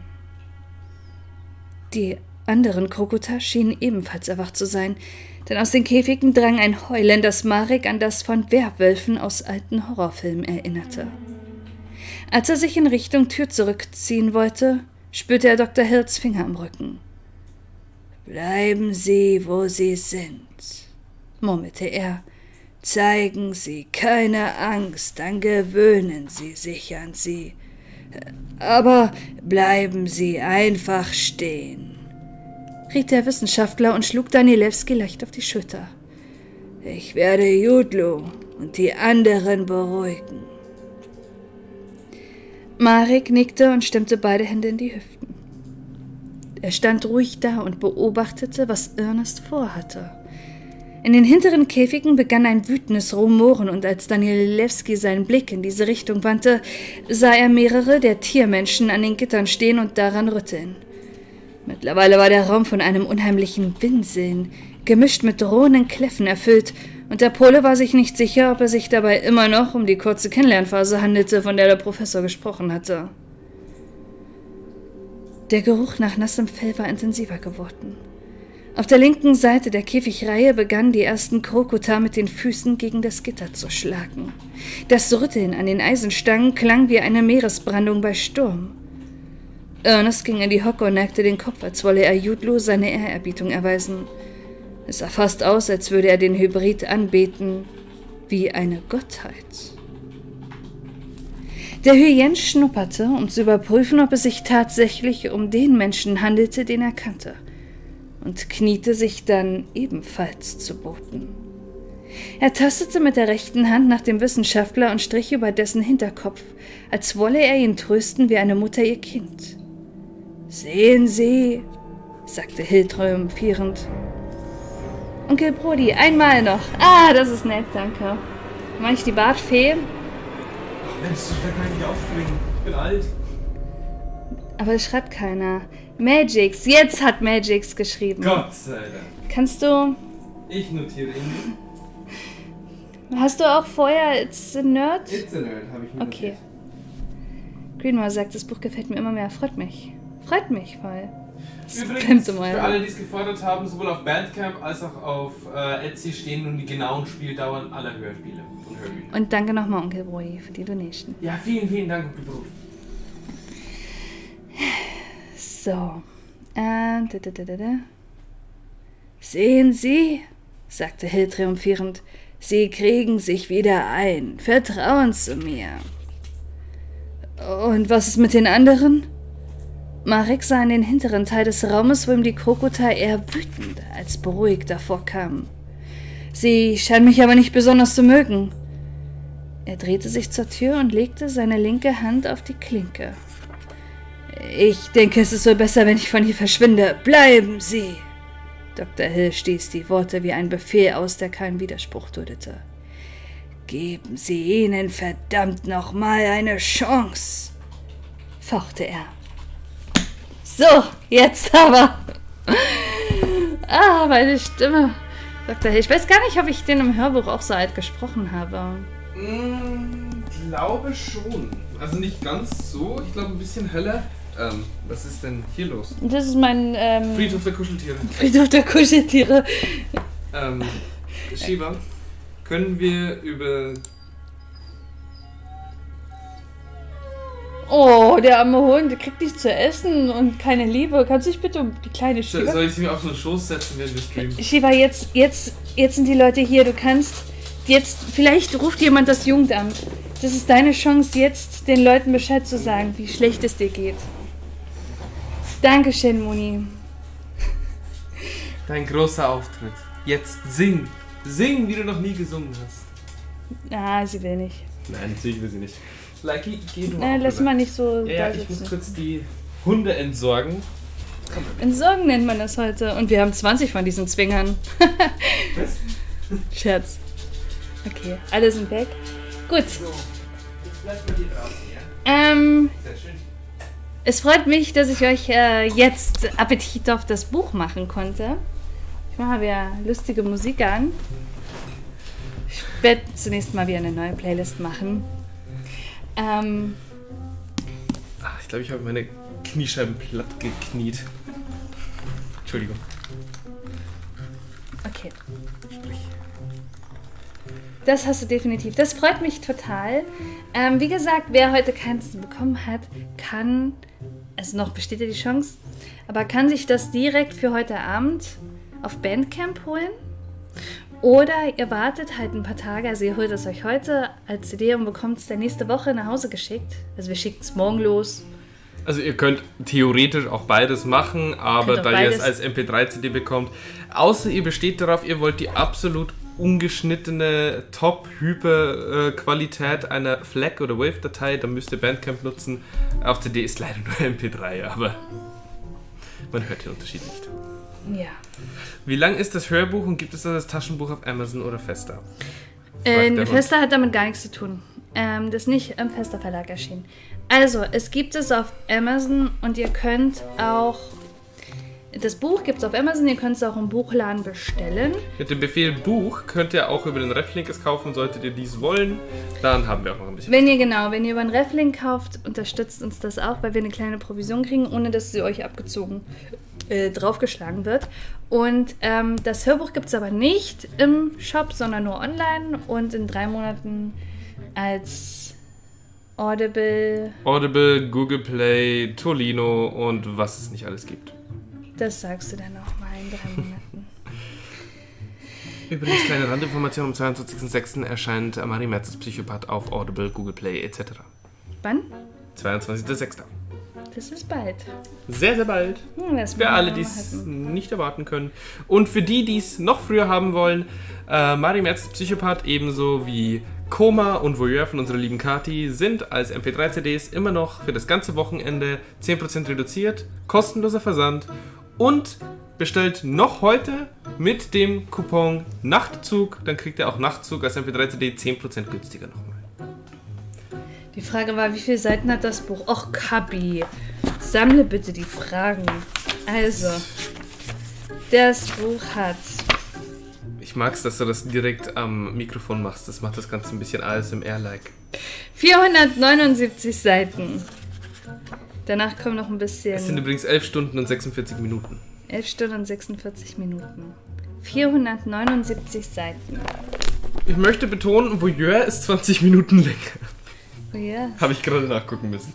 Die anderen Krokota schienen ebenfalls erwacht zu sein, denn aus den Käfigen drang ein Heulen, das Marek an das von Werwölfen aus alten Horrorfilmen erinnerte. Als er sich in Richtung Tür zurückziehen wollte, spürte er Doktor Hills Finger am Rücken. »Bleiben Sie, wo Sie sind«, murmelte er. »Zeigen Sie keine Angst, dann gewöhnen Sie sich an sie. Aber bleiben Sie einfach stehen«, riet der Wissenschaftler und schlug Danielewski leicht auf die Schulter. »Ich werde Yutlu und die anderen beruhigen.« Marek nickte und stemmte beide Hände in die Hüften. Er stand ruhig da und beobachtete, was Ernest vorhatte. In den hinteren Käfigen begann ein wütendes Rumoren, und als Danielewski seinen Blick in diese Richtung wandte, sah er mehrere der Tiermenschen an den Gittern stehen und daran rütteln. Mittlerweile war der Raum von einem unheimlichen Winseln, gemischt mit drohenden Kläffen erfüllt, und der Pole war sich nicht sicher, ob es sich dabei immer noch um die kurze Kennenlernphase handelte, von der der Professor gesprochen hatte. Der Geruch nach nassem Fell war intensiver geworden. Auf der linken Seite der Käfigreihe begannen die ersten Krokota mit den Füßen gegen das Gitter zu schlagen. Das Rütteln an den Eisenstangen klang wie eine Meeresbrandung bei Sturm. Ernest ging in die Hocke und neigte den Kopf, als wolle er Yutlu seine Ehrerbietung erweisen. Es sah fast aus, als würde er den Hybrid anbeten, wie eine Gottheit. Der Hyänsch schnupperte, um zu überprüfen, ob es sich tatsächlich um den Menschen handelte, den er kannte, und kniete sich dann ebenfalls zu Boden. Er tastete mit der rechten Hand nach dem Wissenschaftler und strich über dessen Hinterkopf, als wolle er ihn trösten wie eine Mutter ihr Kind. »Sehen Sie«, sagte Hill triumphierend. »Onkel Brody, einmal noch. Ah, das ist nett, danke. Mach ich die Bartfee?« Mensch, da kann ich nicht aufspringen. Ich bin alt. Aber es schreibt keiner. Magix, jetzt hat Magix geschrieben. Gott sei Dank. Kannst du... Ich notiere ihn. Hast du auch vorher It's a Nerd? It's a Nerd, habe ich mir Okay. notiert. Greenwald sagt, das Buch gefällt mir immer mehr. Freut mich. Freut mich voll. Das Übrigens, für für alle, die es gefordert haben, sowohl auf Bandcamp als auch auf äh, Etsy stehen nun die genauen Spieldauern aller Hörspiele und Hörbücher. Und danke nochmal, Onkel Brody, für die Donation. Ja, vielen, vielen Dank, Onkel Brody. So. Ähm, da, da, da, da, da. Sehen Sie, sagte Hill triumphierend, Sie kriegen sich wieder ein. Vertrauen Sie mir. Und was ist mit den anderen? Marek sah in den hinteren Teil des Raumes, wo ihm die Krokota eher wütend als beruhigt vorkamen. Sie scheinen mich aber nicht besonders zu mögen. Er drehte sich zur Tür und legte seine linke Hand auf die Klinke. Ich denke, es ist wohl besser, wenn ich von hier verschwinde. Bleiben Sie! Doktor Hill stieß die Worte wie ein Befehl aus, der keinen Widerspruch duldete. Geben Sie ihnen verdammt nochmal eine Chance, fauchte er. So, jetzt aber. Ah, meine Stimme. Doktor Hill, ich weiß gar nicht, ob ich den im Hörbuch auch so alt gesprochen habe. Mm, glaube schon. Also nicht ganz so, ich glaube ein bisschen heller. Ähm, was ist denn hier los? Das ist mein, ähm... Friedhof der Kuscheltiere. Friedhof der Kuscheltiere. Ähm, Shiva, können wir über... Oh, der arme Hund, der kriegt nichts zu essen und keine Liebe. Kannst du dich bitte um die kleine Shiva... Soll ich sie mir auf so einen Schoß setzen, während wir streamen? Shiva, jetzt, jetzt, jetzt sind die Leute hier. Du kannst... Jetzt, vielleicht ruft jemand das Jugendamt. Das ist deine Chance, jetzt den Leuten Bescheid zu sagen, wie schlecht es dir geht. Dankeschön, Moni. Dein großer Auftritt. Jetzt sing. Sing, wie du noch nie gesungen hast. Ah, sie will nicht. Nein, natürlich will sie nicht. Lucky, geh du Nein, auch lass rüber. mal nicht so Ja, ja, da ich muss sitzen. kurz die Hunde entsorgen. Entsorgen nennt man das heute. Und wir haben zwanzig von diesen Zwingern. Was? Scherz. Okay, alle sind weg. Gut. So, jetzt bleibt mal hier draußen, ja? Ähm, Sehr schön. es freut mich, dass ich euch äh, jetzt Appetit auf das Buch machen konnte. Ich mache wieder lustige Musik an. Ich werde zunächst mal wieder eine neue Playlist machen. Ähm, Ach, ich glaube, ich habe meine Kniescheiben platt gekniet. Entschuldigung. okay. Sprich. Das hast du definitiv. Das freut mich total. Ähm, wie gesagt, wer heute keins bekommen hat, kann, also noch besteht ja die Chance, aber kann sich das direkt für heute Abend auf Bandcamp holen. Oder ihr wartet halt ein paar Tage, also ihr holt es euch heute als C D und bekommt es dann nächste Woche nach Hause geschickt. Also wir schicken es morgen los. Also ihr könnt theoretisch auch beides machen, aber Könnt auch da ihr es beides. als M P drei C D bekommt, außer ihr besteht darauf, ihr wollt die absolut ungeschnittene Top-Hyper-Qualität einer FLAC- oder Wave-Datei, dann müsst ihr Bandcamp nutzen. Auf C D ist leider nur M P drei, aber man hört den Unterschied nicht. Ja. Wie lang ist das Hörbuch und gibt es das als Taschenbuch auf Amazon oder Festa? Äh, der Hund. Festa hat damit gar nichts zu tun. Ähm, das ist nicht im Festa Verlag erschienen. Also, es gibt es auf Amazon und ihr könnt auch... Das Buch gibt es auf Amazon, ihr könnt es auch im Buchladen bestellen. Mit dem Befehl Buch könnt ihr auch über den Reflink es kaufen, solltet ihr dies wollen. Dann haben wir auch noch ein bisschen. Wenn ihr genau, wenn ihr über einen Reflink kauft, unterstützt uns das auch, weil wir eine kleine Provision kriegen, ohne dass sie euch abgezogen, äh, draufgeschlagen wird. Und ähm, das Hörbuch gibt es aber nicht im Shop, sondern nur online und in drei Monaten als Audible. Audible, Google Play, Tolino und was es nicht alles gibt. Das sagst du dann auch mal in drei Monaten. Übrigens, kleine Randinformation, am zweiundzwanzigsten sechsten erscheint Marie Merzes Psychopath auf Audible, Google Play et cetera. Wann? zweiundzwanzigsten sechsten Das ist bald. Sehr, sehr bald. Hm, das Für müssen wir alle, mal die es halten. nicht erwarten können. Und für die, die es noch früher haben wollen, äh, Marie Merzes Psychopath ebenso wie Koma und Voyeur von unserer lieben Kati sind als M P drei C Ds immer noch für das ganze Wochenende zehn Prozent reduziert, kostenloser Versand und bestellt noch heute mit dem Coupon Nachtzug, dann kriegt ihr auch Nachtzug als M P drei C D zehn Prozent günstiger nochmal. Die Frage war, wie viele Seiten hat das Buch? Och, Kabi, sammle bitte die Fragen. Also, das Buch hat... Ich mag's, dass du das direkt am Mikrofon machst, das macht das Ganze ein bisschen A S M R-like. vierhundertneunundsiebzig Seiten. Danach kommen noch ein bisschen... Es sind übrigens elf Stunden und sechsundvierzig Minuten. elf Stunden und sechsundvierzig Minuten. vierhundertneunundsiebzig Seiten. Ich möchte betonen, Voyeur ist zwanzig Minuten länger. Oh ja. Habe ich gerade nachgucken müssen.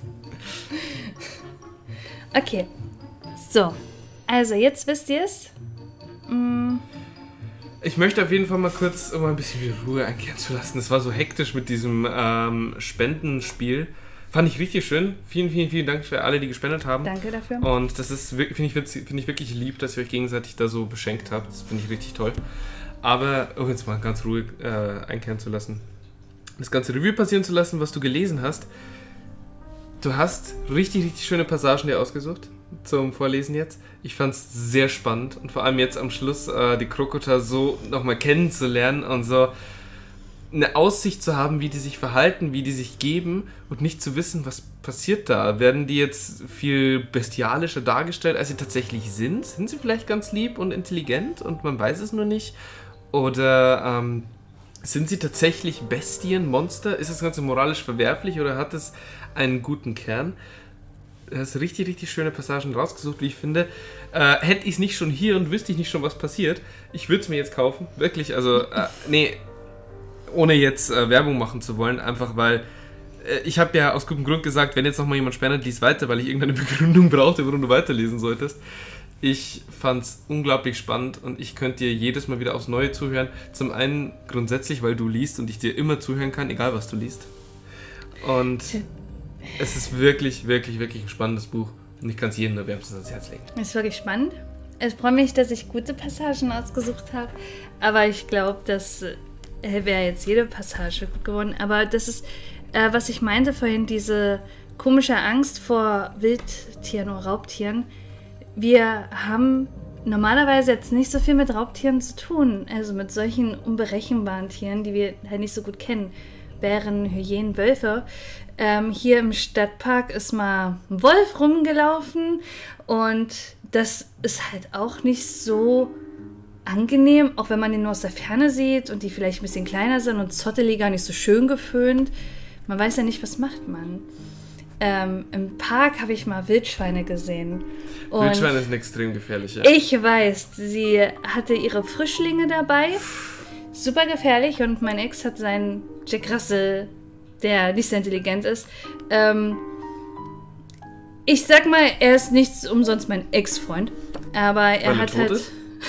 Okay. So. Also, jetzt wisst ihr es. Mm, Ich möchte auf jeden Fall mal kurz, um ein bisschen wieder Ruhe einkehren zu lassen. Es war so hektisch mit diesem ähm, Spendenspiel. Fand ich richtig schön. Vielen, vielen, vielen Dank für alle, die gespendet haben. danke dafür. Und das ist wirklich, finde ich, find ich wirklich lieb, dass ihr euch gegenseitig da so beschenkt habt. Das finde ich richtig toll. Aber, um jetzt mal ganz ruhig äh, einkehren zu lassen, das ganze Revue passieren zu lassen, was du gelesen hast. Du hast richtig, richtig schöne Passagen dir ausgesucht zum Vorlesen jetzt. Ich fand es sehr spannend und vor allem jetzt am Schluss äh, die Krokota so nochmal kennenzulernen und so eine Aussicht zu haben, wie die sich verhalten, wie die sich geben und nicht zu wissen, was passiert da. Werden die jetzt viel bestialischer dargestellt, als sie tatsächlich sind? Sind sie vielleicht ganz lieb und intelligent und man weiß es nur nicht? Oder ähm, sind sie tatsächlich Bestien, Monster? Ist das Ganze moralisch verwerflich oder hat es einen guten Kern? Du hast richtig, richtig schöne Passagen rausgesucht, wie ich finde. Äh, hätte ich es nicht schon hier und wüsste ich nicht schon, was passiert, ich würde es mir jetzt kaufen. Wirklich, also, äh, nee, ohne jetzt äh, Werbung machen zu wollen, einfach weil äh, ich habe ja aus gutem Grund gesagt, wenn jetzt nochmal jemand spendet, lies weiter, weil ich irgendeine Begründung brauchte, warum du weiterlesen solltest. Ich fand's unglaublich spannend und ich könnte dir jedes Mal wieder aufs Neue zuhören. Zum einen grundsätzlich, weil du liest und ich dir immer zuhören kann, egal was du liest. Und es ist wirklich, wirklich, wirklich ein spannendes Buch. Und ich kann es jedem nur wärmstens ans Herz legen. Es ist wirklich spannend. Ich freue mich, dass ich gute Passagen ausgesucht habe. Aber ich glaube, das äh, wäre jetzt jede Passage gut geworden. Aber das ist, äh, was ich meinte vorhin, diese komische Angst vor Wildtieren oder Raubtieren. Wir haben normalerweise jetzt nicht so viel mit Raubtieren zu tun. Also mit solchen unberechenbaren Tieren, die wir halt nicht so gut kennen. Bären, Hyänen, Wölfe. Ähm, hier im Stadtpark ist mal ein Wolf rumgelaufen und das ist halt auch nicht so angenehm, auch wenn man den nur aus der Ferne sieht und die vielleicht ein bisschen kleiner sind und zotteliger, nicht so schön geföhnt. Man weiß ja nicht, was macht man. Ähm, Im Park habe ich mal Wildschweine gesehen. Und Wildschweine sind extrem gefährlich, ja. Ich weiß, sie hatte ihre Frischlinge dabei. Super gefährlich und mein Ex hat seinen Jack Russell, der nicht sehr intelligent ist. Ähm, ich sag mal, er ist nicht umsonst mein Ex-Freund, aber er weil hat er tot halt... ist?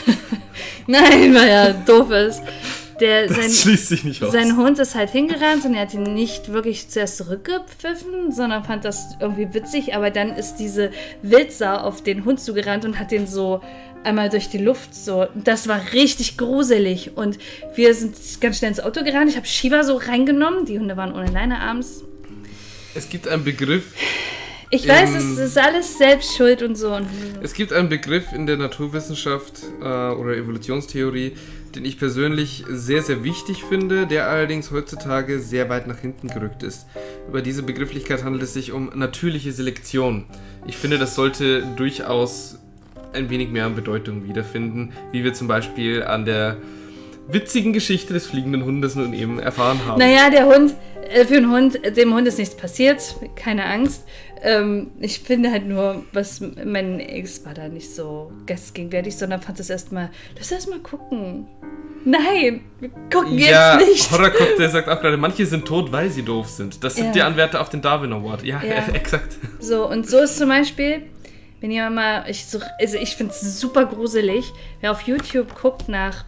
Nein, weil er doof ist. Der, das sein, schließt sich nicht aus. Sein Hund ist halt hingerannt und er hat ihn nicht wirklich zuerst zurückgepfiffen, sondern fand das irgendwie witzig, aber dann ist diese Wildsau auf den Hund zugerannt und hat den so einmal durch die Luft so. Das war richtig gruselig und wir sind ganz schnell ins Auto gerannt. Ich habe Shiva so reingenommen, die Hunde waren ohne Leine abends. Es gibt einen Begriff... Ich weiß, es ist alles Selbstschuld und so. Es gibt einen Begriff in der Naturwissenschaft äh, oder Evolutionstheorie, den ich persönlich sehr, sehr wichtig finde, der allerdings heutzutage sehr weit nach hinten gerückt ist. Über diese Begrifflichkeit handelt es sich um natürliche Selektion. Ich finde, das sollte durchaus ein wenig mehr an Bedeutung wiederfinden, wie wir zum Beispiel an der witzigen Geschichte des fliegenden Hundes nun eben erfahren haben. Naja, der Hund, äh, für einen Hund, dem Hund ist nichts passiert, keine Angst. Ähm, ich finde halt nur, was mein Ex war da nicht so gastgegenwärtig, sondern fand es erstmal, lass erst mal gucken. Nein, wir gucken ja, jetzt nicht. Horrorcop, der sagt auch gerade, manche sind tot, weil sie doof sind. Das sind ja. die Anwärter auf den Darwin Award. Ja, ja. exakt. So, und so ist zum Beispiel, wenn ihr mal, ich, so, also ich finde es super gruselig, wer auf YouTube guckt nach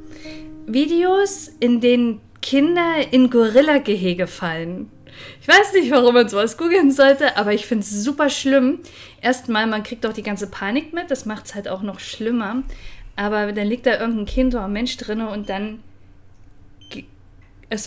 Videos, in denen Kinder in Gorilla-Gehege fallen. Ich weiß nicht, warum man sowas googeln sollte, aber ich finde es super schlimm. Erstmal, man kriegt auch die ganze Panik mit, das macht es halt auch noch schlimmer. Aber dann liegt da irgendein Kind oder ein Mensch drin und dann... Ge- Achso.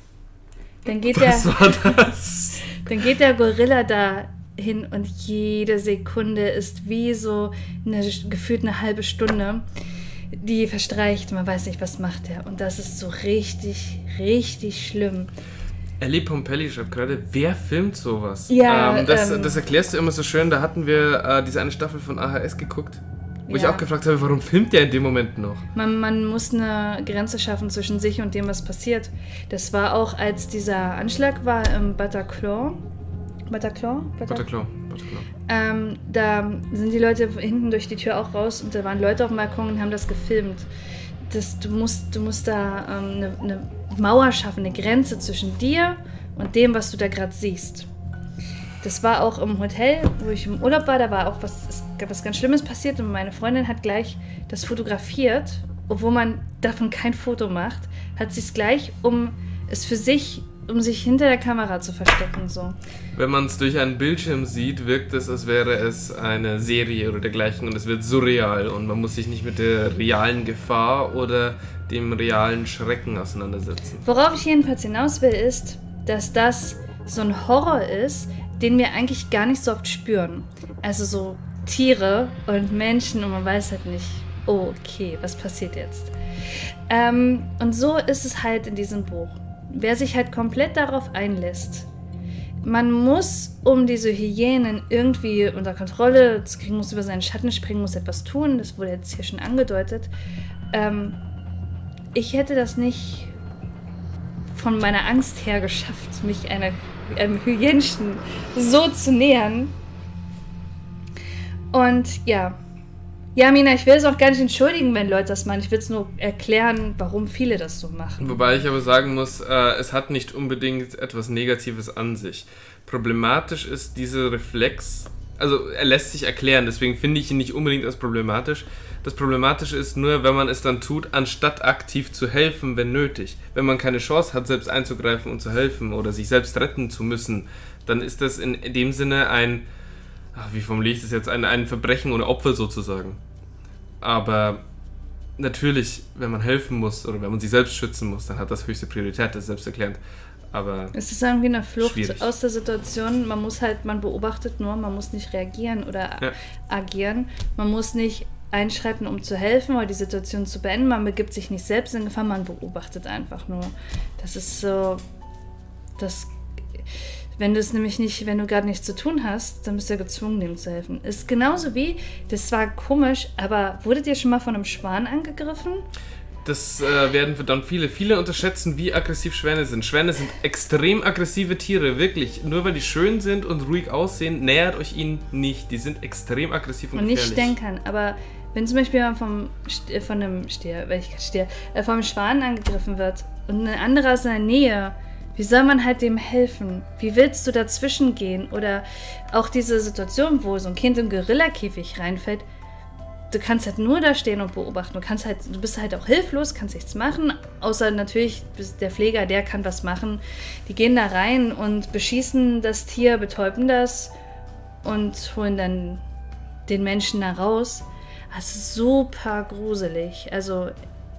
Dann geht Was der... war das? Dann geht der Gorilla da hin und jede Sekunde ist wie so eine, gefühlt eine halbe Stunde, die verstreicht. Man weiß nicht, was macht er. Und das ist so richtig, richtig schlimm. Ellie Pompelli schreibt gerade, wer filmt sowas? Ja, ähm, das, ähm, das erklärst du immer so schön. Da hatten wir äh, diese eine Staffel von A H S geguckt, wo ja. ich auch gefragt habe, warum filmt der in dem Moment noch? Man, man muss eine Grenze schaffen zwischen sich und dem, was passiert. Das war auch, als dieser Anschlag war im Bataclan. Bataclan? Bataclan. Bataclan. Ähm, da sind die Leute hinten durch die Tür auch raus und da waren Leute auf dem Balkon und haben das gefilmt. Das, du, musst, du musst da ähm, eine, eine Mauer schaffen, eine Grenze zwischen dir und dem, was du da gerade siehst. Das war auch im Hotel, wo ich im Urlaub war, da war auch was, es gab was ganz Schlimmes passiert und meine Freundin hat gleich das fotografiert, obwohl man davon kein Foto macht, hat sie es gleich, um es für sich, um sich hinter der Kamera zu verstecken. So. Wenn man es durch einen Bildschirm sieht, wirkt es, als wäre es eine Serie oder dergleichen und es wird surreal und man muss sich nicht mit der realen Gefahr oder dem realen Schrecken auseinandersetzen. Worauf ich jedenfalls hinaus will, ist, dass das so ein Horror ist, den wir eigentlich gar nicht so oft spüren. Also so Tiere und Menschen und man weiß halt nicht, oh, okay, was passiert jetzt? Ähm, und so ist es halt in diesem Buch. Wer sich halt komplett darauf einlässt, man muss, um diese Hyänen irgendwie unter Kontrolle zu kriegen, muss über seinen Schatten springen, muss etwas tun, das wurde jetzt hier schon angedeutet. Ähm, ich hätte das nicht von meiner Angst her geschafft, mich einer, einem Hyänchen so zu nähern. Und ja, ja, Mina, ich will es auch gar nicht entschuldigen, wenn Leute das machen. Ich will es nur erklären, warum viele das so machen. Wobei ich aber sagen muss, äh, es hat nicht unbedingt etwas Negatives an sich. Problematisch ist dieser Reflex, Also er lässt sich erklären, deswegen finde ich ihn nicht unbedingt als problematisch. Das Problematische ist nur, wenn man es dann tut, anstatt aktiv zu helfen, wenn nötig. Wenn man keine Chance hat, selbst einzugreifen und zu helfen oder sich selbst retten zu müssen, dann ist das in dem Sinne ein, ach, wie formuliere ich das jetzt, ein, ein Verbrechen ohne Opfer sozusagen. Aber natürlich, wenn man helfen muss oder wenn man sich selbst schützen muss, dann hat das höchste Priorität, das ist selbsterklärend. Aber es ist irgendwie eine Flucht schwierig. Aus der Situation. Man muss halt, man beobachtet nur, man muss nicht reagieren oder ja. agieren. Man muss nicht einschreiten, um zu helfen oder die Situation zu beenden. Man begibt sich nicht selbst in Gefahr, man beobachtet einfach nur. Das ist so, das, wenn du es nämlich nicht, wenn du gerade nichts zu tun hast, dann bist du ja gezwungen, dem zu helfen. Ist genauso wie, das war komisch, aber wurdet ihr schon mal von einem Schwan angegriffen? Das äh, werden verdammt viele. Viele unterschätzen, wie aggressiv Schwäne sind. Schwäne sind extrem aggressive Tiere, wirklich. Nur weil die schön sind und ruhig aussehen, nähert euch ihnen nicht. Die sind extrem aggressiv und, und gefährlich. Und nicht stänkern, aber wenn zum Beispiel man vom, von einem Stier, welcher Stier, äh, vom Schwan angegriffen wird und ein anderer ist in der Nähe, wie soll man halt dem helfen? Wie willst du dazwischen gehen? Oder auch diese Situation, wo so ein Kind im Gorillakäfig reinfällt, du kannst halt nur da stehen und beobachten. Du kannst halt, du bist halt auch hilflos, kannst nichts machen, außer natürlich der Pfleger, der kann was machen. Die gehen da rein und beschießen das Tier, betäuben das und holen dann den Menschen da raus. Das ist super gruselig. Also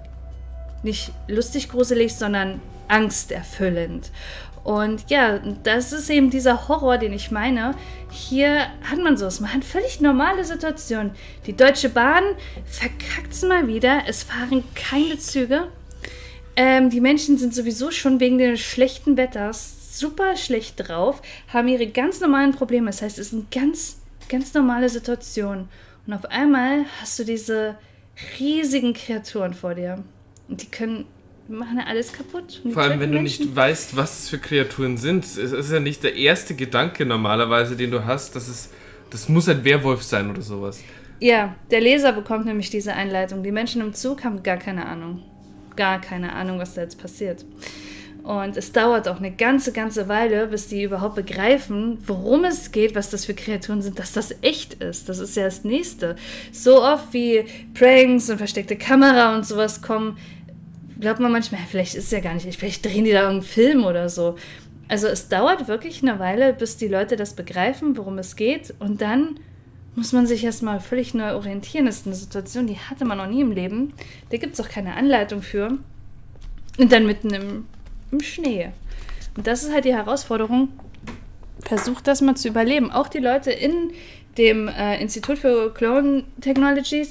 nicht lustig gruselig, sondern angsterfüllend. Und ja, das ist eben dieser Horror, den ich meine. Hier hat man sowas. Man hat völlig normale Situationen. Die Deutsche Bahn verkackt es mal wieder. Es fahren keine Züge. Ähm, die Menschen sind sowieso schon wegen des schlechten Wetters super schlecht drauf, haben ihre ganz normalen Probleme. Das heißt, es sind ganz, ganz normale Situationen. Und auf einmal hast du diese riesigen Kreaturen vor dir. Und die können... machen ja alles kaputt. Vor allem, wenn du nicht weißt, was es für Kreaturen sind. Es ist ja nicht der erste Gedanke normalerweise, den du hast, dass es, das muss ein Werwolf sein oder sowas. Ja, der Leser bekommt nämlich diese Einleitung. Die Menschen im Zug haben gar keine Ahnung. Gar keine Ahnung, was da jetzt passiert. Und es dauert auch eine ganze, ganze Weile, bis die überhaupt begreifen, worum es geht, was das für Kreaturen sind, dass das echt ist. Das ist ja das Nächste. So oft wie Pranks und versteckte Kamera und sowas kommen, glaubt man manchmal, vielleicht ist es ja gar nicht, vielleicht drehen die da irgendeinen Film oder so. Also es dauert wirklich eine Weile, bis die Leute das begreifen, worum es geht. Und dann muss man sich erstmal völlig neu orientieren. Das ist eine Situation, die hatte man noch nie im Leben. Da gibt es auch keine Anleitung für. Und dann mitten im, im Schnee. Und das ist halt die Herausforderung. Versucht das mal zu überleben. Auch die Leute in dem äh, Institut für Clone Technologies,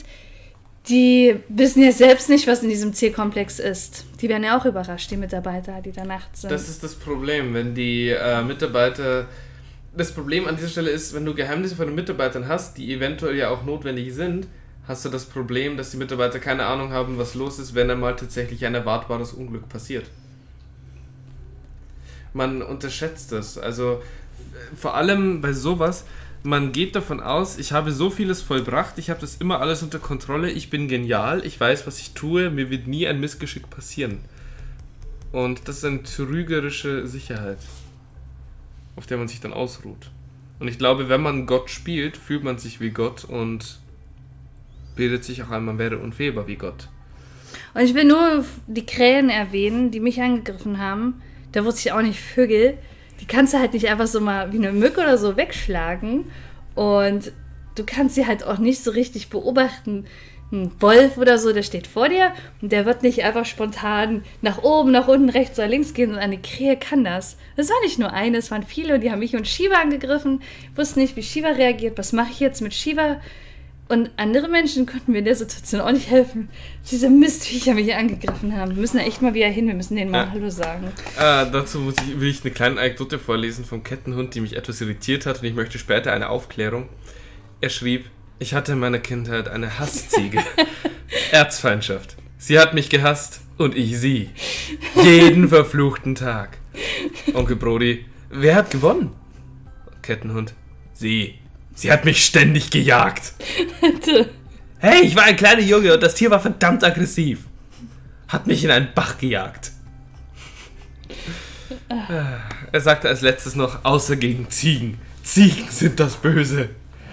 die wissen ja selbst nicht, was in diesem C-Komplex ist. Die werden ja auch überrascht, die Mitarbeiter, die da nachts sind. Das ist das Problem, wenn die äh, Mitarbeiter... Das Problem an dieser Stelle ist, wenn du Geheimnisse von den Mitarbeitern hast, die eventuell ja auch notwendig sind, hast du das Problem, dass die Mitarbeiter keine Ahnung haben, was los ist, wenn einmal tatsächlich ein erwartbares Unglück passiert. Man unterschätzt das. Also vor allem bei sowas... Man geht davon aus, ich habe so vieles vollbracht, ich habe das immer alles unter Kontrolle, ich bin genial, ich weiß, was ich tue, mir wird nie ein Missgeschick passieren. Und das ist eine trügerische Sicherheit, auf der man sich dann ausruht. Und ich glaube, wenn man Gott spielt, fühlt man sich wie Gott und bildet sich auch ein, man wäre unfehlbar wie Gott. Und ich will nur die Krähen erwähnen, die mich angegriffen haben. Da wusste ich auch nicht Vögel. Die kannst du halt nicht einfach so mal wie eine Mücke oder so wegschlagen. Und du kannst sie halt auch nicht so richtig beobachten. Ein Wolf oder so, der steht vor dir und der wird nicht einfach spontan nach oben, nach unten, rechts oder links gehen, sondern eine Krähe kann das. Das war nicht nur eine, es waren viele und die haben mich und Shiva angegriffen, wussten nicht, wie Shiva reagiert, was mache ich jetzt mit Shiva? Und andere Menschen konnten mir in der Situation auch nicht helfen. Diese Mistviecher mich angegriffen haben. Wir müssen da echt mal wieder hin, wir müssen denen mal ja. Hallo sagen. Äh, dazu muss ich, will ich eine kleine Anekdote vorlesen vom Kettenhund, die mich etwas irritiert hat und ich möchte später eine Aufklärung. Er schrieb, ich hatte in meiner Kindheit eine Hassziege. Erzfeindschaft. Sie hat mich gehasst und ich sie. Jeden verfluchten Tag. Onkel Brody, wer hat gewonnen? Kettenhund, sie. Sie hat mich ständig gejagt. Hey, ich war ein kleiner Junge und das Tier war verdammt aggressiv. Hat mich in einen Bach gejagt. Er sagte als letztes noch, außer gegen Ziegen. Ziegen sind das Böse.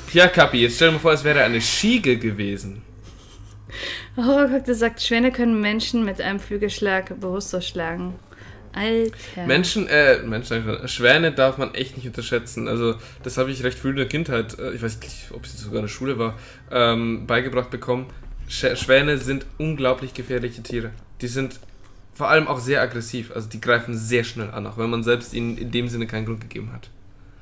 Ja, Kapi, jetzt stell dir mal vor, es wäre eine Schiege gewesen. Horrorcocktail sagt, Schwäne können Menschen mit einem Flügelschlag bewusstlos schlagen. Alter. Menschen, äh, Menschen, Schwäne darf man echt nicht unterschätzen. Also, das habe ich recht früh in der Kindheit, ich weiß nicht, ob es sogar in der Schule war, ähm, beigebracht bekommen. Sch- Schwäne sind unglaublich gefährliche Tiere. Die sind vor allem auch sehr aggressiv. Also, die greifen sehr schnell an, auch wenn man selbst ihnen in dem Sinne keinen Grund gegeben hat.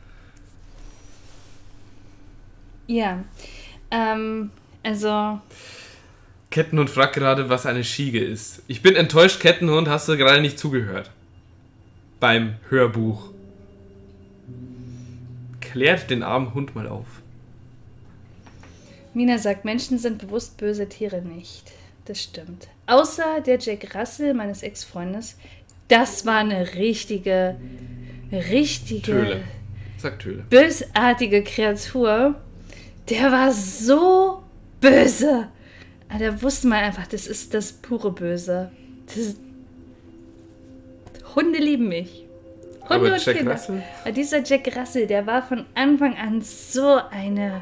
Ja, ähm, also... Kettenhund fragt gerade, was eine Schiege ist. Ich bin enttäuscht, Kettenhund, hast du gerade nicht zugehört. Beim Hörbuch. Klärt den armen Hund mal auf. Mina sagt, Menschen sind bewusst böse, Tiere nicht. Das stimmt. Außer der Jack Russell, meines Ex-Freundes. Das war eine richtige, richtige... Töle. Sag Töle. Bösartige Kreatur. Der war so böse. Aber da wusste man einfach, das ist das pure Böse. Das Hunde lieben mich. Hunde Aber und Jack Kinder. Russell? Aber dieser Jack Russell, der war von Anfang an so eine...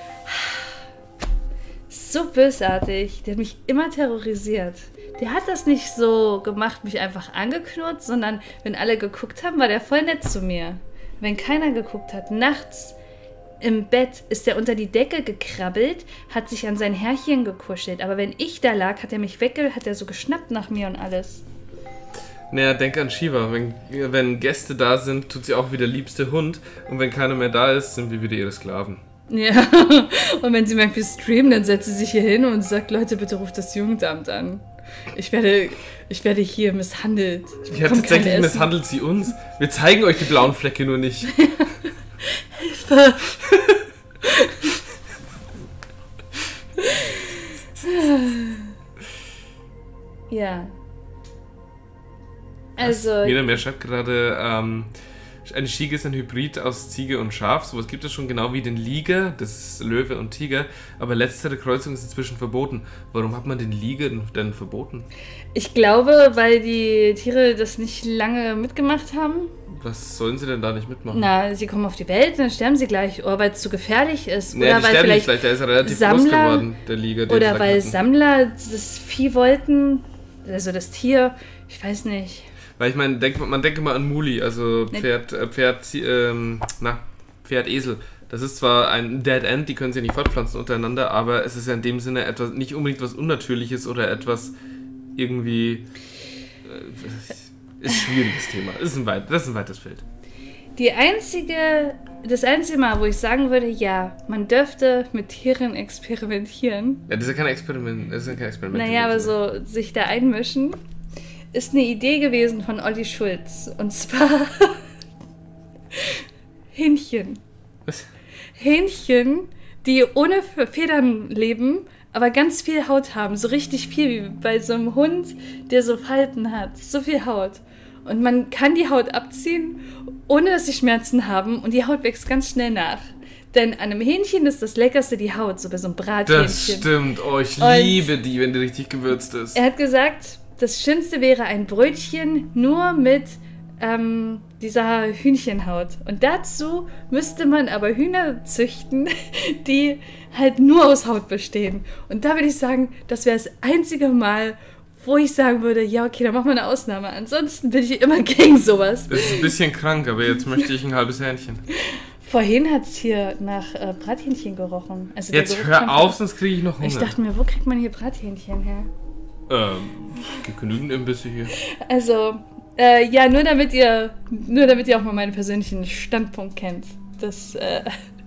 so bösartig. Der hat mich immer terrorisiert. Der hat das nicht so gemacht, mich einfach angeknurrt, sondern wenn alle geguckt haben, war der voll nett zu mir. Wenn keiner geguckt hat, nachts im Bett ist er unter die Decke gekrabbelt, hat sich an sein Herrchen gekuschelt. Aber wenn ich da lag, hat er mich wegge... hat er so geschnappt nach mir und alles. Naja, denk an Shiva. Wenn, wenn Gäste da sind, tut sie auch wie der liebste Hund. Und wenn keiner mehr da ist, sind wir wieder ihre Sklaven. Ja, und wenn sie merkt, wir streamen, dann setzt sie sich hier hin und sagt, Leute, bitte ruft das Jugendamt an. Ich werde, ich werde hier misshandelt. Ja, tatsächlich misshandelt sie uns. Wir zeigen euch die blauen Flecke nur nicht. Hilfe! Ja. Also... Mina Mehr schreibt gerade, ähm, eine Schiege ist ein Hybrid aus Ziege und Schaf. Sowas gibt es schon, genau wie den Liger, das ist Löwe und Tiger. Aber letztere Kreuzung ist inzwischen verboten. Warum hat man den Liger denn verboten? Ich glaube, weil die Tiere das nicht lange mitgemacht haben. Was sollen sie denn da nicht mitmachen? Na, sie kommen auf die Welt, dann sterben sie gleich. Oder weil es zu gefährlich ist. Naja, oder die weil sterben nicht vielleicht gleich, der ist ja relativ Sammler, groß geworden, der Liger. Den oder weil hatten. Sammler das Vieh wollten, also das Tier, ich weiß nicht. Weil ich meine, denk, man denke mal an Muli, also Pferd, äh, Pferd, ähm, na, Pferd, Esel. Das ist zwar ein Dead End, die können sich nicht fortpflanzen untereinander, aber es ist ja in dem Sinne etwas, nicht unbedingt was Unnatürliches oder etwas irgendwie, äh, ist ein schwieriges Thema. Ist ein weit, das ist ein weites Feld. Die einzige, das einzige Mal, wo ich sagen würde, ja, man dürfte mit Tieren experimentieren. Ja, das ist ja kein Experiment, das ist ja kein Experiment. Naja, aber so sich da einmischen, ist eine Idee gewesen von Olli Schulz. Und zwar Hähnchen. Was? Hähnchen, die ohne Federn leben, aber ganz viel Haut haben. So richtig viel, wie bei so einem Hund, der so Falten hat. So viel Haut. Und man kann die Haut abziehen, ohne dass sie Schmerzen haben. Und die Haut wächst ganz schnell nach. Denn an einem Hähnchen ist das Leckerste die Haut, so bei so einem Brathähnchen. Das stimmt. Oh, ich Und liebe die, wenn die richtig gewürzt ist. Er hat gesagt, das Schönste wäre ein Brötchen nur mit ähm, dieser Hühnchenhaut. Und dazu müsste man aber Hühner züchten, die halt nur aus Haut bestehen. Und da würde ich sagen, das wäre das einzige Mal, wo ich sagen würde, ja okay, dann machen wir eine Ausnahme. Ansonsten bin ich immer gegen sowas. Das ist ein bisschen krank, aber jetzt möchte ich ein halbes Hähnchen. Vorhin hat es hier nach äh, Brathähnchen gerochen. Also jetzt hör auf, sonst kriege ich noch Hunger. Ich dachte mir, wo kriegt man hier Brathähnchen her? Ähm, gibt genügend Imbisse hier. Also, äh, ja, nur damit ihr, nur damit ihr auch mal meinen persönlichen Standpunkt kennt. Das, äh,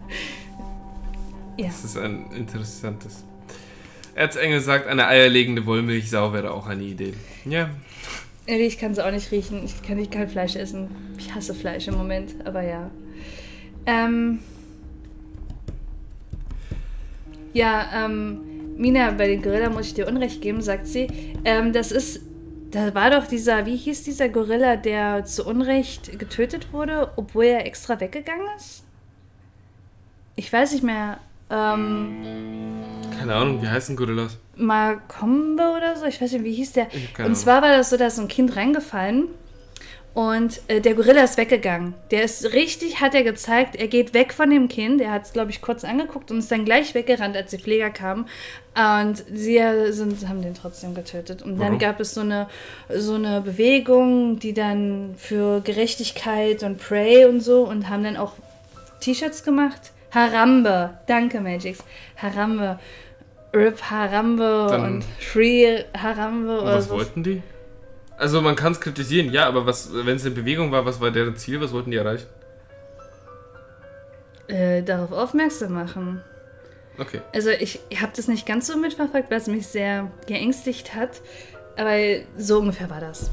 ja. Das ist ein interessantes. Erzengel sagt, eine eierlegende Wollmilchsau wäre auch eine Idee. Ja. Ich kann es auch nicht riechen. Ich kann nicht kein Fleisch essen. Ich hasse Fleisch im Moment, aber ja. Ähm. Ja, ähm, Mina, bei den Gorilla muss ich dir Unrecht geben, sagt sie. Ähm, das ist, da war doch dieser, wie hieß dieser Gorilla, der zu Unrecht getötet wurde, obwohl er extra weggegangen ist? Ich weiß nicht mehr. Ähm, Keine Ahnung, wie heißen Gorillas? Makombe oder so, ich weiß nicht, wie hieß der. Ich hab keine Und zwar war das so, da ist so ein Kind reingefallen Und äh, der Gorilla ist weggegangen. Der ist richtig, hat er gezeigt, er geht weg von dem Kind. Er hat es, glaube ich, kurz angeguckt und ist dann gleich weggerannt, als die Pfleger kamen. Und sie sind, haben den trotzdem getötet. Und dann Warum? gab es so eine, so eine Bewegung, die dann für Gerechtigkeit und Pray und so und haben dann auch T-Shirts gemacht. Harambe. Danke, Magix. Harambe. Rip Harambe Dann- und Free Harambe. Und oder was so. wollten die? Also man kann es kritisieren, ja, aber was, wenn es eine Bewegung war, was war deren Ziel? Was wollten die erreichen? Äh, darauf aufmerksam machen. Okay. Also ich habe das nicht ganz so mitverfolgt, weil es mich sehr geängstigt hat. Aber so ungefähr war das.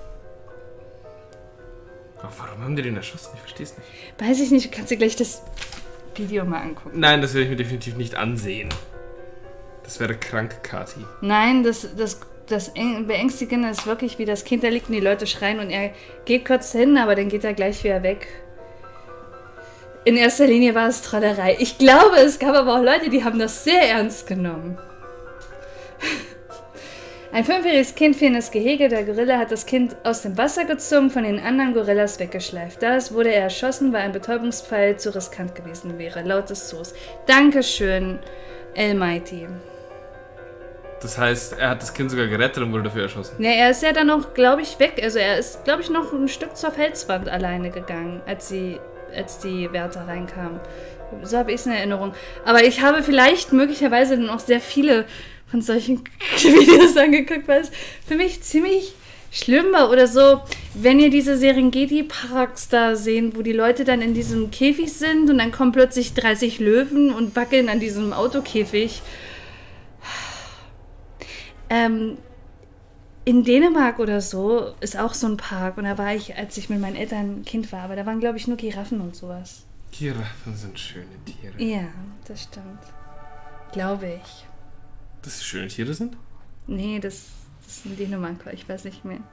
Aber warum haben die den erschossen? Ich verstehe es nicht. Weiß ich nicht, du kannst dir gleich das Video mal angucken. Nein, das werde ich mir definitiv nicht ansehen. Das wäre krank, Kati. Nein, das, das, das Beängstigende ist wirklich, wie das Kind da liegt und die Leute schreien und er geht kurz hin, aber dann geht er gleich wieder weg. In erster Linie war es Trollerei. Ich glaube, es gab aber auch Leute, die haben das sehr ernst genommen. Ein fünfjähriges Kind fiel in das Gehege. Der Gorilla hat das Kind aus dem Wasser gezogen, von den anderen Gorillas weggeschleift. Da wurde er erschossen, weil ein Betäubungspfeil zu riskant gewesen wäre, laut des Zoos. Dankeschön, Almighty. Das heißt, er hat das Kind sogar gerettet und wurde dafür erschossen. Ja, er ist ja dann auch, glaube ich, weg. Also er ist, glaube ich, noch ein Stück zur Felswand alleine gegangen, als, sie, als die Wärter reinkamen. So habe ich es in Erinnerung. Aber ich habe vielleicht möglicherweise dann auch sehr viele von solchen Videos angeguckt, weil es für mich ziemlich schlimm war. Oder so, wenn ihr diese Serengeti-Parks da sehen, wo die Leute dann in diesem Käfig sind und dann kommen plötzlich dreißig Löwen und wackeln an diesem Autokäfig. Ähm, in Dänemark oder so ist auch so ein Park und da war ich, als ich mit meinen Eltern Kind war, aber da waren, glaube ich, nur Giraffen und sowas. Giraffen sind schöne Tiere. Ja, das stimmt. Glaube ich. Dass sie schöne Tiere sind? Nee, das, das ist in Dänemark, ich weiß nicht mehr.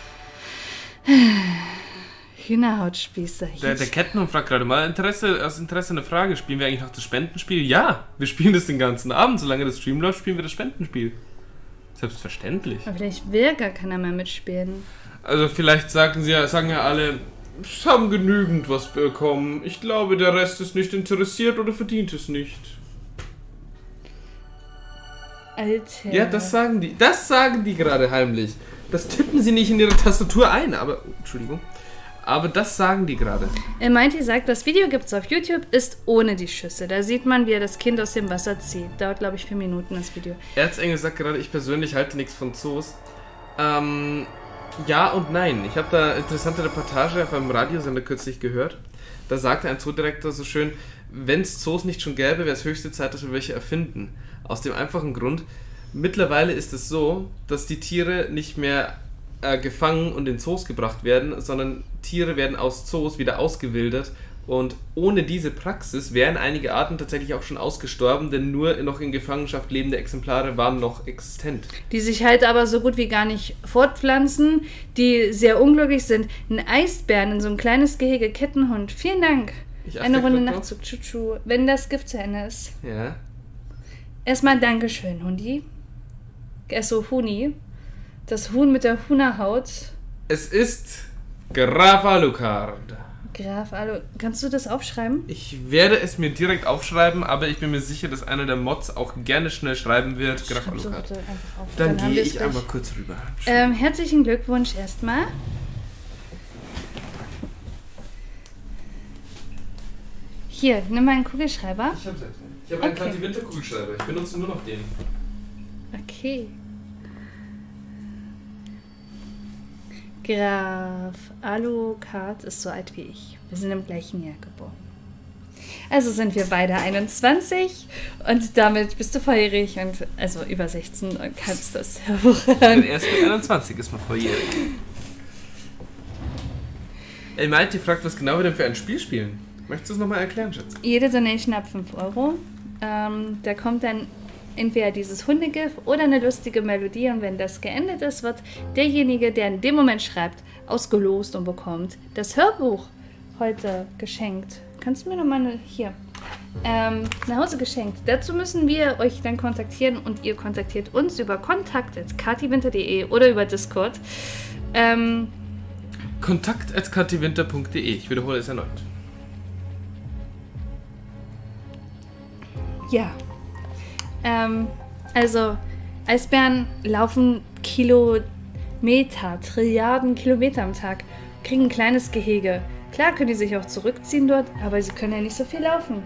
Hühnerhautspießer. Der, der Kettenhund fragt gerade mal, Interesse, aus Interesse eine Frage, spielen wir eigentlich noch das Spendenspiel? Ja, wir spielen das den ganzen Abend, solange das Stream läuft, spielen wir das Spendenspiel. Selbstverständlich. Aber vielleicht will gar keiner mehr mitspielen. Also vielleicht sagen sie ja, sagen ja alle, es haben genügend was bekommen. Ich glaube, der Rest ist nicht interessiert oder verdient es nicht. Alter. Ja, das sagen die. Das sagen die gerade heimlich. Das tippen sie nicht in ihre Tastatur ein, aber. Oh, Entschuldigung. Aber das sagen die gerade. Almighty sagt, das Video gibt's auf YouTube, ist ohne die Schüsse. Da sieht man, wie er das Kind aus dem Wasser zieht. Dauert, glaube ich, vier Minuten, das Video. Erzengel sagt gerade, ich persönlich halte nichts von Zoos. Ähm, ja und nein. Ich habe da eine interessante Reportage beim Radiosender kürzlich gehört. Da sagte ein Zoodirektor so schön, wenn es Zoos nicht schon gäbe, wäre es höchste Zeit, dass wir welche erfinden. Aus dem einfachen Grund, mittlerweile ist es so, dass die Tiere nicht mehr äh, gefangen und in Zoos gebracht werden, sondern Tiere werden aus Zoos wieder ausgewildert. Und ohne diese Praxis wären einige Arten tatsächlich auch schon ausgestorben, denn nur noch in Gefangenschaft lebende Exemplare waren noch existent. Die sich halt aber so gut wie gar nicht fortpflanzen, die sehr unglücklich sind. Ein Eisbären in so ein kleines Gehege, Kettenhund. Vielen Dank. Ich Eine achte Runde grad Nachtzug. Tschu-tschu. Wenn das Gift zu Ende ist. Ja. Erstmal Dankeschön, Hundi. Also Huni. Das Huhn mit der Hühnerhaut. Es ist Graf Alucard. Graf Alu. Kannst du das aufschreiben? Ich werde es mir direkt aufschreiben, aber ich bin mir sicher, dass einer der Mods auch gerne schnell schreiben wird. Graf Schreib so Alucard. bitte einfach auf. Dann, haben gehe wir's ich gleich. einmal kurz rüber. Ähm, herzlichen Glückwunsch erstmal. Hier, nimm mal einen Kugelschreiber. Ich habe ich hab einen Okay. Kanti Winterkugelschreiber. Ich benutze nur noch den. Okay. Graf Alucard ist so alt wie ich. Wir sind im gleichen Jahr geboren. Also sind wir beide einundzwanzig und damit bist du volljährig und also über sechzehn und kannst das hervorragend. Denn erst mit einundzwanzig ist man volljährig. El Mighty fragt, was genau wir denn für ein Spiel spielen. Möchtest du es nochmal erklären, Schatz? Jede Donation ab fünf Euro. Ähm, da kommt dann entweder dieses Hundegif oder eine lustige Melodie und wenn das geendet ist, wird derjenige, der in dem Moment schreibt, ausgelost und bekommt das Hörbuch heute geschenkt. Kannst du mir nochmal eine, hier, ähm, nach Hause geschenkt. Dazu müssen wir euch dann kontaktieren und ihr kontaktiert uns über kontakt at katiwinter punkt de oder über Discord. Ähm, kontakt at katiwinter punkt de. Ich wiederhole es erneut. Ja. Ähm, also, Eisbären laufen Kilometer, Trilliarden Kilometer am Tag, kriegen ein kleines Gehege. Klar können die sich auch zurückziehen dort, aber sie können ja nicht so viel laufen.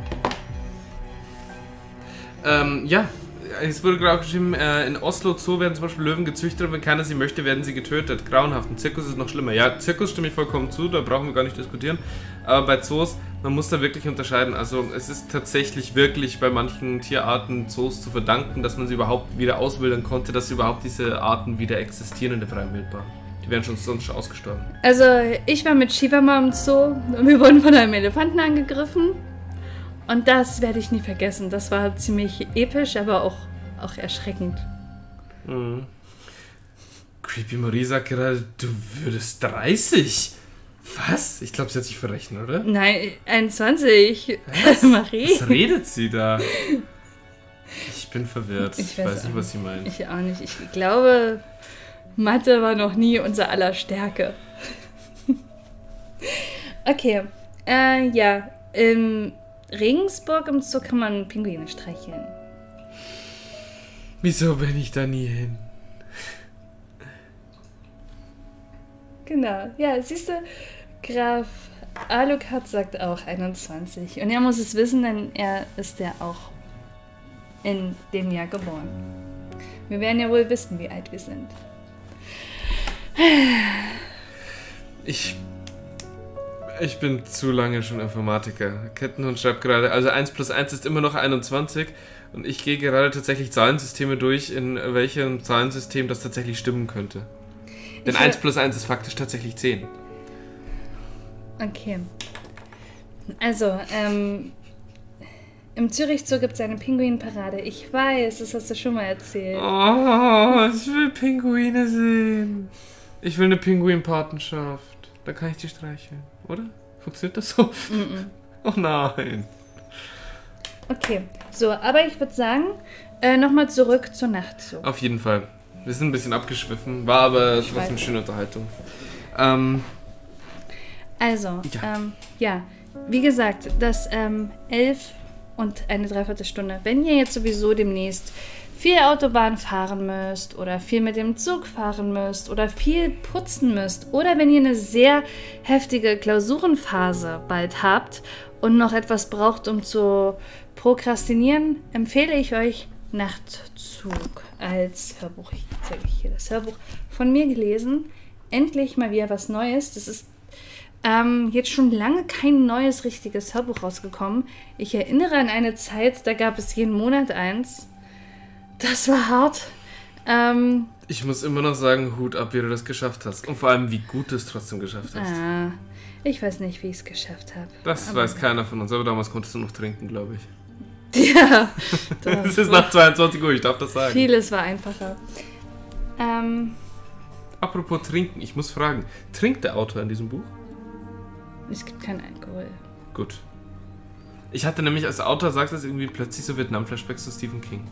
Ähm, ja. Es wurde gerade auch geschrieben, äh, in Oslo Zoo werden zum Beispiel Löwen gezüchtet und wenn keiner sie möchte, werden sie getötet. Grauenhaft. Ein Zirkus ist noch schlimmer. Ja, Zirkus stimme ich vollkommen zu, da brauchen wir gar nicht diskutieren. Aber bei Zoos, man muss da wirklich unterscheiden. Also es ist tatsächlich wirklich bei manchen Tierarten Zoos zu verdanken, dass man sie überhaupt wieder auswildern konnte, dass überhaupt diese Arten wieder existieren in der freien Wildbahn. Die wären schon sonst schon ausgestorben. Also ich war mit Shiva mal im Zoo und wir wurden von einem Elefanten angegriffen. Und das werde ich nie vergessen. Das war ziemlich episch, aber auch, auch erschreckend. Mhm. Creepy Marie sagt gerade, du würdest dreißig. Was? Ich glaube, sie hat sich verrechnet, oder? Nein, einundzwanzig. Was? Marie. Was redet sie da? Ich bin verwirrt. Ich, Ich weiß, weiß nicht, auch was sie meint. Ich auch nicht. Ich glaube, Mathe war noch nie unser aller Stärke. Okay. Äh, ja. In Regensburg im Zoo kann man Pinguine streicheln. Wieso bin ich da nie hin? Genau. Ja, siehst du, Graf Alucard sagt auch einundzwanzig. Und er muss es wissen, denn er ist ja auch in dem Jahr geboren. Wir werden ja wohl wissen, wie alt wir sind. Ich... Ich bin zu lange schon Informatiker. Kettenhund schreibt gerade, also eins plus eins ist immer noch einundzwanzig und ich gehe gerade tatsächlich Zahlensysteme durch, in welchem Zahlensystem das tatsächlich stimmen könnte. Denn Ich- eins plus eins ist faktisch tatsächlich zehn. Okay. Also, ähm, im Zürich Zoo gibt es eine Pinguinparade. Ich weiß, das hast du schon mal erzählt. Oh, ich will Pinguine sehen. Ich will eine Pinguinpatenschaft. Da kann ich die streicheln, oder? Funktioniert das so? Mm-mm. Oh nein. Okay, so, aber ich würde sagen, äh, nochmal zurück zur Nacht. Auf jeden Fall. Wir sind ein bisschen abgeschwiffen, war aber Ich trotzdem weiß. schöne Unterhaltung. Ähm, Also, Ja. ähm, ja, wie gesagt, das ähm, elf und eine Dreiviertelstunde. Wenn ihr jetzt sowieso demnächst viel Autobahn fahren müsst oder viel mit dem Zug fahren müsst oder viel putzen müsst oder wenn ihr eine sehr heftige Klausurenphase bald habt und noch etwas braucht, um zu prokrastinieren, empfehle ich euch Nachtzug als Hörbuch. Ich zeige euch hier das Hörbuch von mir gelesen. Endlich mal wieder was Neues. Das ist ähm, jetzt schon lange kein neues richtiges Hörbuch rausgekommen. Ich erinnere an eine Zeit, da gab es jeden Monat eins. Das war hart. Ähm, ich muss immer noch sagen, Hut ab, wie du das geschafft hast. Und vor allem, wie gut du es trotzdem geschafft hast. ah, ich weiß nicht, wie ich es geschafft habe. Das Aber- weiß keiner von uns, aber damals konntest du noch trinken, glaube ich. Ja, Es ist nach zweiundzwanzig Uhr, ich darf das sagen. vieles war einfacher. Ähm, Apropos trinken, ich muss fragen, trinkt der Autor in diesem Buch? es gibt keinen Alkohol. Gut. Ich hatte nämlich als Autor, sagt es irgendwie plötzlich so Vietnam-Flashbacks zu Stephen King.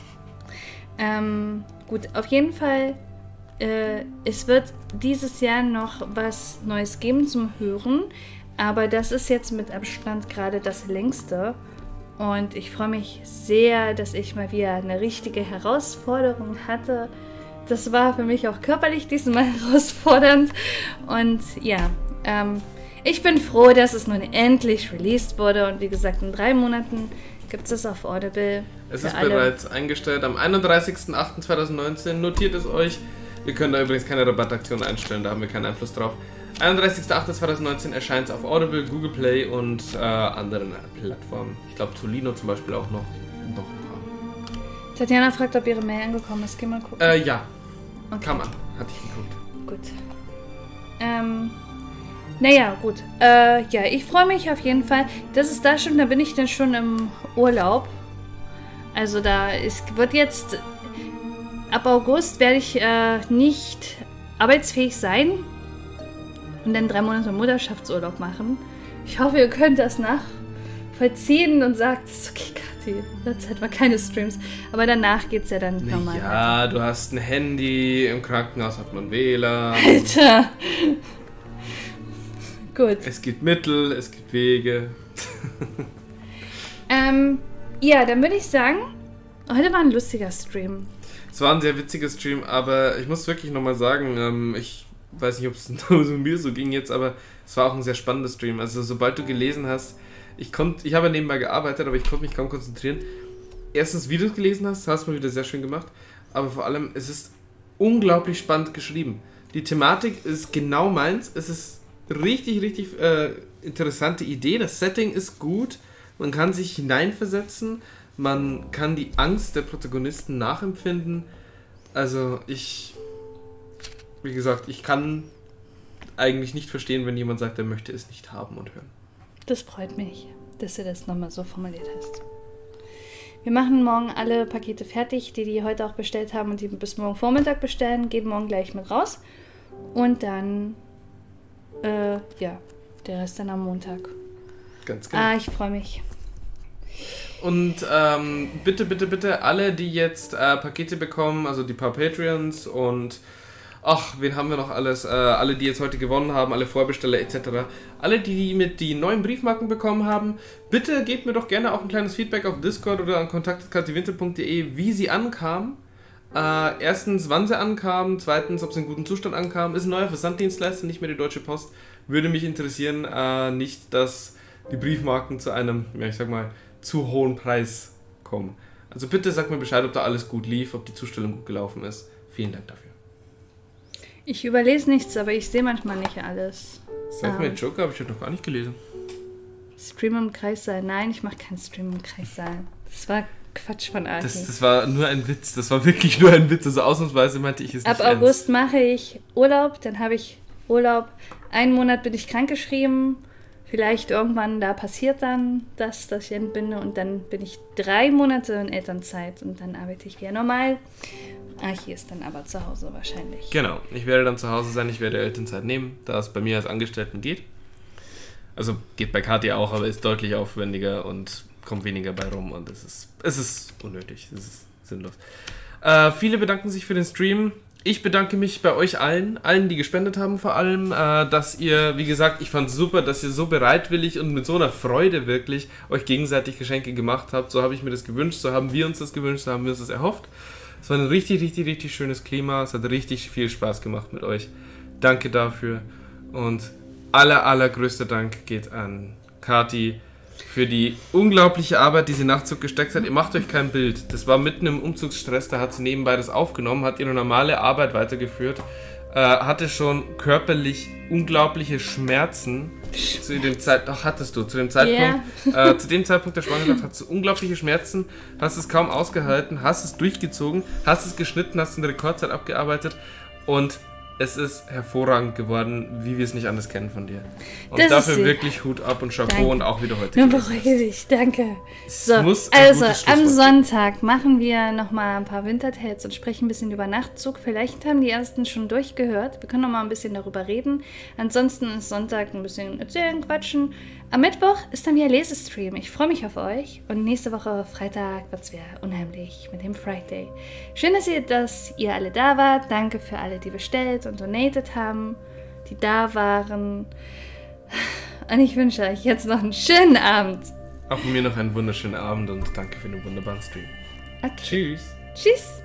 Ähm, gut, auf jeden Fall, äh, es wird dieses Jahr noch was Neues geben zum Hören, aber das ist jetzt mit Abstand gerade das längste und ich freue mich sehr, dass ich mal wieder eine richtige Herausforderung hatte. Das war für mich auch körperlich diesmal herausfordernd und ja, ähm, ich bin froh, dass es nun endlich released wurde und wie gesagt, in drei Monaten gibt es das auf Audible. Es für ist alle. bereits eingestellt am einunddreißigsten achten zweitausendneunzehn. Notiert es euch. Wir können da übrigens keine Rabattaktion einstellen, da haben wir keinen Einfluss drauf. einunddreißigster achter zweitausendneunzehn erscheint es auf Audible, Google Play und äh, anderen Plattformen. Ich glaube, Tolino zum Beispiel auch noch. Noch ein paar. Tatjana fragt, ob ihre Mail angekommen ist. Geh mal gucken. Äh, ja, Okay. kann man. Hatte ich geguckt. Gut. Ähm, naja, gut. Äh, ja, ich freue mich auf jeden Fall. Das ist da schon, da bin ich dann schon im Urlaub. Also da ist, wird jetzt, ab August werde ich äh, nicht arbeitsfähig sein und dann drei Monate Mutterschaftsurlaub machen. Ich hoffe, ihr könnt das nachvollziehen und sagt, es ist okay, Kathi, jetzt hat man keine Streams. Aber danach geht es ja dann normal. Ja, du hast ein Handy, im Krankenhaus hat man W L A N. Alter! Gut. Es gibt Mittel, es gibt Wege. ähm, ja, dann würde ich sagen, heute war ein lustiger Stream. Es war ein sehr witziger Stream, aber ich muss wirklich nochmal sagen, ähm, ich weiß nicht, ob es nur so mir so ging jetzt, aber es war auch ein sehr spannender Stream. Also sobald du gelesen hast, ich konnte, ich habe ja nebenbei gearbeitet, aber ich konnte mich kaum konzentrieren. Erstens, wie du es gelesen hast, hast du mal wieder sehr schön gemacht, aber vor allem, es ist unglaublich spannend geschrieben. Die Thematik ist genau meins, es ist richtig, richtig äh, interessante Idee, das Setting ist gut, man kann sich hineinversetzen, man kann die Angst der Protagonisten nachempfinden. Also ich, wie gesagt, ich kann eigentlich nicht verstehen, wenn jemand sagt, er möchte es nicht haben und hören. Das freut mich, dass du das nochmal so formuliert hast. Wir machen morgen alle Pakete fertig, die die heute auch bestellt haben und die bis morgen Vormittag bestellen, geben morgen gleich mit raus. Und dann, äh, ja, der Rest dann am Montag. Ganz genau. Ah, ich freue mich. Und ähm, bitte, bitte, bitte, alle, die jetzt äh, Pakete bekommen, also die paar Patreons und ach, wen haben wir noch alles? Äh, alle, die jetzt heute gewonnen haben, alle Vorbesteller et cetera. Alle, die mit die neuen Briefmarken bekommen haben, bitte gebt mir doch gerne auch ein kleines Feedback auf Discord oder an kontakt at kathewinter punkt de, wie sie ankamen. Äh, erstens, wann sie ankamen, zweitens, ob sie in gutem Zustand ankamen. Ist ein neuer Versanddienstleister, nicht mehr die Deutsche Post. Würde mich interessieren, äh, nicht, dass die Briefmarken zu einem, ja ich sag mal, zu hohen Preis kommen. Also bitte sagt mir Bescheid, ob da alles gut lief, ob die Zustellung gut gelaufen ist. Vielen Dank dafür. Ich überlese nichts, aber ich sehe manchmal nicht alles. Selfmade Joker habe ich heute noch gar nicht gelesen. Stream im Kreissaal. Nein, ich mache keinen Stream im Kreissaal. Das war Quatsch von Arti. Das, das war nur ein Witz. Das war wirklich nur ein Witz. Also ausnahmsweise meinte ich es nicht Ab August mache ich Urlaub. Dann habe ich Urlaub. Einen Monat bin ich krankgeschrieben. Vielleicht irgendwann da passiert dann das, dass ich entbinde. Und dann bin ich drei Monate in Elternzeit. Und dann arbeite ich wieder normal. Archie ist dann aber zu Hause wahrscheinlich. Genau, ich werde dann zu Hause sein, ich werde Elternzeit nehmen, da es bei mir als Angestellten geht. Also geht bei Katja auch, aber ist deutlich aufwendiger und kommt weniger bei rum und es ist, es ist unnötig, es ist sinnlos. Äh, viele bedanken sich für den Stream. Ich bedanke mich bei euch allen, allen, die gespendet haben vor allem, äh, dass ihr, wie gesagt, ich fand es super, dass ihr so bereitwillig und mit so einer Freude wirklich euch gegenseitig Geschenke gemacht habt. So habe ich mir das gewünscht, so haben wir uns das gewünscht, so haben wir uns das erhofft. Es war ein richtig, richtig, richtig schönes Klima. Es hat richtig viel Spaß gemacht mit euch. Danke dafür. Und aller, allergrößter Dank geht an Kathi für die unglaubliche Arbeit, die sie Nachtzug gesteckt hat. Ihr macht euch kein Bild. Das war mitten im Umzugsstress. Da hat sie nebenbei das aufgenommen, hat ihre normale Arbeit weitergeführt. Äh, hatte schon körperlich unglaubliche Schmerzen. Zu dem Zeit, doch hattest du, zu dem Zeitpunkt, yeah. äh, zu dem Zeitpunkt der Schwangerschaft hattest du unglaubliche Schmerzen, hast es kaum ausgehalten, hast es durchgezogen, hast es geschnitten, hast eine Rekordzeit abgearbeitet und es ist hervorragend geworden, wie wir es nicht anders kennen von dir. Und das dafür wirklich Hut ab und Chapeau. Danke. Und auch wieder heute. Nun beruhige dich, danke. So, also am Sonntag machen wir nochmal ein paar Wintertales und sprechen ein bisschen über Nachtzug. Vielleicht haben die ersten schon durchgehört. Wir können noch mal ein bisschen darüber reden. Ansonsten ist Sonntag ein bisschen erzählen, quatschen. Am Mittwoch ist dann wieder Lesestream. Ich freue mich auf euch. Und nächste Woche Freitag wird es wieder unheimlich mit dem Friday. Schön, dass ihr, dass ihr alle da wart. Danke für alle, die bestellt und donated haben, die da waren. Und ich wünsche euch jetzt noch einen schönen Abend. Auch von mir noch einen wunderschönen Abend und danke für den wunderbaren Stream. Okay. Tschüss. Tschüss.